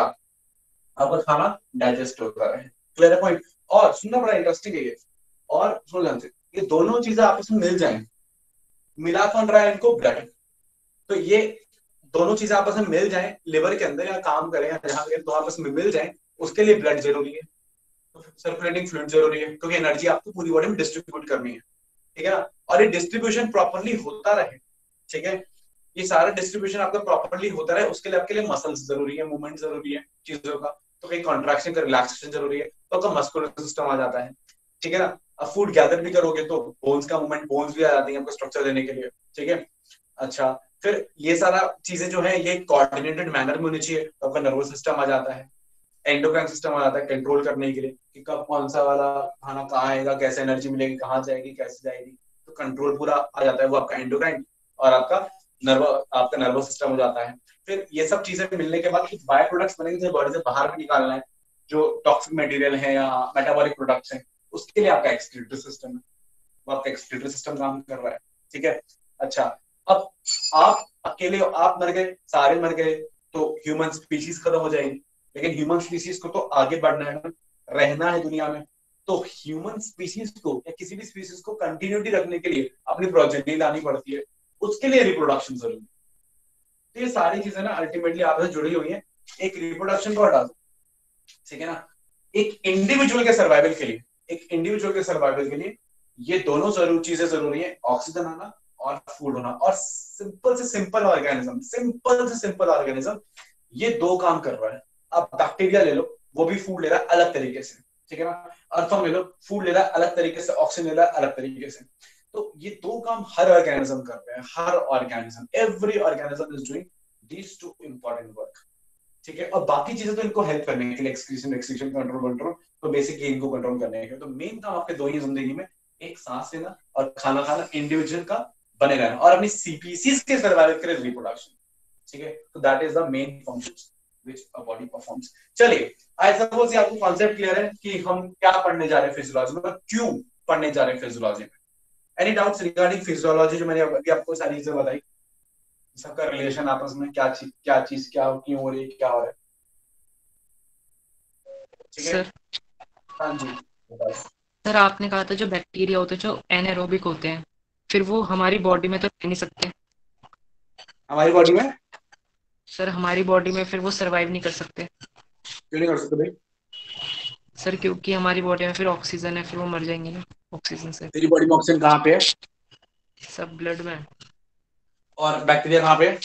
आपका खाना डाइजेस्ट होता रहे। Clear point? और सुनना बड़ा इंटरेस्टिंग है ये, और सुन ध्यान से, ये दोनों चीजें आपस में मिल जाएं, मिला कौन रहा है इनको? ब्लड। तो ये दोनों चीजें आपस में मिल जाएं, लिवर के अंदर या काम करें या जहां करें, तो आपस में मिल जाएं, उसके लिए ब्लड जरूरी है, सर्कुलेटिंग फ्लूइड जरूरी है, क्योंकि एनर्जी आपको पूरी बॉडी में डिस्ट्रीब्यूट करनी है। ठीक है ना, और ये डिस्ट्रीब्यूशन प्रॉपरली होता रहे। ठीक है, ये सारा डिस्ट्रीब्यूशन आपका प्रॉपरली होता रहे, उसके लिए आपके लिए मसल्स जरूरी है, मूवमेंट जरूरी है चीजों का, तो कहीं कॉन्ट्रैक्शन का रिलैक्सेशन जरूरी है, तो आपका मस्कुलर सिस्टम आ जाता है। ठीक है ना, अब फूड गैदर भी करोगे तो बोन्स का मूवमेंट, बोन्स भी आ जाती है आपको स्ट्रक्चर देने के लिए। ठीक है, अच्छा, फिर ये सारा चीजें जो है ये कोऑर्डिनेटेड मैनर में होनी चाहिए, तो आपका नर्वस सिस्टम आ जाता है, एंडोक्राइन सिस्टम आ जाता है कंट्रोल करने के लिए कि कब कौन सा वाला खाना कहाँ आएगा, कैसे एनर्जी मिलेगी, कहाँ जाएगी, कैसे जाएगी, तो कंट्रोल पूरा आ जाता है, वो आपका एंडोक्राइन और आपका नर्व आपका नर्वस सिस्टम हो जाता है। फिर ये सब चीजें मिलने के बाद कुछ बाय प्रोडक्ट्स बनेंगे जो बॉडी से बाहर भी निकालना है, जो टॉक्सिक मटेरियल है या मेटाबॉलिक प्रोडक्ट्स हैं, उसके लिए आपका एक्सक्रीटरी सिस्टम है, वो आपका एक्सक्रीटरी सिस्टम काम कर रहा है। ठीक है, अच्छा, अब आप अकेले आप मर गए, सारे मर गए, तो ह्यूमन स्पीशीज खत्म हो जाएगी, लेकिन ह्यूमन स्पीशीज को तो आगे बढ़ना है, रहना है दुनिया में, तो ह्यूमन स्पीशीज को या किसी भी स्पीशीज को कंटिन्यूटी रखने के लिए अपनी प्रोजेनी लानी पड़ती है, उसके लिए रिप्रोडक्शन जरूरी है। तो ये सारी चीजें ना अल्टीमेटली आपस में जुड़ी हुई हैं, एक रिप्रोडक्शन को हटा दो। ठीक है ना, एक इंडिविजुअल के सर्वाइवल के लिए एक इंडिविजुअल के सर्वाइवल के लिए ये दोनों जरूर चीजें जरूरी है, ऑक्सीजन आना और फूड होना। और सिंपल से सिंपल ऑर्गेनिज्म सिंपल से सिंपल ऑर्गेनिज्म ये दो काम कर रहा है। अब बैक्टीरिया ले लो, वो भी फूड ले रहा है अलग तरीके से। ठीक है ना, अर्थम ले लो, फूड ले रहा है अलग तरीके से, ऑक्सीजन ले रहा है अलग तरीके से। तो ये दो काम हर ऑर्गेनिज्म कर रहे हैं, हर organism, every organism is doing these two important work. ठीक है, और बाकी चीजें तो इनको हेल्प करने के लिए, एक्सक्रीशन एक्सक्रीशन कंट्रोल कंट्रोल, तो बेसिकली इनको कंट्रोल करने के, तो मेन काम आपके दो ही जिंदगी में, एक सांस लेना और खाना खाना, इंडिविजुअल का बने रहना, और अपनी सीपीसीज के सर्वाइवल के लिए रिप्रोडक्शन। ठीक है, तो that is the main functions which a body performs. चलिए, आई सपोज ये आपको कॉन्सेप्ट क्लियर है कि हम क्या पढ़ने जा रहे हैं फिजियोलॉजी में, क्यों पढ़ने जा रहे हैं फिजियोलॉजी में। Any doubts regarding physiology? जो मैंने अभी आपको सारी चीजें बताई, सबका रिलेशन आपस में, क्या चीज क्या चीज क्या क्यों हो रही है, क्या हो रहा है। ठीक है, हाँ जी बताइए। सर आपने कहा था जो बैक्टीरिया होते हैं जो एनारोबिक होते हैं, फिर वो हमारी बॉडी में तो रह नहीं सकते। हमारी बॉडी में सर हमारी बॉडी में फिर वो सरवाइव नहीं कर सकते। क्यों नहीं कर सकते भाई? सर क्योंकि हमारी बॉडी में फिर ऑक्सीजन है, फिर वो मर जाएंगे ना ऑक्सीजन से। तेरी बॉडी में ऑक्सीजन कहाँ पे है? सब ब्लड में। और बैक्टीरिया कहाँ पे है?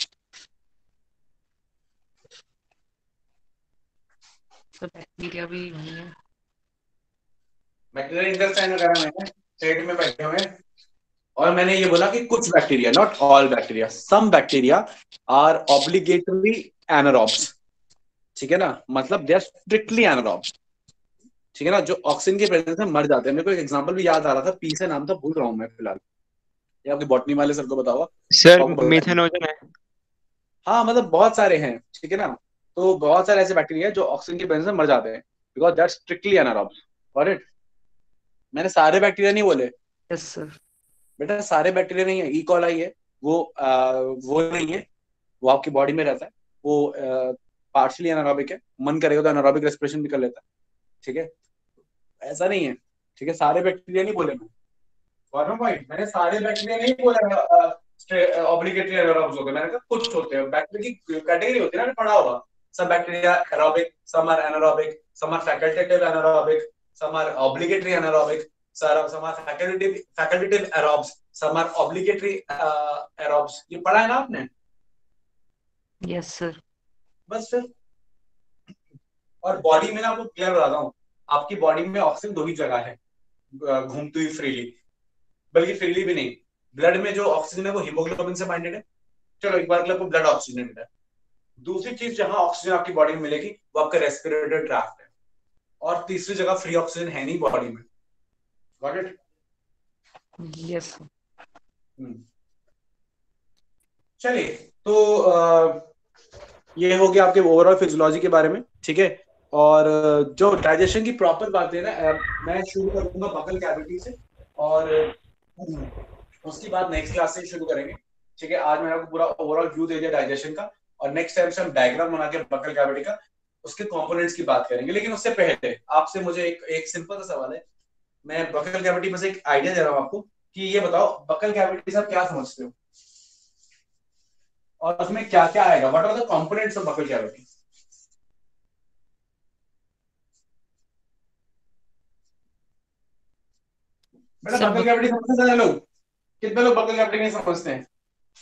सर बैक्टीरिया भी वही है। बैक्टीरिया इंटेस्टाइन वगैरह में है, पेट में बैठे हुए हैं। और मैंने ये बोला कि कुछ bacteria, not all bacteria, some bacteria are obligatory anaerobes. ठीक है ना, मतलब दे आर स्ट्रिक्टली एनारोब्स। ठीक है ना, जो ऑक्सीजन के प्रेजेंस में मर जाते हैं। मेरे को एक एग्जांपल भी याद आ रहा था, पी से नाम था, भूल रहा हूँ मैं फिलहाल, ये आपके बॉटनी वाले सर को बताओ सर। मीथेनोजन है। हाँ, मतलब बहुत सारे हैं। ठीक है ना, तो बहुत सारे ऐसे बैक्टीरिया जो ऑक्सीजन के प्रेजेंस में मर जाते हैं, because they are strictly anaerobes. Got it? मैंने सारे बैक्टीरिया नहीं बोले। Yes sir. बेटा सारे बैक्टीरिया नहीं है, ई कॉलाई है वो आ, वो नहीं है, वो आपकी बॉडी में रहता है, वो पार्शियली एनारोबिक है, मन करेगा तो एनारोबिक रेस्पिरेशन भी कर लेता है। ठीक है, ऐसा नहीं है। ठीक है, सारे बैक्टीरिया नहीं बोले मैं, फॉर्म पॉइंट, मैंने सारे बैक्टीरिया नहीं बोला ऑब्लिगेटरी एनारोब्स होते हैं, मैंने कहा कुछ होते हैं। बैक्टीरिया की कैटेगरी होती है ना, पढ़ा होगा, some bacteria aerobic, some are anaerobic, some are facultative anaerobic, some are obligatory anaerobic, some are facultative facultative aerobes, some are obligatory uh, aerobes. ये पढ़ा है ना आपने? Yes sir. बस फिर, और बॉडी में ना आपको क्लियर बताता हूँ, आपकी बॉडी में ऑक्सीजन दो ही जगह है घूमती हुई फ्रीली, बल्कि फ्रीली भी नहीं, ब्लड में जो ऑक्सीजन है वो हीमोग्लोबिन से बाइंडेड है, चलो एक बार के लिए आपको ब्लड ऑक्सीजन मिला है। दूसरी चीज जहां ऑक्सीजन आपकी बॉडी में मिलेगी वो आपका रेस्पिरेटरी ट्रैक्ट है, और तीसरी जगह फ्री ऑक्सीजन है नहीं बॉडी में। Got it? यस। चलिए, तो आ, ये हो गया आपके ओवरऑल फिजियोलॉजी के बारे में, ठीक है। और जो डाइजेशन की प्रॉपर बात है ना, मैं शुरू करूंगा बकल कैविटी से, और उसके बाद नेक्स्ट क्लास से शुरू करेंगे, ठीक है। आज मैंने आपको पूरा ओवरऑल व्यू दे दिया डाइजेशन का, और नेक्स्ट टाइम से हम डायग्राम बना के बकल कैविटी का उसके कंपोनेंट्स की बात करेंगे। लेकिन उससे पहले आपसे मुझे एक एक सिंपल सा सवाल है, मैं बकल कैविटी में से एक आइडिया दे रहा हूँ आपको कि ये बताओ बकल कैविटी से आप क्या समझते हो, और उसमें क्या क्या आएगा, what are the components of buccal cavity? बेटा बकल कैविटी समझते हैं लोग? कितने लोग बकल कैविटी नहीं समझते हैं?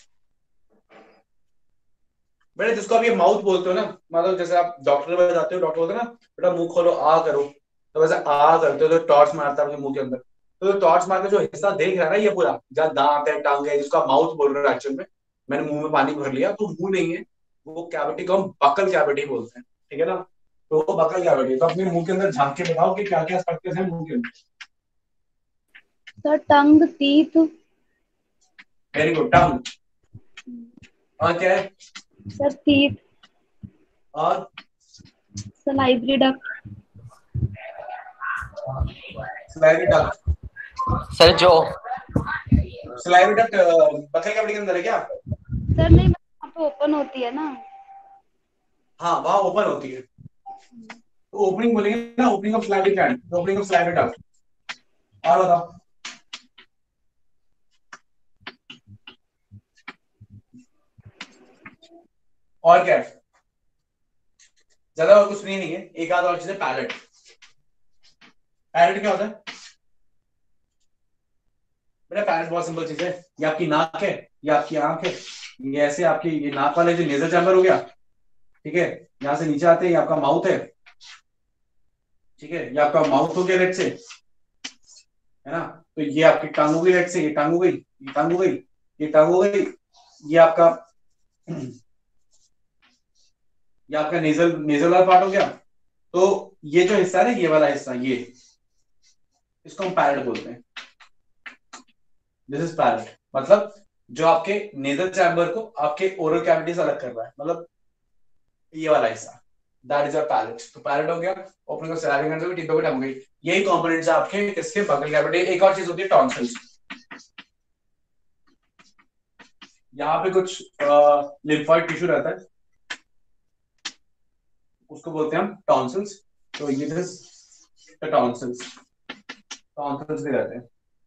बेटा जिसको आप ये माउथ बोलते हो ना, मतलब जैसे आप डॉक्टर के पास जाते हो, डॉक्टर बोलते हैं ना बेटा मुंह खोलो आ करो, तो वैसे आ करते हो तो टॉर्च मारता है आपके मुंह के अंदर, तो टॉर्च मार के जो हिस्सा देख रहा है ना ये पूरा, जहाँ दांत है टांग है, जिसको आप माउथ बोल रहे हो, एक्चुअल में मैंने मुंह में पानी भर लिया तो मुंह नहीं है, वो कैविटी को हम बकल कैविटी बोलते हैं, ठीक है ना। तो वो बकल कैविटी, तो अपने मुंह के अंदर झांक के बताओ कि क्या क्या स्ट्रक्चर्स हैं मुंह के अंदर। Sir tongue, teeth. Very good, tongue. और क्या है सर? टीथ। और salivary duct. Salivary duct. Sir जो सलाइवरी डक्ट बकल कैविटी के अंदर है क्या? सर नहीं, वहाँ पे ओपन होती है ना। हाँ वहाँ ओपन होती है, तो ओपनिंग बोलेंगे ना, opening of salivary gland, opening of salivary duct. और बताओ और क्या है? ज्यादा और कुछ नहीं, नहीं है, एक आध और चीज है, पैलेट। पैलेट क्या होता है बेटा? पैलेट बहुत सिंपल चीज है, ये आपकी नाक है, ये आपकी आंख है, ये ऐसे आपकी ये नाक वाले जो नेजल चैम्बर हो गया, ठीक है, यहां से नीचे आते हैं, ये आपका माउथ है, ठीक है, ये आपका माउथ हो गया लेट से, है ना। तो ये आपकी टांग हो गई लेट से, ये टांग हो गई, ये टांग हो गई, ये टांग हो गई, ये आपका ये आपका नेजल नेजल वाला पार्ट हो गया। तो ये जो हिस्सा है ना, ये वाला हिस्सा, ये इसको हम पैलेट बोलते हैं। दिस इज पैलेट, मतलब जो आपके नेजल चैम्बर को आपके ओरल कैविटी से अलग कर रहा है, मतलब ये वाला हिस्सा, दैट इज योर पैलेट। तो पैलेट हो गया, ओपनिंग ऑफ सलाइवरी ग्लैंड हो गई, टीथ हो गई, टंग हो गई, यही कंपोनेंट्स है आपके किसके? Buccal cavity. एक और चीज होती है टॉन्सिल्स, यहाँ पे कुछ लिम्फोइड टिश्यू रहता है, उसको बोलते हैं हम टॉन्सिल्स। तो ये टॉन्सिल्स टॉन्सिल्स भी रहते हैं,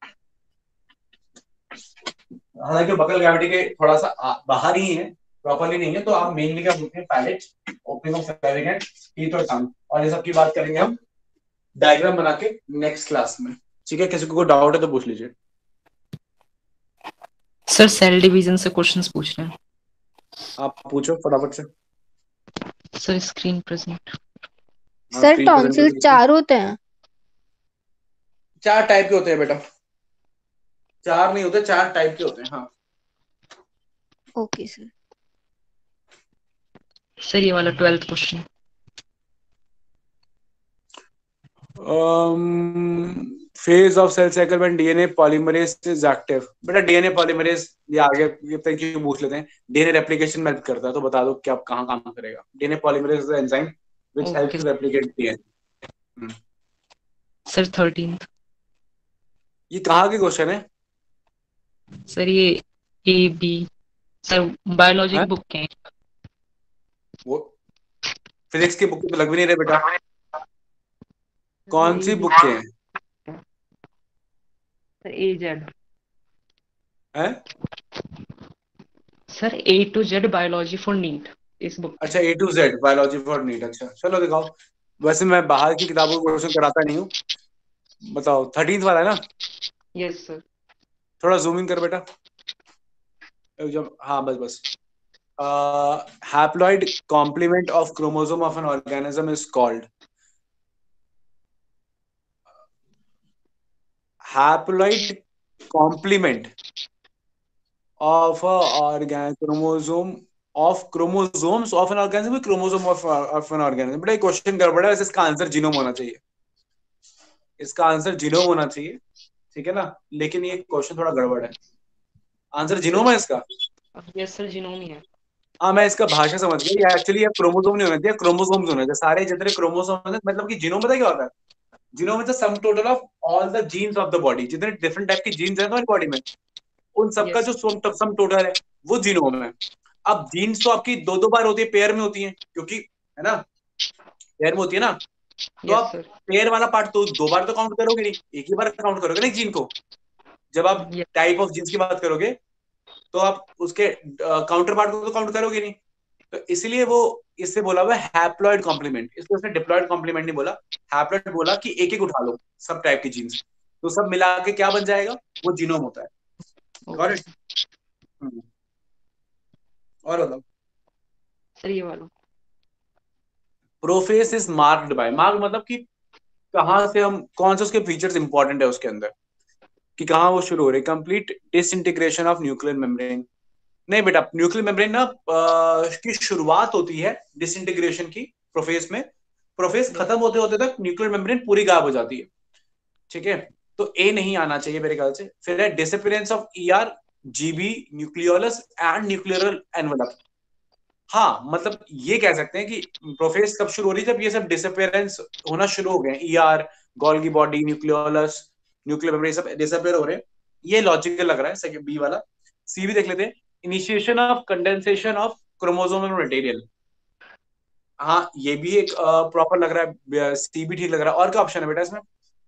हालांकि बकल कैविटी के थोड़ा सा बाहर ही है, प्रॉपरली नहीं है। तो आप मेनली क्या बोलते हैं? Palate, opening of salivary gland, teeth और टंग। और ये सब की बात करेंगे हम डायग्राम बना के नेक्स्ट क्लास में, ठीक है। किसी को कोई डाउट है तो पूछ लीजिए। सर सेल डिवीजन से क्वेश्चंस पूछ रहे हैं। आप पूछो फटाफट से। Sir screen present. Sir tonsil चार होते हैं? चार टाइप के होते हैं बेटा, चार नहीं होते, चार टाइप के होते हैं। हाँ ओके सर। सर ये वाला twelfth question. Phase of cell cycle when DNA polymerase is active. बेटा डीएनए पॉलीमरेज ये आगे ये तक क्यों पूछ लेते हैं, डीएनए रेप्लिकेशन में हेल्प करता है, तो बता दो कि आप कहाँ काम करेगा। DNA polymerase is the enzyme which helps to replicate DNA. Sir thirteenth. ये कहाँ के क्वेश्चन है सर? ये ए बी सर बायोलॉजी की बुक के, वो फिजिक्स की बुक तो लग भी नहीं रहे बेटा। कौन सी बुक के हैं? सर ए जेड है sir, A to Z biology for NEET is book. अच्छा A to Z biology for NEET. अच्छा चलो दिखाओ। वैसे मैं बाहर की किताबों को क्वेश्चन कराता नहीं हूँ। बताओ थर्टींथ वाला है ना? Yes sir. थोड़ा जूम इन कर बेटा जब, हाँ बस बस। haploid complement of chromosome of an organism is called haploid complement of a organ chromosome of chromosomes of an organism chromosome of, of an organism। बड़ा क्वेश्चन गड़बड़ा है, इसका आंसर जीनोम होना चाहिए। इसका आंसर जीनोम होना चाहिए, ठीक है ना? लेकिन ये क्वेश्चन थोड़ा गड़बड़ है। आंसर जीनोम है इसका। यस सर जीनोम ही है। हाँ मैं इसका भाषा समझ गया। ये एक्चुअली क्रोमोसोम नहीं होना चाहिए, क्रोमोसोम्स होना चाहिए। सारे जितने क्रोमोसोम होते हैं, मतलब कि जीनोम पता क्या होता है? Genome is the sum total of all the genes of the body. जितने डिफरेंट टाइप की जीन्स हैं हमारी बॉडी में, उन सबका Yes. जो सम टोटल है वो जीनोम है। अब जीन्स तो आपकी दो दो बार होती है, पेयर में होती है, क्योंकि है ना, पेयर में होती है ना। तो Yes, आप sir. पेयर वाला पार्ट तो दो बार तो काउंट करोगे नहीं, एक ही बार काउंट करोगे ना जीन को। जब आप Yes. टाइप ऑफ जीन्स की बात करोगे तो आप उसके काउंटर पार्ट को तो काउंट करोगे नहीं। तो इसलिए वो इससे बोला हुआ हैप्लॉइड कॉम्प्लीमेंट, इसको उसने डिप्लॉइड कॉम्प्लीमेंट नहीं बोला, हैप्लॉइड बोला कि एक एक उठा लो सब टाइप की जीन्स, तो सब मिला के क्या बन जाएगा? वो जीनोम होता है। Okay. हम्म। और बताओ सर ये वाला। Prophase is marked by, mark मतलब कि कहां से हम, कौन से उसके फीचर्स इंपॉर्टेंट है उसके अंदर, कि कहां वो शुरू हो रही। Complete disintegration of nuclear membrane. नहीं बेटा, न्यूक्लियर मेम्ब्रेन ना की शुरुआत होती है डिसइंटीग्रेशन की प्रोफेस में। प्रोफेस खत्म होते होते तक न्यूक्लियर मेम्ब्रेन पूरी गायब हो जाती है, ठीक है? तो ए नहीं आना चाहिए मेरे ख्याल से। फिर है disappearance of ER, GB, nucleolus and nuclear envelope. हाँ मतलब ये कह सकते हैं कि प्रोफेस कब शुरू हो रही है? जब ये सब डिसअपीयरेंस होना शुरू हो गए, ER, Golgi body, nucleolus, nuclear membrane सब डिसअपीयर हो रहे हैं। ये लॉजिकल लग रहा है। सेकंड बी वाला। सी भी देख लेते हैं। Initiation of condensation of chromosomal material. हाँ ये भी एक प्रॉपर लग रहा है। सी भी ठीक लग रहा है। और क्या ऑप्शन है बेटा इसमें?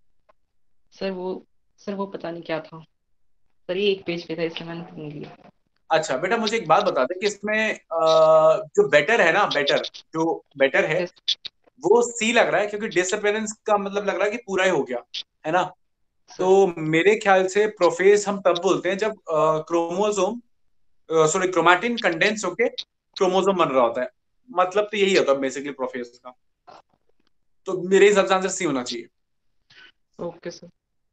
सर वो सर वो पता नहीं क्या था सर, ये एक पेज पे था इसलिए मैंने नहीं लिया। अच्छा बेटा मुझे एक बात बता दे कि इसमें अ, जो बेटर है ना, बेटर जो बेटर है वो सी लग रहा है, क्योंकि डिसअपीयरेंस का मतलब लग रहा है कि पूरा ही हो गया है ना। तो मेरे ख्याल से प्रोफेस हम तब बोलते हैं जब क्रोमोसोम सॉरी क्रोमैटिन कंडेंस होके क्रोमोसोम बन रहा होता है। मतलब तो यही होता है बेसिकली प्रोफेस का। तो मेरे हिसाब से आंसर सी होना चाहिए। Okay sir.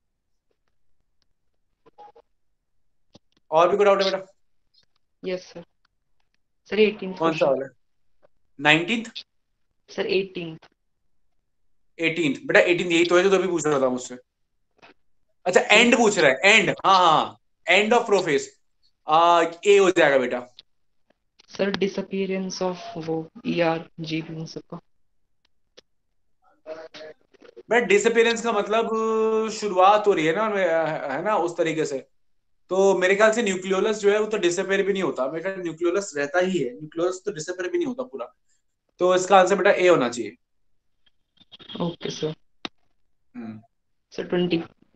और भी कोई डाउट है बेटा? Yes sir. सर एटीन कौन सा वाला? नाइनटीन्थ? Sir eighteen. एटीन्थ बेटा, एटीन यही तो है जो अभी पूछ रहा था मुझसे। अच्छा एंड पूछ रहा है, एंड, हाँ हाँ एंड ऑफ प्रोफेस। ए हो जाएगा बेटा। सर डिसअपीयरेंस ऑफ वो ईआर जीबी इन सबका। बट डिसअपीयरेंस का मतलब शुरुआत हो रही है ना, है ना, उस तरीके से। तो मेरे ख्याल से न्यूक्लियोलस जो है वो तो डिसअपीयर भी नहीं होता। मेरे ख्याल न्यूक्लियोलस रहता ही है, न्यूक्लियोलस तो डिसअपीयर भी नहीं होता पूरा। तो इसका आंसर बेटा ए होना चाहिए। Okay sir. Hmm sir twenty.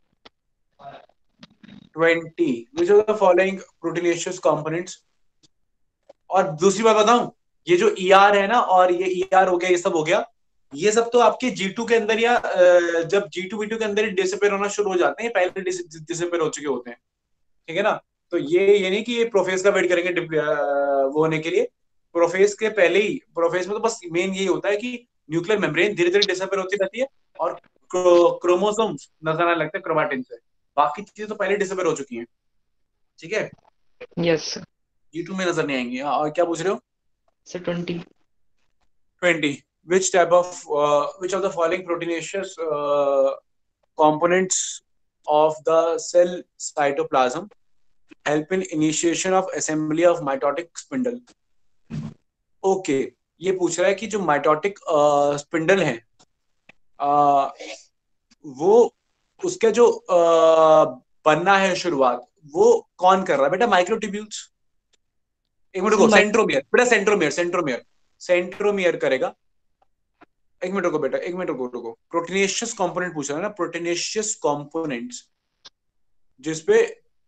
Twenty which of the following proteinaceous components. और दूसरी बात बताऊं, ये जो ई आर है ना, और ये ई आर हो गया, ये सब हो गया, ये सब तो आपके जी टू के अंदर या अ, जब जी टू वी टू के अंदर ही डिसअपीयर होना शुरू हो जाते हैं, पहले डिसअपीयर हो चुके होते हैं, ठीक है ना। तो ये ये नहीं कि ये प्रोफेस का वेट करेंगे डिप- अ, वो होने के लिए। प्रोफेस के पहले ही, प्रोफेस में तो बस मेन यही होता है कि न्यूक्लियर मेम्ब्रेन धीरे धीरे डिसअपीयर होती रहती है और क्रोमोसोम्स नजर आने लगते हैं क्रोमैटिन से। बाकी चीजें तो पहले डिसअपीयर हो चुकी हैं, ठीक है। Yes sir. जी टू में नजर नहीं आएंगी। हाँ, और क्या पूछ रहे हो? Sir twenty. Twenty which type of uh, which of the following proteinaceous uh, components of the cell cytoplasm help in initiation of assembly of mitotic spindle? Okay okay, ये पूछ रहा है कि जो माइटोटिक स्पिंडल है uh, वो उसका जो uh, बनना है शुरुआत, वो कौन कर रहा है बेटा? माइक्रोट्यूब्यूल्स। एक मिनट को, सेंट्रोमियर बेटा, सेंट्रोमियर सेंट्रोमियर सेंट्रोमियर करेगा। एक मिनट रुको बेटा, एक मिनट रुको रुको प्रोटीनेशियस कंपोनेंट पूछ रहा है ना, प्रोटीनेशियस कंपोनेंट्स जिसपे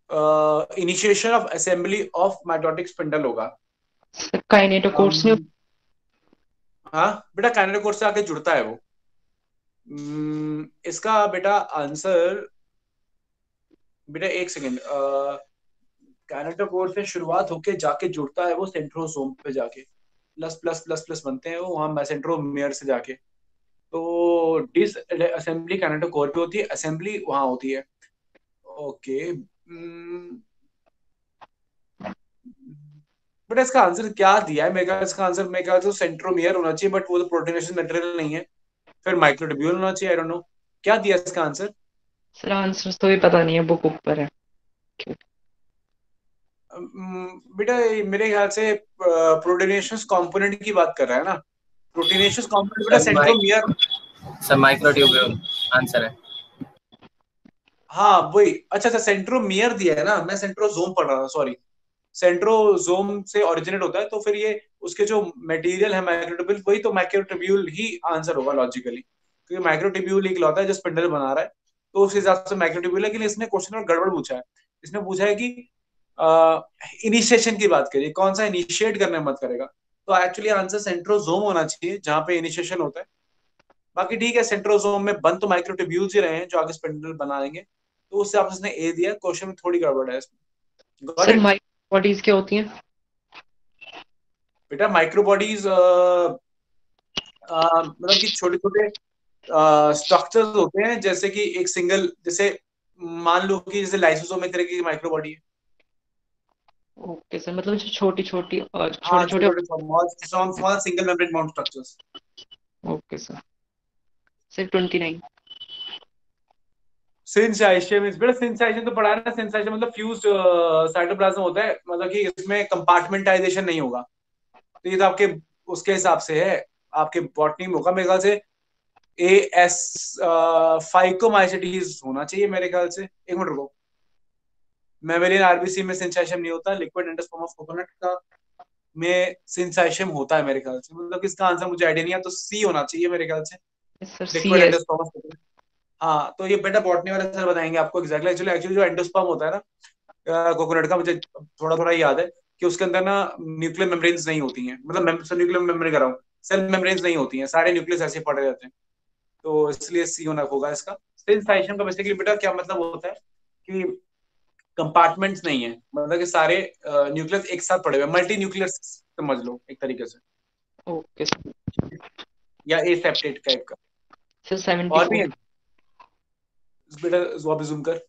initiation of assembly of mitotic spindle होगा। काइनेटोकोर्स में। हाँ बेटा काइनेटोकोर से आके जुड़ता है वो। हम्म, इसका बेटा आंसर, बेटा एक सेकेंड, काइनेटोकोर से शुरुआत होके जाके जुड़ता है वो सेंट्रोसोम पे जाके, प्लस प्लस प्लस प्लस बनते हैं वो वहां सेंट्रोमियर से जाके। तो डिस असेंबली काइनेटोकोर पे होती है, असेंबली वहां होती है। ओके। बट इसका आंसर क्या दिया है? मेरे ख्याल इसका आंसर मेरे ख्याल से सेंट्रोमियर होना चाहिए, बट वो तो प्रोटीनेशियस मटेरियल नहीं है। फिर माइक्रोट्यूब्यूल होना चाहिए, आई डोंट नो क्या दिया इसका आंसर। सर आंसर तो भी पता नहीं है, बुक ऊपर है। अम्म, बेटा ये मेरे ख्याल से प्रोटीनेशियस कंपोनेंट की बात कर रहा है ना। प्रोटीनेशियस कंपोनेंट बेटा सर माइक सेंट्रोमियर। सर माइक्रोट्यूब्यूल आंसर है। हाँ वही, अच्छा अच्छा सेंट्रोमियर दिया है ना, मैं सेंट्रोजोम पढ़ रहा था, सॉरी। सेंट्रोजोम से ओरिजिनेट होता है, तो फिर ये उसके जो मटेरियल है माइक्रोट्यूब्यूल, वही तो माइक्रोट्यूब्यूल ही आंसर होगा लॉजिकली, क्योंकि माइक्रोट्यूब्यूल एक लौता है जो स्पिंडल बना रहा है, तो उस हिसाब से माइक्रोट्यूब्यूल है। लेकिन इसने क्वेश्चन में गड़बड़ पूछा है। इसने पूछा है कि इनिशिएशन की बात करिए, कौन सा इनिशिएट करने में मत करेगा। तो एक्चुअली आंसर सेंट्रोजोम होना चाहिए, जहां पे इनिशिएशन होता है। बाकी ठीक है, सेंट्रोजोम में बन तो माइक्रोट्यूब्यूल्स ही रहे हैं जो आगे स्पिंडल बना देंगे, तो उससे आपने उसने ए दिया, क्वेश्चन में थोड़ी गड़बड़ है इसमें। Got sir it? Micro bodies क्या होती हैं? बेटा माइक्रो बॉडीज मतलब कि छोटे छोटे स्ट्रक्चर्स होते हैं, जैसे कि एक सिंगल, जैसे मान लो कि जैसे लाइसोसोम एक तरह की माइक्रो बॉडी है। ओके सर, मतलब जो छोटी छोटी और हाँ छोटे छोटे छोटे। छोटे small small single membrane bound structures. Okay sir. Sir twenty nine. Syncytium, इस बेटा सिंसाइशियम तो पढ़ा है ना। सिंसाइशियम मतलब फ्यूज्ड साइटोप्लाज्म होता है, मतलब कि इसमें कंपार्टमेंटाइजेशन नहीं होगा। तो ये तो आपके उसके हिसाब से है, आपके बॉटनी में होगा मेरे ख्याल से। ए एस फाइकोमाइसिटीज होना चाहिए मेरे ख्याल से। एक मिनट रुको, मेमेलियन आरबीसी में सिंसाइशियम नहीं होता, लिक्विड एंडोस्पर्म ऑफ कोकोनट का में सिंसाइशियम होता है मेरे ख्याल से। मतलब इसका आंसर मुझे आइडिया नहीं है, तो सी होना चाहिए मेरे ख्याल से, sir C liquid S. Endosperm of coconut. हाँ तो ये बेटा बॉटनी वाले सर बताएंगे आपको एक्जैक्टली। एक्चुअली एक्चुअली जो एंडोस्पर्म होता है ना कोकोनट का, मुझे थोड़ा थोड़ा याद है कि उसके अंदर ना न्यूक्लियर मेम्ब्रेन्स नहीं होती हैं, मतलब न्यूक्लियर मेम्ब्रेन कर रहा हूँ, सेल मेम्ब्रेन्स नहीं होती हैं, सारे न्यूक्लियस ऐसे पड़े रहते हैं। तो इसलिए सी होना होगा इसका। सिंसाइशियम का बेसिकली बेटा क्या मतलब होता है कि कंपार्टमेंट्स नहीं है, मतलब कि सारे न्यूक्लियस एक साथ पड़े हुए, मल्टी न्यूक्लियस समझ लो एक तरीके से, ओके सर। या ए सेप्टेट टाइप का। सर सेवेंटी और भी फोर। है बेटा, जवाब जूम कर।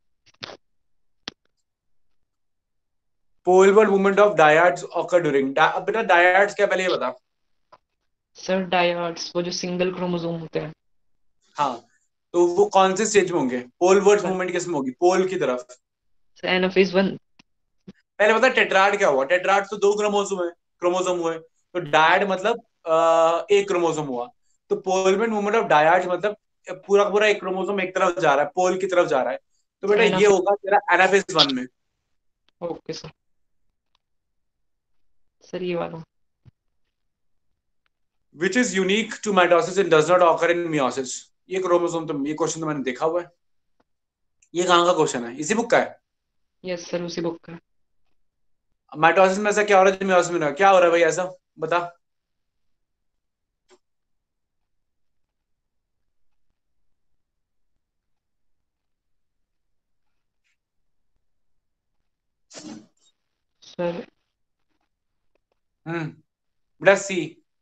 Poleward movement of dyads occur during, बेटा डायड्स क्या, पहले ये बता। सर डायड्स वो जो सिंगल क्रोमोसोम होते हैं। हाँ तो वो कौन से स्टेज में होंगे? पोलवर्ड सर मूवमेंट किस में होगी? पोल की तरफ। Anaphase one. पहले बता टेट्राड क्या हुआ? टेट्राड तो दो क्रोमोसोम है, क्रोमोसोम हुए। तो डायड मतलब अ, एक क्रोमोसोम हुआ। तो पोलवेंट मूवमेंट ऑफ डायड मतलब पूरा का पूरा एक क्रोमोसोम एक तरफ जा रहा है, पोल की तरफ जा रहा है। तो सर बेटा ये एनाफेज। होगा तेरा एनाफेज वन में। Okay sir. सर ये वाला। Which is unique to mitosis and does not occur in meiosis. ये क्रोमोसोम तो, ये क्वेश्चन तो मैंने देखा हुआ है। ये कहाँ का क्वेश्चन है? इसी बुक का है? यस सर उसी बुक का। माइटोसिस में ऐसा क्या हो रहा है जो मियोसिस में नहीं हो रहा? क्या हो रहा है भाई ऐसा, बता। सर हम्म बेटा सी,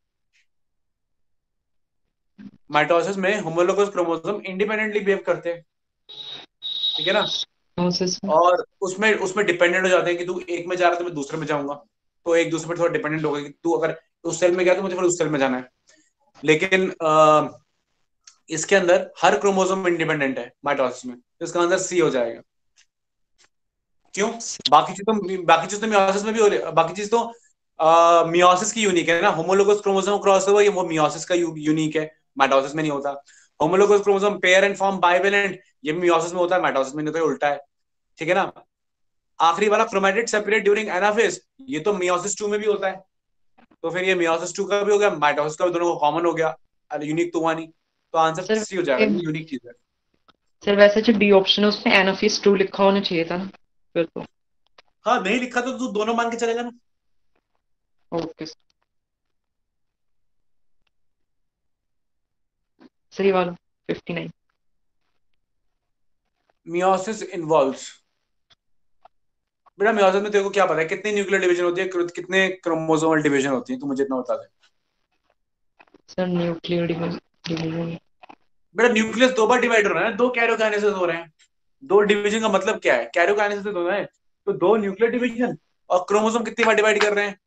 माइटोसिस में होमोलोगस क्रोमोसोम इंडिपेंडेंटली बिहेव करते हैं, ठीक है ना। मियोसिस में। और उसमें उसमें डिपेंडेंट हो जाते हैं कि तू एक में जा रहा है तो मैं दूसरे में जाऊंगा, तो एक दूसरे पर थोड़ा डिपेंडेंट होगा कि तू अगर उस सेल में गया तो मुझे फिर उस सेल में जाना है। लेकिन आ, इसके अंदर हर क्रोमोसोम इंडिपेंडेंट है माइटोसिस में, तो इसका आंसर सी हो जाएगा। क्यों? बाकी चीज तो बाकी चीज तो मियोसिस में भी हो रही है, बाकी चीज तो मियोसिस की यूनिक है ना। होमोलोगस क्रोमोसोम क्रॉस ओवर ये वो मियोसिस का यूनिक है, माइटोसिस में नहीं होता। Homologous chromosome pair and form bivalent, ये मियोसिस में होता है, माइटोसिस में नहीं होता, उल्टा है, ठीक है ना। आखिरी वाला क्रोमैटिड सेपरेट ड्यूरिंग एनाफेज, ये तो मियोसिस टू में भी होता है, तो फिर ये मियोसिस टू का भी हो गया, माइटोसिस का भी, दोनों को कॉमन हो गया। यूनिक तो हुआ नहीं, तो आंसर सर सी हो जाएगा, ये यूनिक चीज है। सर वैसे जो डी ऑप्शन है उसमें एनाफेज टू लिखा होना चाहिए था ना फिर तो। हाँ नहीं लिखा तो तू दोनों मान के चलेगा ना। ओके सर ये वाला फिफ्टी नाइन। मियोसिस इन्वॉल्व्स, बेटा मियोसिस में तेरे को क्या पता है कितनी न्यूक्लियर डिवीजन होती है, कितने क्रोमोसोमल डिवीजन होती है, तू मुझे इतना बता दे। सर न्यूक्लियर डिवीजन, बेटा न्यूक्लियस दो बार डिवाइड हो रहा है, दो कैरियोकाइनेसिस हो रहे हैं। दो डिवीजन का मतलब क्या है, कैरियोकाइनेसिस तो दो है, तो दो न्यूक्लियर डिवीजन। और क्रोमोसोम कितनी बार डिवाइड कर रहे हैं?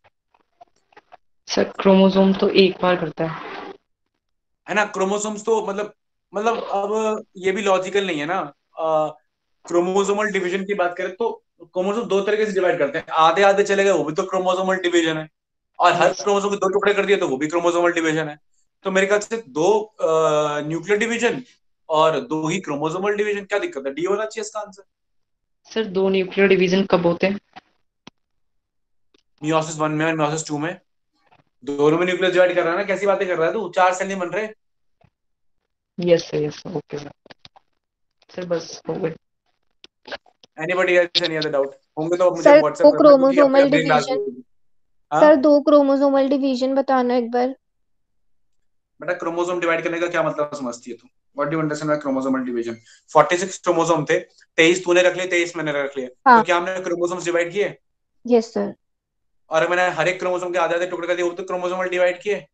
सर क्रोमोसोम तो एक बार करता है। है ना, क्रोमोसोम्स तो मतलब मतलब अब ये भी लॉजिकल नहीं है ना। क्रोमोसोमल डिवीजन की बात करें तो क्रोमोसोम दो तरीके से डिवाइड करते हैं, आधे आधे चले गए वो भी तो क्रोमोसोमल डिवीजन है, और हर यस क्रोमोसोम के दो टुकड़े कर दिए तो वो भी क्रोमोसोमल डिवीजन है। तो मेरे ख्याल से दो न्यूक्लियर डिवीजन और दो ही क्रोमोसोमल डिवीजन, क्या दिक्कत है, डी होना चाहिए इसका आंसर। सर दो न्यूक्लियर डिवीजन कब होते हैं? मियोसिस वन में और मियोसिस टू में, दोनों में न्यूक्लियस डिवाइड कर रहा है ना, कैसी बातें कर रहा है तू, चार सेल नहीं बन रहे। Yes sir yes okay sir. Sir बस हो गए। Anybody else any other doubt होंगे तो मुझे सर व्हाट्सएप दो करना, क्योंकि अपनी क्रोमोसोमल अपनी क्लास डिवीजन, में। हाँ सर दो क्रोमोसोमल डिवीजन बताना एक बार। बेटा क्रोमोसोम डिवाइड करने का क्या मतलब समझती है तू, what do you understand by chromosomal division? छियालीस क्रोमोसोम थे, तेईस तूने रख लिए, तेईस मैंने रख लिए, तो हाँ क्या हमने क्रोमोसोम्स डिवाइड किए? Yes sir. और मैंने हर एक क्रोमोसोम के आधे आधे टुकड़े कर दिए, वो तो क्रोमोसोमल डिवाइड किए,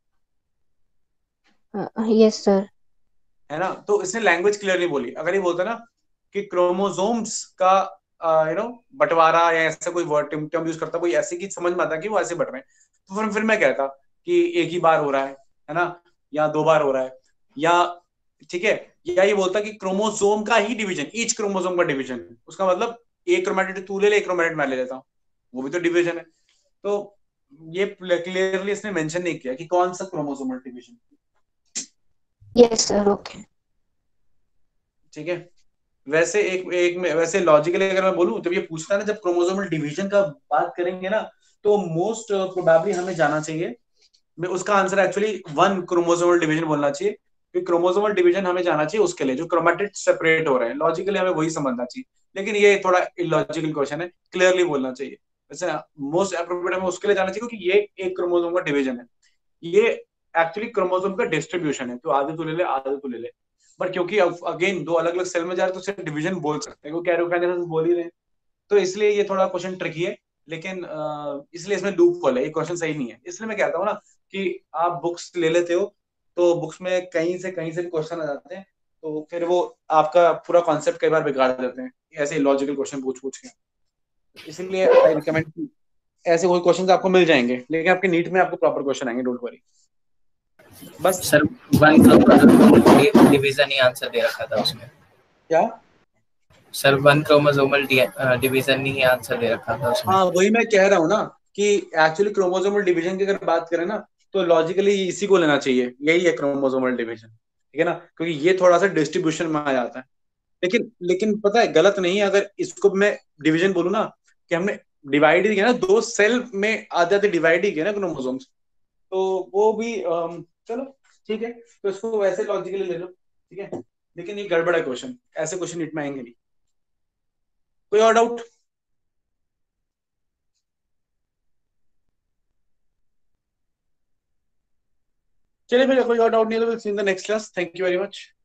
यस सर। है ना। तो इसने लैंग्वेज क्लियर नहीं बोली, अगर ये बोलता ना कि क्रोमोसोम्स का यू नो बंटवारा या ऐसा कोई वर्ड टर्म यूज करता, कोई ऐसे की समझ में आता कि वो ऐसे बढ़ रहे हैं, तो फिर फिर मैं कहता कि एक ही बार हो रहा है है ना, या दो बार हो रहा है, या ठीक है, या ये बोलता कि क्रोमोसोम का ही डिवीजन, ईच क्रोमोसोम का डिवीजन, उसका मतलब एक क्रोमैटिड तू ले ले, एक क्रोमैटिड मैं ले लेता हूँ, वो भी तो डिवीजन है। तो ये क्लियरली इसने मेंशन नहीं किया कि कौन सा chromosomal division. Yes sir okay. ठीक है, वैसे एक एक में वैसे लॉजिकली अगर मैं बोलूं, जब ये पूछता है ना, जब क्रोमोसोमल डिवीजन का बात करेंगे ना, तो मोस्ट प्रोबेबली हमें जाना चाहिए, मैं उसका answer actually one chromosomal division बोलना चाहिए, क्योंकि क्रोमोसोमल डिवीजन हमें जाना चाहिए उसके लिए जो क्रोमैटिड सेपरेट हो रहे हैं, लॉजिकली हमें वही समझना चाहिए, लेकिन ये थोड़ा इलॉजिकल क्वेश्चन है, क्लियरली बोलना चाहिए। वैसे मोस्ट अप्रोप्रिएट हमें उसके लिए जाना चाहिए क्योंकि ये एक क्रोमोसोम का डिवीजन है, ये एक्चुअली क्रोमोसोम का डिस्ट्रीब्यूशन है, तो आधे तो ले ले आधे तो ले ले, पर क्योंकि अगेन दो अलग अलग सेल में जा रहे तो उसे डिवीजन बोल सकते हैं, क्योंकि कैरियोकाइनेसिस बोल ही रहे हैं, तो इसलिए ये थोड़ा क्वेश्चन ट्रिकी है, लेकिन अ, इसलिए इसमें लूप होल है, ये क्वेश्चन सही नहीं है, इसलिए मैं कहता हूँ ना कि आप बुक्स ले लेते हो तो बुक्स में कहीं से कहीं से भी क्वेश्चन आ जाते हैं, तो फिर वो आपका पूरा कॉन्सेप्ट कई बार बिगाड़ देते हैं ऐसे लॉजिकल क्वेश्चन पूछ पूछ के, इसलिए आई रिकमेंड, ऐसे कोई क्वेश्चन आपको मिल जाएंगे, लेकिन आपके नीट में आपको प्रॉपर क्वेश्चन आएंगे, डोंट वरी। बस सर वन क्रोमोसोमल डिवीजन ही आंसर दे रखा था उसमें। क्या सर वन क्रोमोसोमल डिवीजन ही आंसर दे रखा था उसमें। हाँ वही मैं कह रहा हूँ ना कि एक्चुअली क्रोमोसोमल डिवीजन की अगर बात करें ना, तो लॉजिकली इसी को लेना चाहिए, यही है क्रोमोसोमल डिवीजन, ठीक है ना, क्योंकि ये थोड़ा सा डिस्ट्रीब्यूशन में आ जाता है, लेकिन लेकिन पता है गलत नहीं है अगर इसको मैं डिवीजन बोलूँ ना, कि हमने डिवाइड ही किया ना, दो सेल में आधे आधे डिवाइड ही किया ना क्रोमोसोम्स, तो वो भी अम, चलो ठीक है, तो इसको वैसे लॉजिकली ले लो, ठीक है, लेकिन ये गड़बड़ है क्वेश्चन, ऐसे क्वेश्चन नीट में आएंगे नहीं। कोई और डाउट? चलिए फिर कोई और डाउट नहीं है तो will see in the next class, thank you very much.